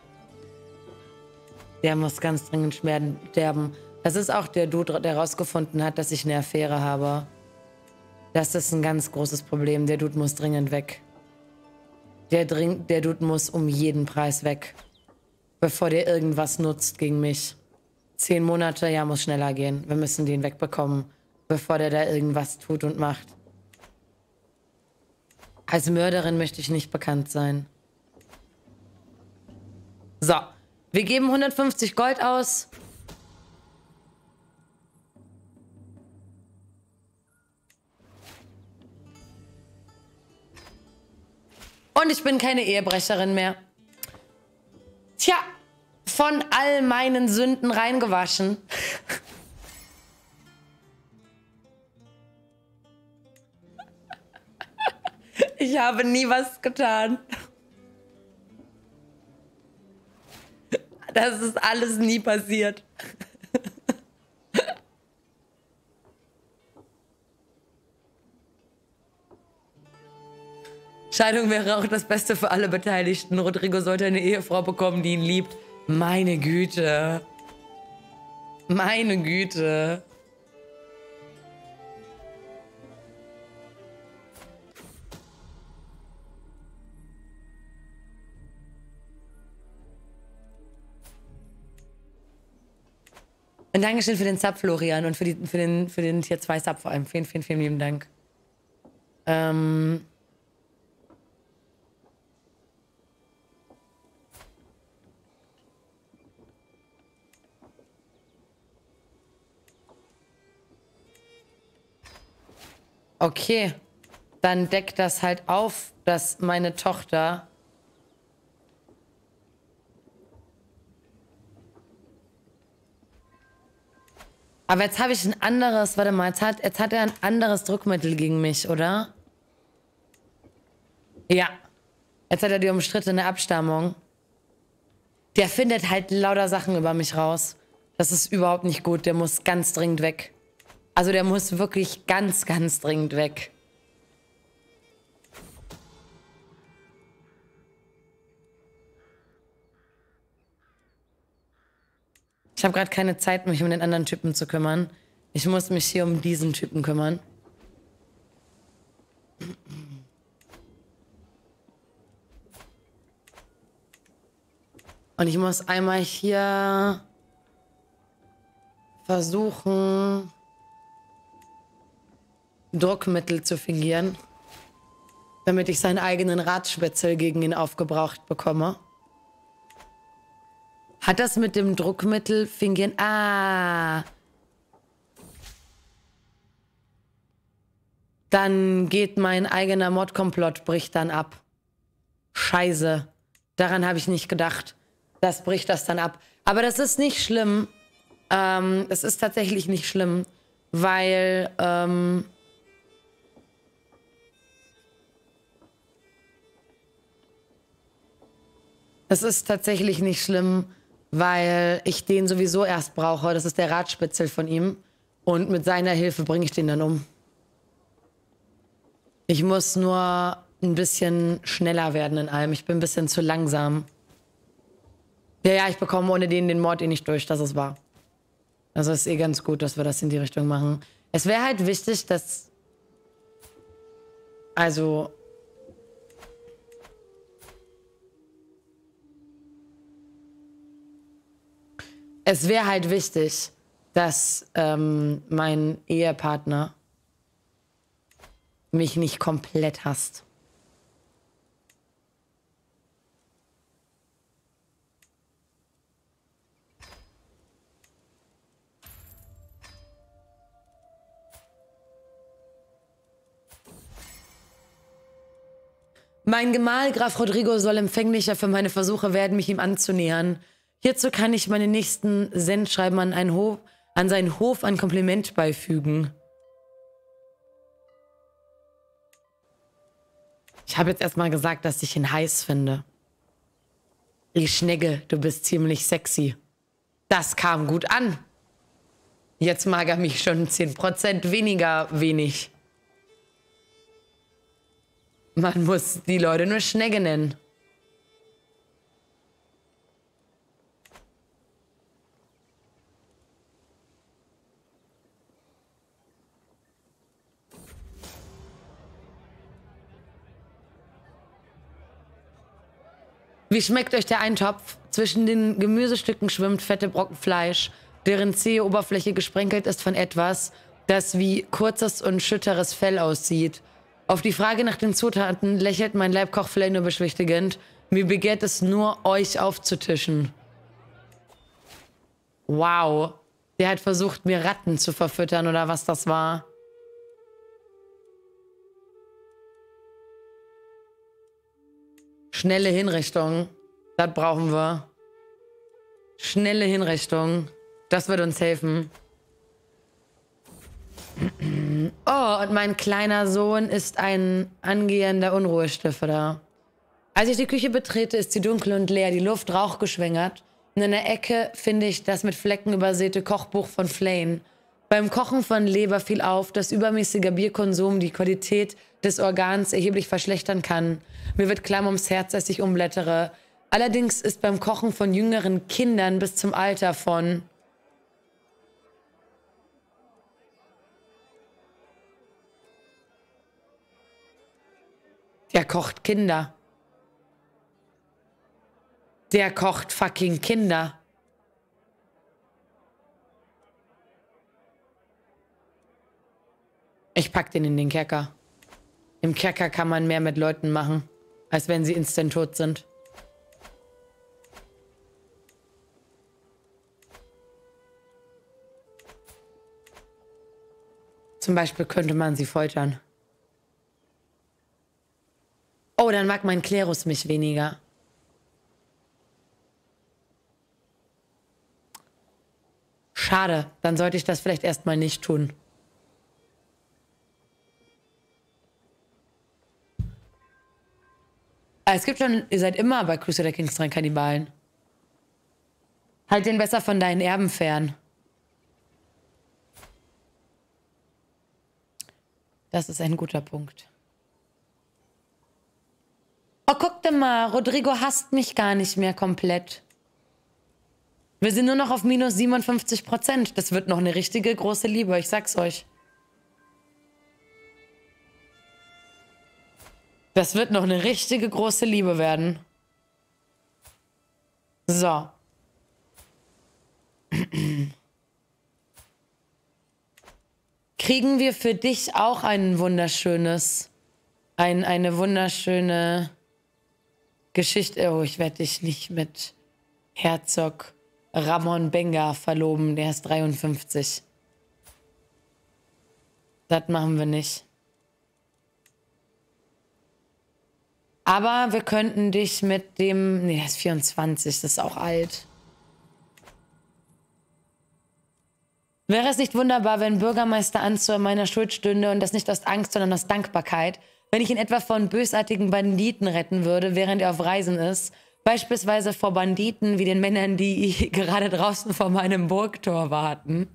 Der muss ganz dringend sterben. Das ist auch der Dude, der rausgefunden hat, dass ich eine Affäre habe. Das ist ein ganz großes Problem. Der Dude muss dringend weg. Der, dring der Dude muss um jeden Preis weg. Bevor der irgendwas nutzt gegen mich. Zehn Monate, ja, muss schneller gehen. Wir müssen den wegbekommen, bevor der da irgendwas tut und macht. Als Mörderin möchte ich nicht bekannt sein. So, wir geben hundertfünfzig Gold aus. Und ich bin keine Ehebrecherin mehr. Tja, von all meinen Sünden reingewaschen. Ich habe nie was getan. Das ist alles nie passiert. Scheidung wäre auch das Beste für alle Beteiligten. Rodrigo sollte eine Ehefrau bekommen, die ihn liebt. Meine Güte. Meine Güte. Und Dankeschön für den Sub, Florian, und für, die, für den, für den Tier zwei Sub vor allem. Vielen, vielen, vielen lieben Dank. Ähm... Okay, dann deckt das halt auf, dass meine Tochter aber jetzt habe ich ein anderes, warte mal, jetzt hat, jetzt hat er ein anderes Druckmittel gegen mich, oder? Ja, jetzt hat er die umstrittene Abstammung. Der findet halt lauter Sachen über mich raus. Das ist überhaupt nicht gut, der muss ganz dringend weg. Also der muss wirklich ganz, ganz dringend weg. Ich habe gerade keine Zeit, mich um den anderen Typen zu kümmern. Ich muss mich hier um diesen Typen kümmern. Und ich muss einmal hier versuchen, Druckmittel zu fingieren, damit ich seinen eigenen Radspitzel gegen ihn aufgebraucht bekomme. Hat das mit dem Druckmittel fingieren? Ah. Dann geht mein eigener Mod-Komplott, bricht dann ab. Scheiße. Daran habe ich nicht gedacht. Das bricht das dann ab. Aber das ist nicht schlimm. Ähm, es ist tatsächlich nicht schlimm, weil, ähm, es ist tatsächlich nicht schlimm, weil ich den sowieso erst brauche. Das ist der Radspitzel von ihm. Und mit seiner Hilfe bringe ich den dann um. Ich muss nur ein bisschen schneller werden in allem. Ich bin ein bisschen zu langsam. Ja, ja, ich bekomme ohne den den Mord eh nicht durch. Das ist wahr. Also ist eh ganz gut, dass wir das in die Richtung machen. Es wäre halt wichtig, dass... Also... Es wäre halt wichtig, dass ähm, mein Ehepartner mich nicht komplett hasst. Mein Gemahl, Graf Rodrigo, soll empfänglicher für meine Versuche werden, mich ihm anzunähern. Hierzu kann ich meine nächsten Sendschreiben an, einen Hof, an seinen Hof ein Kompliment beifügen. Ich habe jetzt erstmal gesagt, dass ich ihn heiß finde. Ich Schnegge, du bist ziemlich sexy. Das kam gut an. Jetzt mag er mich schon zehn Prozent weniger wenig. Man muss die Leute nur Schnegge nennen. Wie schmeckt euch der Eintopf? Zwischen den Gemüsestücken schwimmt fette Brocken Fleisch, deren zähe Oberfläche gesprenkelt ist von etwas, das wie kurzes und schütteres Fell aussieht. Auf die Frage nach den Zutaten lächelt mein Leibkochfell nur beschwichtigend. Mir begehrt es nur, euch aufzutischen. Wow. Der hat versucht, mir Ratten zu verfüttern oder was das war. Schnelle Hinrichtung. Das brauchen wir. Schnelle Hinrichtung. Das wird uns helfen. Oh, und mein kleiner Sohn ist ein angehender Unruhestifter. Als ich die Küche betrete, ist sie dunkel und leer, die Luft rauchgeschwängert. Und in der Ecke finde ich das mit Flecken übersäte Kochbuch von Flane. Beim Kochen von Leber fiel auf, dass übermäßiger Bierkonsum die Qualität des Organs erheblich verschlechtern kann. Mir wird klamm ums Herz, als ich umblättere. Allerdings ist beim Kochen von jüngeren Kindern bis zum Alter von... Der kocht Kinder. Der kocht fucking Kinder. Ich pack den in den Kerker. Im Kerker kann man mehr mit Leuten machen, als wenn sie instant tot sind. Zum Beispiel könnte man sie foltern. Oh, dann mag mein Klerus mich weniger. Schade, dann sollte ich das vielleicht erstmal nicht tun. Es gibt schon, ihr seid immer bei Crusader Kings drei Kannibalen. Halt den besser von deinen Erben fern. Das ist ein guter Punkt. Oh, guck dir mal, Rodrigo hasst mich gar nicht mehr komplett. Wir sind nur noch auf minus siebenundfünfzig Prozent. Das wird noch eine richtige große Liebe, ich sag's euch. Das wird noch eine richtige große Liebe werden. So. Kriegen wir für dich auch ein wunderschönes, ein, eine wunderschöne Geschichte. Oh, ich werde dich nicht mit Herzog Ramon Benga verloben, der ist dreiundfünfzig. Das machen wir nicht. Aber wir könnten dich mit dem... Nee, der ist vierundzwanzig, das ist auch alt. Wäre es nicht wunderbar, wenn Bürgermeister Anzor meiner Schuld stünde und das nicht aus Angst, sondern aus Dankbarkeit, wenn ich ihn etwa von bösartigen Banditen retten würde, während er auf Reisen ist, beispielsweise vor Banditen wie den Männern, die gerade draußen vor meinem Burgtor warten?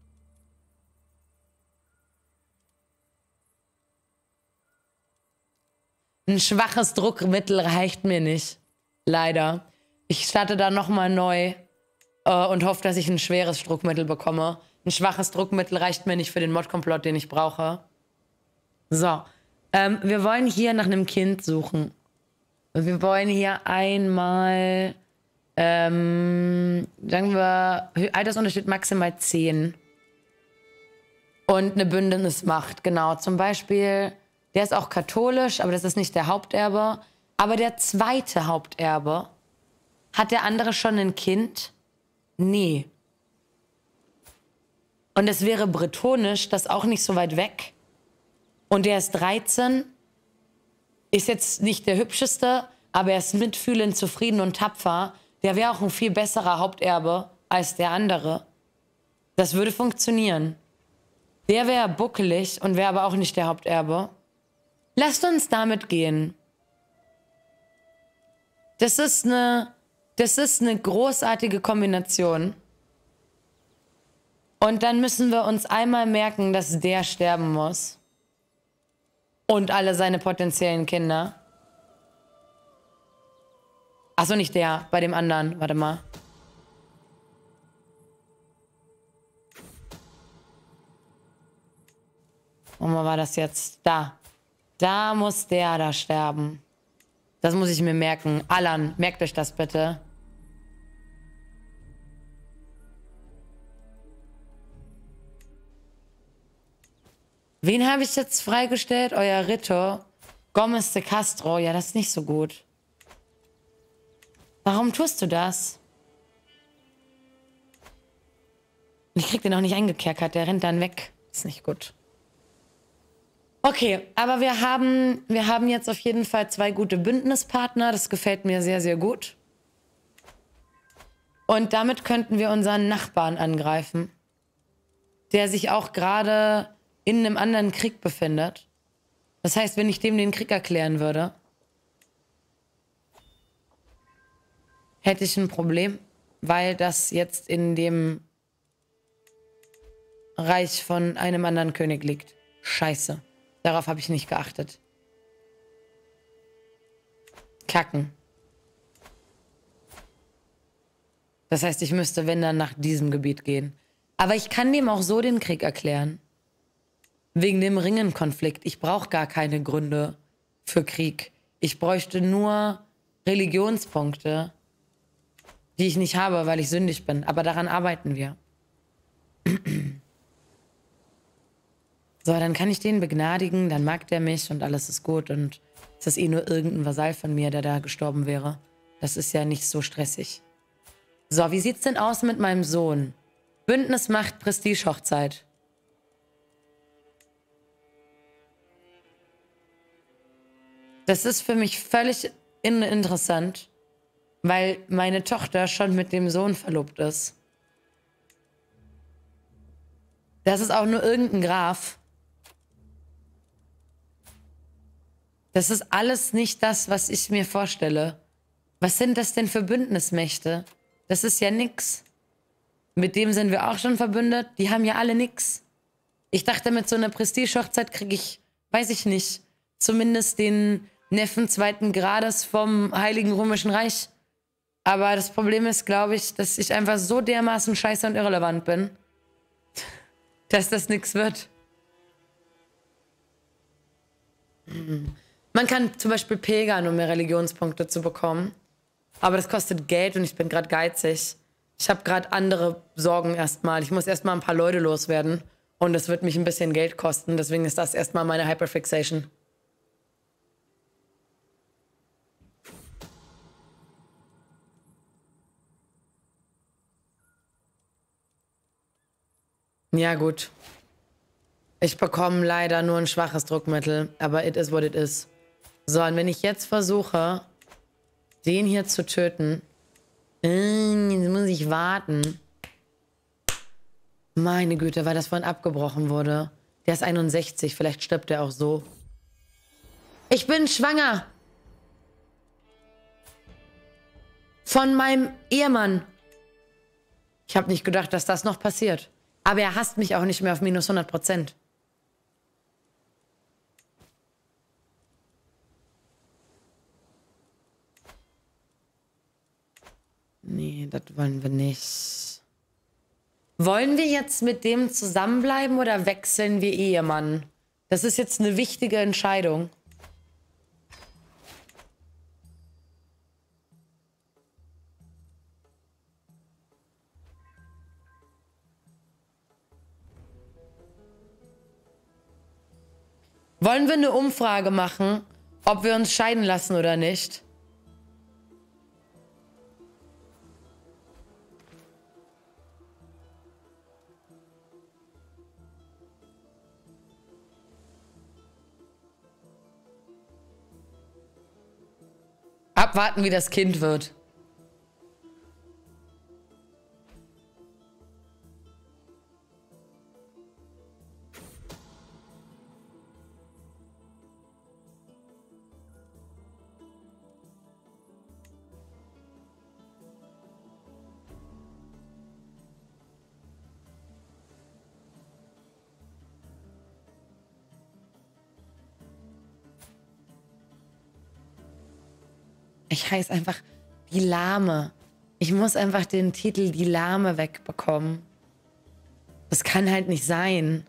Ein schwaches Druckmittel reicht mir nicht. Leider. Ich starte da nochmal neu äh, und hoffe, dass ich ein schweres Druckmittel bekomme. Ein schwaches Druckmittel reicht mir nicht für den Modkomplott, den ich brauche. So. Ähm, wir wollen hier nach einem Kind suchen. Wir wollen hier einmal, ähm, sagen wir, Altersunterschied maximal zehn. Und eine Bündnismacht, genau. Zum Beispiel... Der ist auch katholisch, aber das ist nicht der Haupterbe. Aber der zweite Haupterbe, hat der andere schon ein Kind? Nee. Und es wäre bretonisch, das auch nicht so weit weg. Und der ist dreizehn, ist jetzt nicht der hübscheste, aber er ist mitfühlend, zufrieden und tapfer. Der wäre auch ein viel besserer Haupterbe als der andere. Das würde funktionieren. Der wäre buckelig und wäre aber auch nicht der Haupterbe. Lasst uns damit gehen. Das ist eine, das ist eine großartige Kombination. Und dann müssen wir uns einmal merken, dass der sterben muss. Und alle seine potenziellen Kinder. Achso, nicht der, bei dem anderen. Warte mal. Und wo war das jetzt? Da. Da muss der da sterben. Das muss ich mir merken. Alan, merkt euch das bitte. Wen habe ich jetzt freigestellt? Euer Ritter. Gomez de Castro. Ja, das ist nicht so gut. Warum tust du das? Ich krieg den auch nicht eingekerkert. Der rennt dann weg. Ist nicht gut. Okay, aber wir haben, wir haben jetzt auf jeden Fall zwei gute Bündnispartner. Das gefällt mir sehr, sehr gut. Und damit könnten wir unseren Nachbarn angreifen, der sich auch gerade in einem anderen Krieg befindet. Das heißt, wenn ich dem den Krieg erklären würde, hätte ich ein Problem, weil das jetzt in dem Reich von einem anderen König liegt. Scheiße. Darauf habe ich nicht geachtet. Kacken. Das heißt, ich müsste, wenn dann, nach diesem Gebiet gehen. Aber ich kann dem auch so den Krieg erklären. Wegen dem Ringenkonflikt. Ich brauche gar keine Gründe für Krieg. Ich bräuchte nur Religionspunkte, die ich nicht habe, weil ich sündig bin. Aber daran arbeiten wir. So, dann kann ich den begnadigen, dann mag der mich und alles ist gut. Und es ist eh nur irgendein Vasall von mir, der da gestorben wäre. Das ist ja nicht so stressig. So, wie sieht's denn aus mit meinem Sohn? Bündnis macht Prestige-Hochzeit. Das ist für mich völlig uninteressant, weil meine Tochter schon mit dem Sohn verlobt ist. Das ist auch nur irgendein Graf. Das ist alles nicht das, was ich mir vorstelle. Was sind das denn für Bündnismächte? Das ist ja nix. Mit dem sind wir auch schon verbündet. Die haben ja alle nix. Ich dachte, mit so einer Prestige-Hochzeit kriege ich, weiß ich nicht, zumindest den Neffen zweiten Grades vom Heiligen Römischen Reich. Aber das Problem ist, glaube ich, dass ich einfach so dermaßen scheiße und irrelevant bin, dass das nix wird. Man kann zum Beispiel pilgern, um mehr Religionspunkte zu bekommen. Aber das kostet Geld und ich bin gerade geizig. Ich habe gerade andere Sorgen erstmal. Ich muss erstmal ein paar Leute loswerden. Und das wird mich ein bisschen Geld kosten. Deswegen ist das erstmal meine Hyperfixation. Ja, gut. Ich bekomme leider nur ein schwaches Druckmittel. Aber it is what it is. So, und wenn ich jetzt versuche, den hier zu töten, äh, jetzt muss ich warten. Meine Güte, weil das vorhin abgebrochen wurde. Der ist einundsechzig, vielleicht stirbt er auch so. Ich bin schwanger. Von meinem Ehemann. Ich habe nicht gedacht, dass das noch passiert. Aber er hasst mich auch nicht mehr auf minus hundert Prozent. Nee, das wollen wir nicht. Wollen wir jetzt mit dem zusammenbleiben oder wechseln wir Ehemann? Das ist jetzt eine wichtige Entscheidung. Wollen wir eine Umfrage machen, ob wir uns scheiden lassen oder nicht? Abwarten, wie das Kind wird. Ich heiße einfach die Lahme. Ich muss einfach den Titel die Lahme wegbekommen. Das kann halt nicht sein.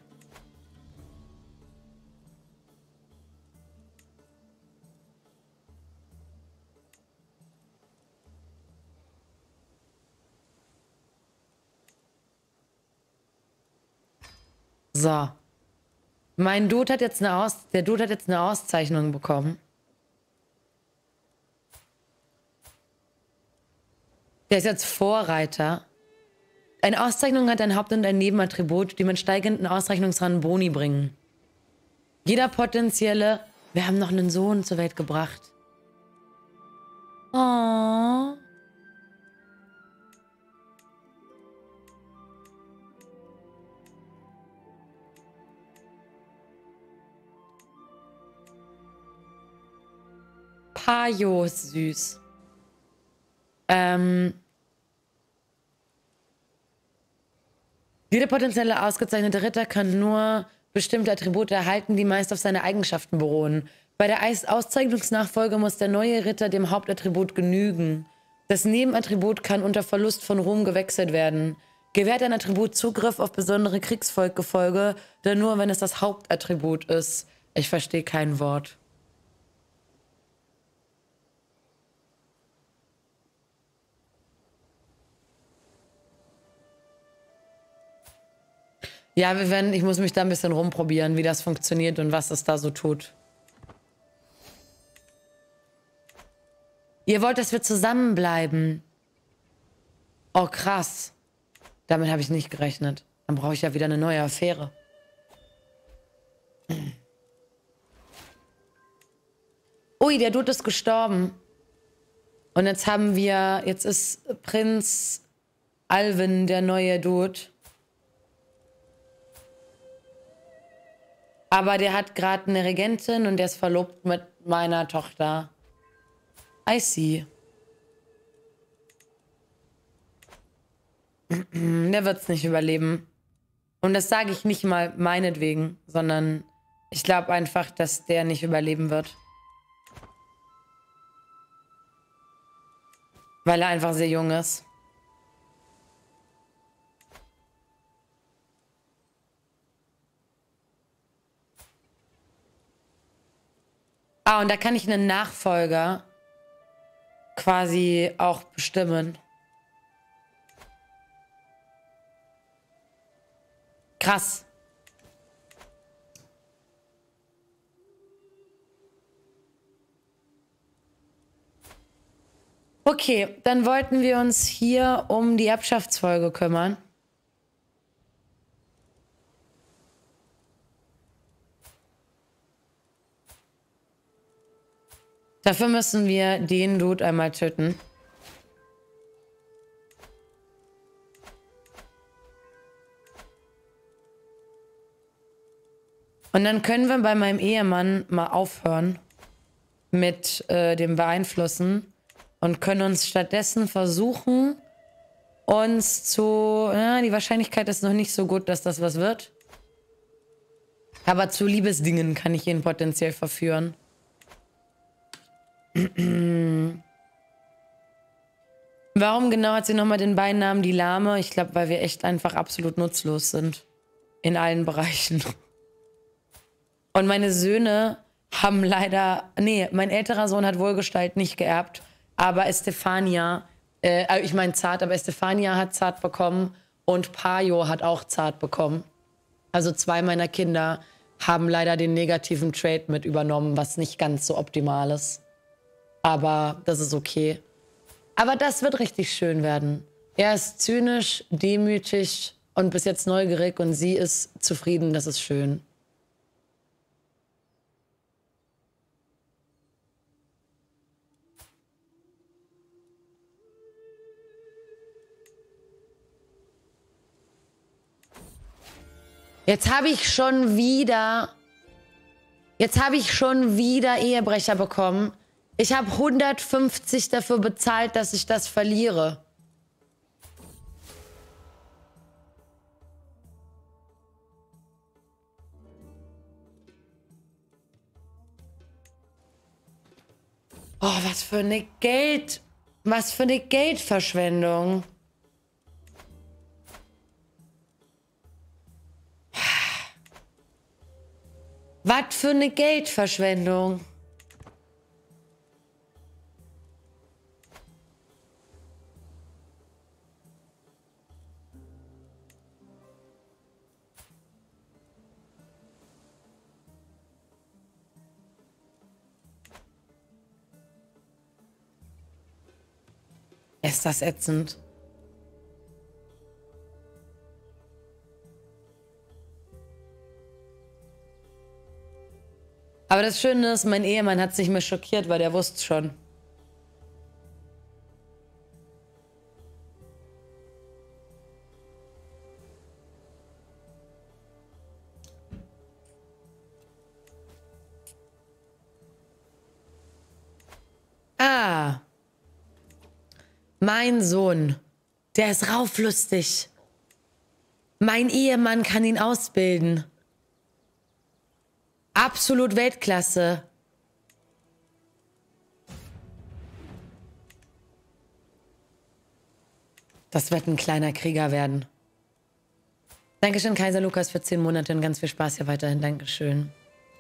So. Mein Dude hat jetzt eine Aus... Der Dude hat jetzt eine Auszeichnung bekommen. Der ist jetzt Vorreiter. Eine Auszeichnung hat ein Haupt- und ein Nebenattribut, die mit steigenden Auszeichnungsrang Boni bringen. Jeder potenzielle... Wir haben noch einen Sohn zur Welt gebracht. Oh. Pajo ist süß. Ähm... Jeder potenzielle ausgezeichnete Ritter kann nur bestimmte Attribute erhalten, die meist auf seine Eigenschaften beruhen. Bei der Auszeichnungsnachfolge muss der neue Ritter dem Hauptattribut genügen. Das Nebenattribut kann unter Verlust von Ruhm gewechselt werden. Gewährt ein Attribut Zugriff auf besondere Kriegsgefolge, dann nur, wenn es das Hauptattribut ist. Ich verstehe kein Wort. Ja, wir werden, ich muss mich da ein bisschen rumprobieren, wie das funktioniert und was es da so tut. Ihr wollt, dass wir zusammenbleiben. Oh, krass. Damit habe ich nicht gerechnet. Dann brauche ich ja wieder eine neue Affäre. Ui, der Dude ist gestorben. Und jetzt haben wir, jetzt ist Prinz Alvin der neue Dude. Aber der hat gerade eine Regentin und der ist verlobt mit meiner Tochter. I see. Der wird es nicht überleben. Und das sage ich nicht mal meinetwegen, sondern ich glaube einfach, dass der nicht überleben wird. Weil er einfach sehr jung ist. Ah, und da kann ich einen Nachfolger quasi auch bestimmen. Krass. Okay, dann wollten wir uns hier um die Erbschaftsfolge kümmern. Dafür müssen wir den Dude einmal töten. Und dann können wir bei meinem Ehemann mal aufhören mit äh, dem Beeinflussen und können uns stattdessen versuchen, uns zu... Ja, die Wahrscheinlichkeit ist noch nicht so gut, dass das was wird. Aber zu Liebesdingen kann ich ihn potenziell verführen. Warum genau hat sie nochmal den Beinamen die Lahme? Ich glaube, weil wir echt einfach absolut nutzlos sind. In allen Bereichen. Und meine Söhne haben leider... Nee, mein älterer Sohn hat Wohlgestalt nicht geerbt. Aber Estefania... Äh, ich meine Zart, aber Estefania hat Zart bekommen. Und Pajo hat auch Zart bekommen. Also zwei meiner Kinder haben leider den negativen Trait mit übernommen, was nicht ganz so optimal ist. Aber das ist okay. Aber das wird richtig schön werden. Er ist zynisch, demütig und bis jetzt neugierig und sie ist zufrieden. Das ist schön. Jetzt habe ich schon wieder... Jetzt habe ich schon wieder Ehebrecher bekommen. Ich habe hundertfünfzig dafür bezahlt, dass ich das verliere. Oh, was für eine Geld... Was für eine Geldverschwendung. Was für eine Geldverschwendung. Ist das ätzend? Aber das Schöne ist, mein Ehemann hat sich mir schockiert, weil der wusste schon. Ah. Mein Sohn, der ist rauflustig. Mein Ehemann kann ihn ausbilden. Absolut Weltklasse. Das wird ein kleiner Krieger werden. Dankeschön, Kaiser Lukas, für zehn Monate und ganz viel Spaß hier weiterhin. Dankeschön.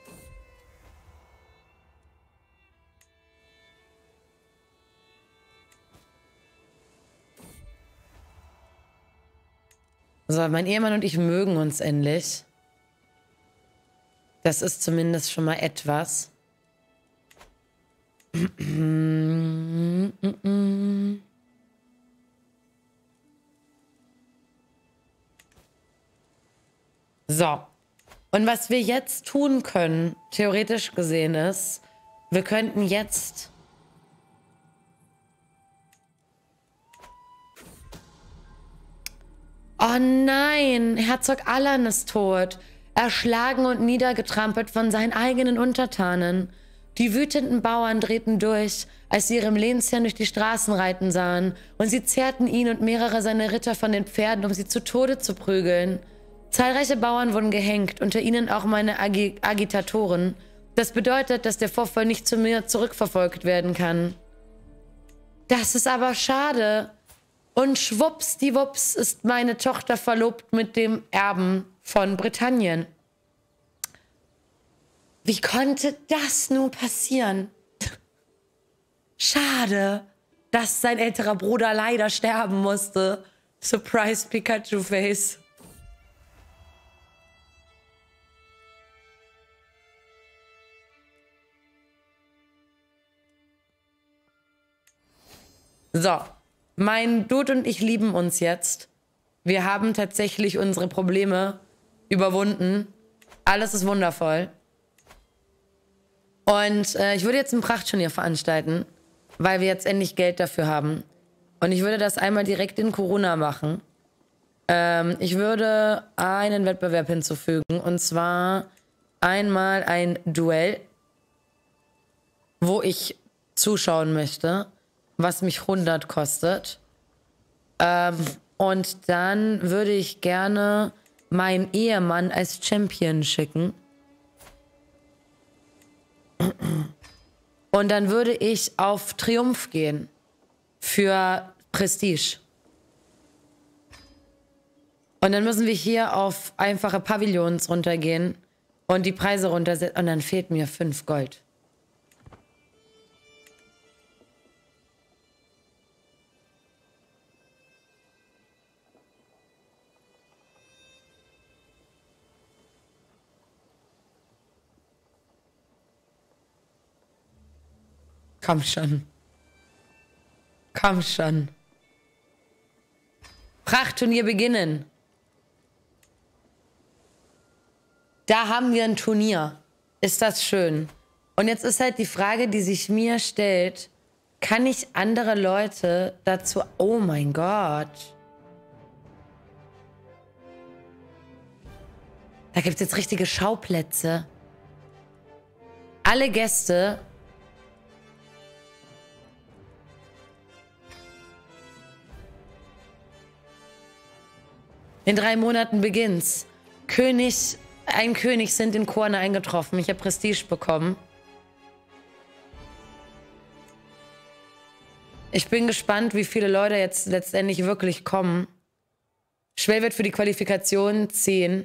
So, mein Ehemann und ich mögen uns endlich. Das ist zumindest schon mal etwas. So. Und was wir jetzt tun können, theoretisch gesehen ist, wir könnten jetzt... Oh nein, Herzog Allan ist tot. Erschlagen und niedergetrampelt von seinen eigenen Untertanen. Die wütenden Bauern drehten durch, als sie ihrem Lehnsherrn durch die Straßen reiten sahen, und sie zerrten ihn und mehrere seiner Ritter von den Pferden, um sie zu Tode zu prügeln. Zahlreiche Bauern wurden gehängt, unter ihnen auch meine Agi Agitatoren. Das bedeutet, dass der Vorfall nicht zu mir zurückverfolgt werden kann. Das ist aber schade. Und schwuppsdiwupps ist meine Tochter verlobt mit dem Erben von Britannien. Wie konnte das nur passieren? Schade, dass sein älterer Bruder leider sterben musste. Surprise Pikachu Face. So. Mein Dude und ich lieben uns jetzt. Wir haben tatsächlich unsere Probleme überwunden. Alles ist wundervoll. Und äh, ich würde jetzt ein Prachtturnier veranstalten, weil wir jetzt endlich Geld dafür haben. Und ich würde das einmal direkt in Corona machen. Ähm, ich würde einen Wettbewerb hinzufügen. Und zwar einmal ein Duell, wo ich zuschauen möchte, was mich hundert kostet. Ähm, und dann würde ich gerne meinen Ehemann als Champion schicken. Und dann würde ich auf Triumph gehen. Für Prestige. Und dann müssen wir hier auf einfache Pavillons runtergehen und die Preise runtersetzen. Und dann fehlt mir fünf Gold. Komm schon. Komm schon. Prachtturnier beginnen. Da haben wir ein Turnier. Ist das schön? Und jetzt ist halt die Frage, die sich mir stellt, kann ich andere Leute dazu... Oh mein Gott. Da gibt es jetzt richtige Schauplätze. Alle Gäste... In drei Monaten beginnt's. König, ein König sind in Korne eingetroffen. Ich habe Prestige bekommen. Ich bin gespannt, wie viele Leute jetzt letztendlich wirklich kommen. Schwellwert für die Qualifikation zehn.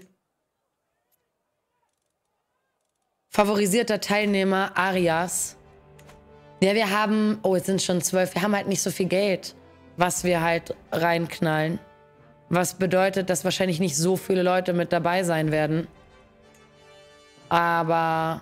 Favorisierter Teilnehmer Arias. Ja, wir haben... Oh, jetzt sind schon zwölf. Wir haben halt nicht so viel Geld, was wir halt reinknallen. Was bedeutet, dass wahrscheinlich nicht so viele Leute mit dabei sein werden. Aber...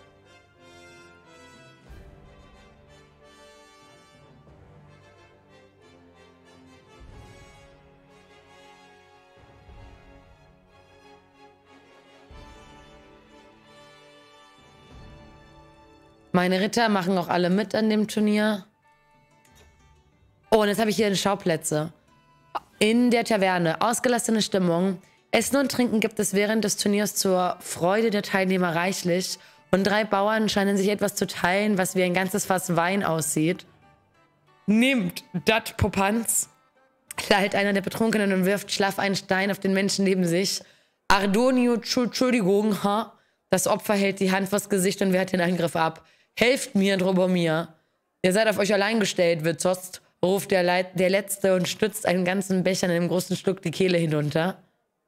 Meine Ritter machen auch alle mit an dem Turnier. Oh, und jetzt habe ich hier Schauplätze. In der Taverne. Ausgelassene Stimmung. Essen und Trinken gibt es während des Turniers zur Freude der Teilnehmer reichlich. Und drei Bauern scheinen sich etwas zu teilen, was wie ein ganzes Fass Wein aussieht. Nehmt dat Popanz. lallt einer der Betrunkenen und wirft schlaff einen Stein auf den Menschen neben sich. Ardonio, Entschuldigung, ha? Das Opfer hält die Hand vors Gesicht und wehrt den Angriff ab. Helft mir, Drobomir. Ihr seid auf euch allein gestellt, Wirtzost, ruft der, Leit der Letzte und stützt einen ganzen Becher in einem großen Schluck die Kehle hinunter.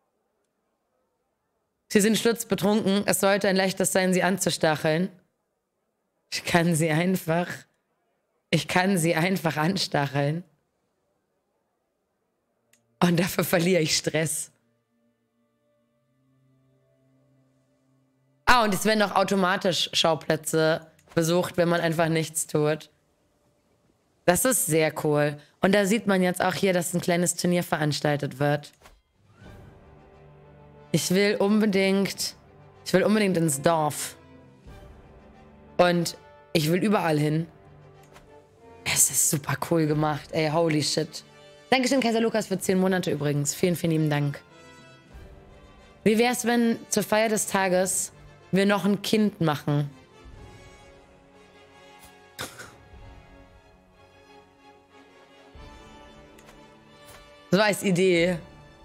Sie sind sturzbetrunken. Es sollte ein leichtes sein, sie anzustacheln. Ich kann sie einfach... Ich kann sie einfach anstacheln. Und dafür verliere ich Stress. Ah, und es werden auch automatisch Schauplätze besucht, wenn man einfach nichts tut. Das ist sehr cool. Und da sieht man jetzt auch hier, dass ein kleines Turnier veranstaltet wird. Ich will unbedingt... Ich will unbedingt ins Dorf. Und ich will überall hin. Es ist super cool gemacht, ey. Holy shit. Dankeschön, Kaiser Lukas, für zehn Monate übrigens. Vielen, vielen lieben Dank. Wie wär's, wenn zur Feier des Tages wir noch ein Kind machen? So als Idee.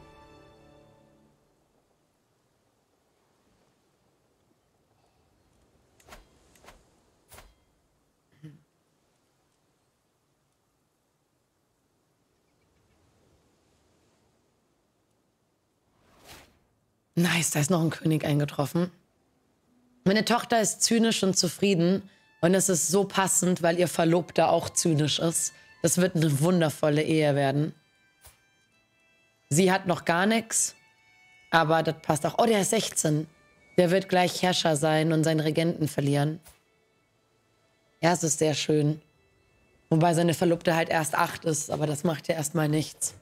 Nice, da ist noch ein König eingetroffen. Meine Tochter ist zynisch und zufrieden. Und es ist so passend, weil ihr Verlobter auch zynisch ist. Das wird eine wundervolle Ehe werden. Sie hat noch gar nichts. Aber das passt auch. Oh, der ist sechzehn. Der wird gleich Herrscher sein und seinen Regenten verlieren. Ja, es ist sehr schön. Wobei seine Verlobte halt erst acht ist. Aber das macht ja erstmal nichts.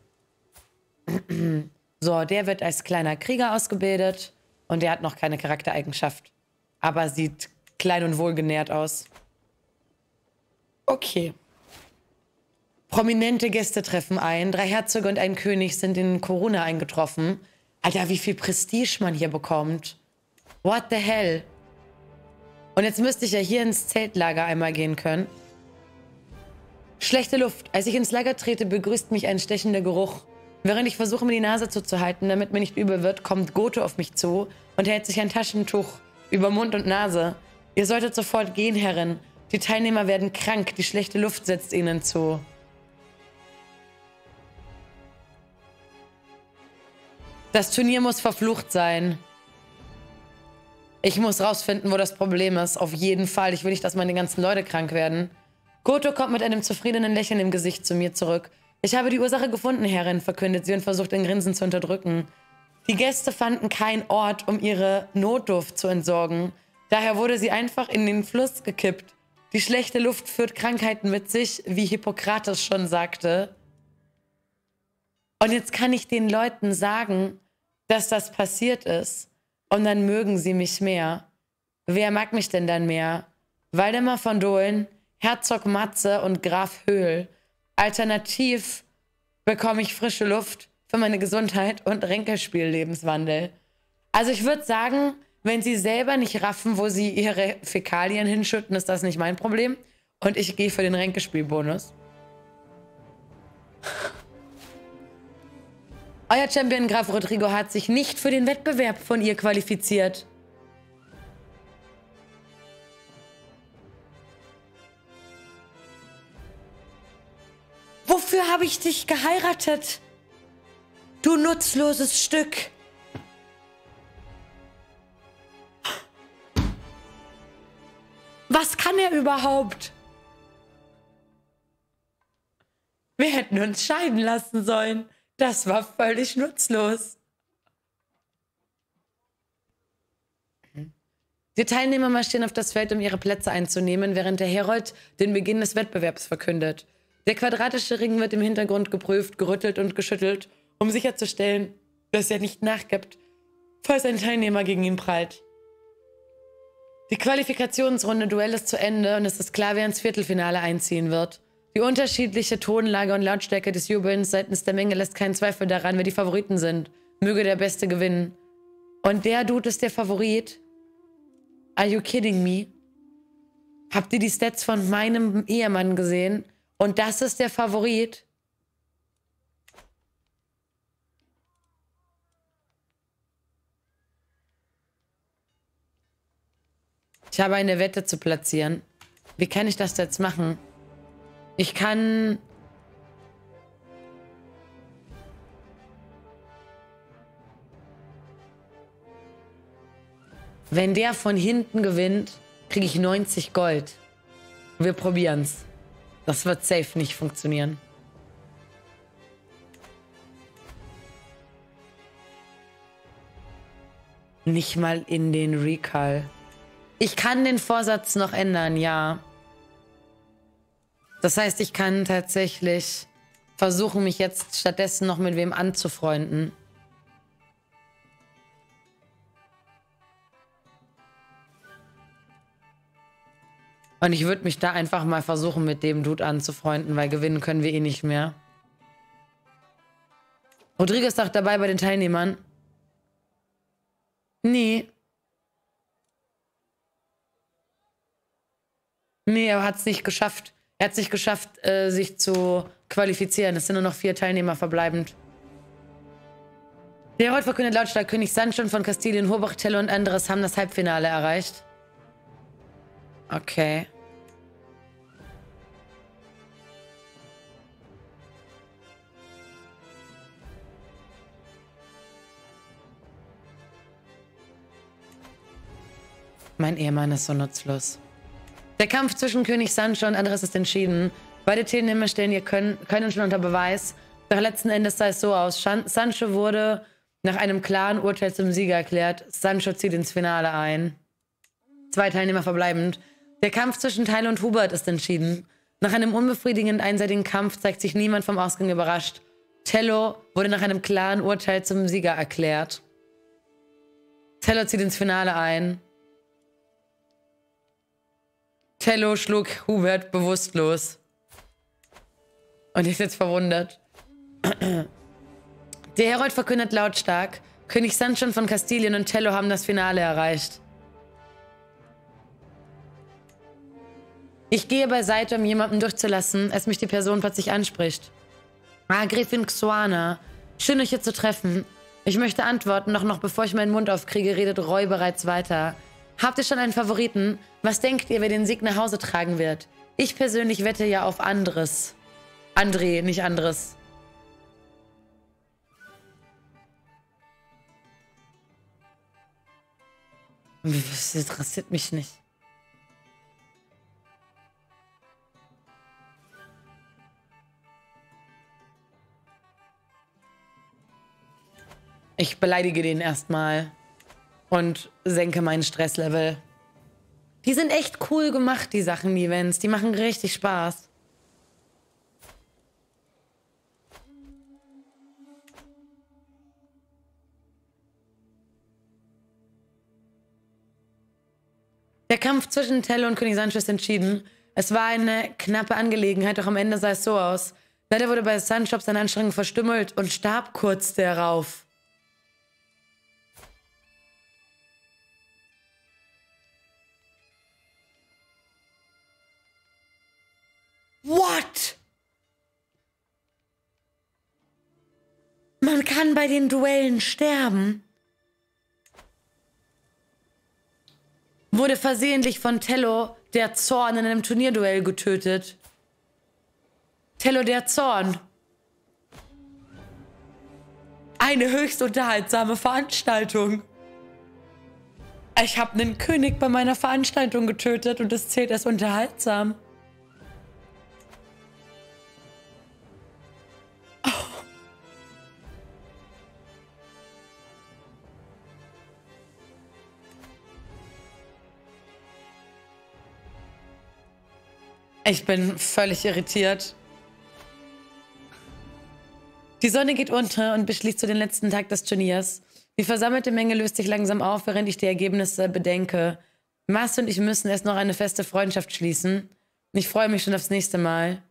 So, der wird als kleiner Krieger ausgebildet und der hat noch keine Charaktereigenschaft. Aber sieht klein und wohlgenährt aus. Okay. Prominente Gäste treffen ein. Drei Herzöge und ein König sind in Corona eingetroffen. Alter, wie viel Prestige man hier bekommt. What the hell? Und jetzt müsste ich ja hier ins Zeltlager einmal gehen können. Schlechte Luft. Als ich ins Lager trete, begrüßt mich ein stechender Geruch. Während ich versuche, mir die Nase zuzuhalten, damit mir nicht übel wird, kommt Goto auf mich zu und hält sich ein Taschentuch über Mund und Nase. Ihr solltet sofort gehen, Herrin. Die Teilnehmer werden krank. Die schlechte Luft setzt ihnen zu. Das Turnier muss verflucht sein. Ich muss rausfinden, wo das Problem ist. Auf jeden Fall. Ich will nicht, dass meine ganzen Leute krank werden. Goto kommt mit einem zufriedenen Lächeln im Gesicht zu mir zurück. Ich habe die Ursache gefunden, Herrin, verkündet sie und versucht, ein Grinsen zu unterdrücken. Die Gäste fanden keinen Ort, um ihre Notduft zu entsorgen. Daher wurde sie einfach in den Fluss gekippt. Die schlechte Luft führt Krankheiten mit sich, wie Hippokrates schon sagte. Und jetzt kann ich den Leuten sagen, dass das passiert ist. Und dann mögen sie mich mehr. Wer mag mich denn dann mehr? Waldemar von Dohlen, Herzog Matze und Graf Höhl. Alternativ bekomme ich frische Luft für meine Gesundheit und Ränkespiel-Lebenswandel. Also ich würde sagen, wenn sie selber nicht raffen, wo sie ihre Fäkalien hinschütten, ist das nicht mein Problem. Und ich gehe für den Ränkespiel-Bonus. Euer Champion Graf Rodrigo hat sich nicht für den Wettbewerb von ihr qualifiziert. Wofür habe ich dich geheiratet? Du nutzloses Stück. Was kann er überhaupt? Wir hätten uns scheiden lassen sollen. Das war völlig nutzlos. Die Teilnehmer marschieren auf das Feld, um ihre Plätze einzunehmen, während der Herold den Beginn des Wettbewerbs verkündet. Der quadratische Ring wird im Hintergrund geprüft, gerüttelt und geschüttelt, um sicherzustellen, dass er nicht nachgibt, falls ein Teilnehmer gegen ihn prallt. Die Qualifikationsrunde Duell ist zu Ende und es ist klar, wer ins Viertelfinale einziehen wird. Die unterschiedliche Tonlage und Lautstärke des Jubelns seitens der Menge lässt keinen Zweifel daran, wer die Favoriten sind. Möge der Beste gewinnen. Und der Dude ist der Favorit? Are you kidding me? Habt ihr die Stats von meinem Ehemann gesehen? Und das ist der Favorit? Ich habe eine Wette zu platzieren. Wie kann ich das jetzt machen? Ich kann... Wenn der von hinten gewinnt, kriege ich neunzig Gold. Wir probieren's. Das wird safe nicht funktionieren. Nicht mal in den Recall. Ich kann den Vorsatz noch ändern, ja. Das heißt, ich kann tatsächlich versuchen, mich jetzt stattdessen noch mit wem anzufreunden. Und ich würde mich da einfach mal versuchen, mit dem Dude anzufreunden, weil gewinnen können wir eh nicht mehr. Rodrigo ist auch dabei bei den Teilnehmern. Nee. Nee, er hat es nicht geschafft. Er hat es nicht geschafft, äh, sich zu qualifizieren. Es sind nur noch vier Teilnehmer verbleibend. Der Herold verkündet lautstark, König Sancho von Kastilien, Hobach, Tello und anderes haben das Halbfinale erreicht. Okay. Mein Ehemann ist so nutzlos. Der Kampf zwischen König Sancho und anderes ist entschieden. Beide Teilnehmer stellen ihr Können, können schon unter Beweis. Doch letzten Endes sah es so aus. Shan Sancho wurde nach einem klaren Urteil zum Sieger erklärt. Sancho zieht ins Finale ein. Zwei Teilnehmer verbleibend. Der Kampf zwischen Tyler und Hubert ist entschieden. Nach einem unbefriedigend einseitigen Kampf zeigt sich niemand vom Ausgang überrascht. Tello wurde nach einem klaren Urteil zum Sieger erklärt. Tello zieht ins Finale ein. Tello schlug Hubert bewusstlos. Und ist jetzt verwundert. Der Herold verkündet lautstark, König Sancho von Kastilien und Tello haben das Finale erreicht. Ich gehe beiseite, um jemanden durchzulassen, als mich die Person plötzlich anspricht. Ah, Gräfin Xuana. Schön, euch hier zu treffen. Ich möchte antworten, doch noch bevor ich meinen Mund aufkriege, redet Roy bereits weiter. Habt ihr schon einen Favoriten? Was denkt ihr, wer den Sieg nach Hause tragen wird? Ich persönlich wette ja auf anderes. André, nicht anderes. Das interessiert mich nicht. Ich beleidige den erstmal und senke meinen Stresslevel. Die sind echt cool gemacht, die Sachen, die Events. Die machen richtig Spaß. Der Kampf zwischen Tello und König Sancho ist entschieden. Es war eine knappe Angelegenheit, doch am Ende sah es so aus. Leider wurde bei Sancho seine Anstrengung verstümmelt und starb kurz darauf. What? Man kann bei den Duellen sterben. Wurde versehentlich von Tello der Zorn in einem Turnierduell getötet. Tello der Zorn. Eine höchst unterhaltsame Veranstaltung. Ich habe einen König bei meiner Veranstaltung getötet und das zählt als unterhaltsam. Ich bin völlig irritiert. Die Sonne geht unter und beschließt zu den letzten Tag des Turniers. Die versammelte Menge löst sich langsam auf, während ich die Ergebnisse bedenke. Mars und ich müssen erst noch eine feste Freundschaft schließen. Ich freue mich schon aufs nächste Mal.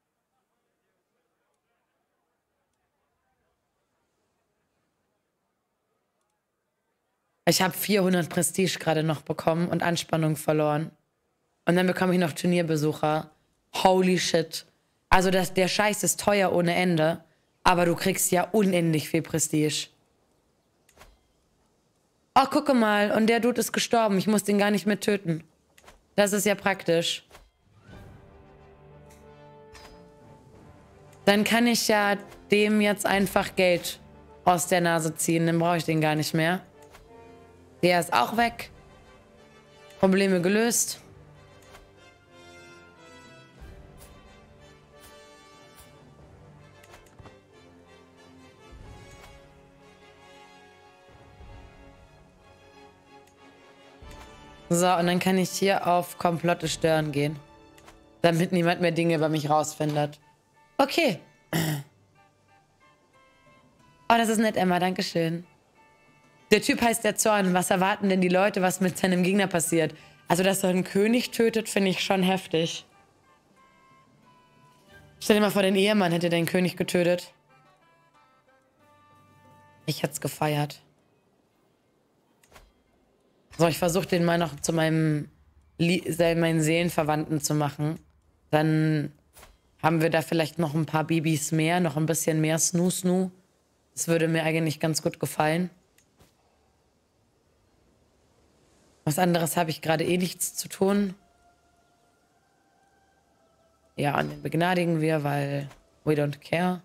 Ich habe vierhundert Prestige gerade noch bekommen und Anspannung verloren. Und dann bekomme ich noch Turnierbesucher. Holy shit. Also das, der Scheiß ist teuer ohne Ende. Aber du kriegst ja unendlich viel Prestige. Ach, gucke mal, und der Dude ist gestorben. Ich muss den gar nicht mehr töten. Das ist ja praktisch. Dann kann ich ja dem jetzt einfach Geld aus der Nase ziehen. Dann brauche ich den gar nicht mehr. Der ist auch weg. Probleme gelöst. So, und dann kann ich hier auf Komplotte stören gehen. Damit niemand mehr Dinge über mich rausfindet. Okay. Oh, das ist nett, Emma. Dankeschön. Der Typ heißt der Zorn. Was erwarten denn die Leute, was mit seinem Gegner passiert? Also, dass er einen König tötet, finde ich schon heftig. Stell dir mal vor, den Ehemann hätte den König getötet. Ich hätte es gefeiert. So, ich versuche den mal noch zu meinem meinen Seelenverwandten zu machen. Dann haben wir da vielleicht noch ein paar Babys mehr, noch ein bisschen mehr Snoo-Snoo. Das würde mir eigentlich ganz gut gefallen. Was anderes habe ich gerade eh nichts zu tun. Ja, und den begnadigen wir, weil we don't care.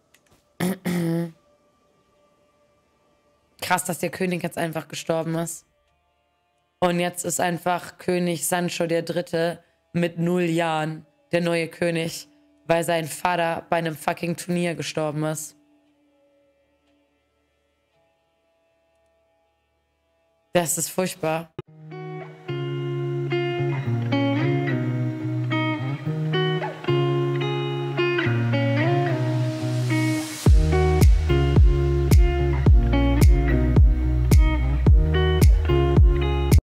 Krass, dass der König jetzt einfach gestorben ist. Und jetzt ist einfach König Sancho der Dritte mit null Jahren der neue König, weil sein Vater bei einem fucking Turnier gestorben ist. Das ist furchtbar.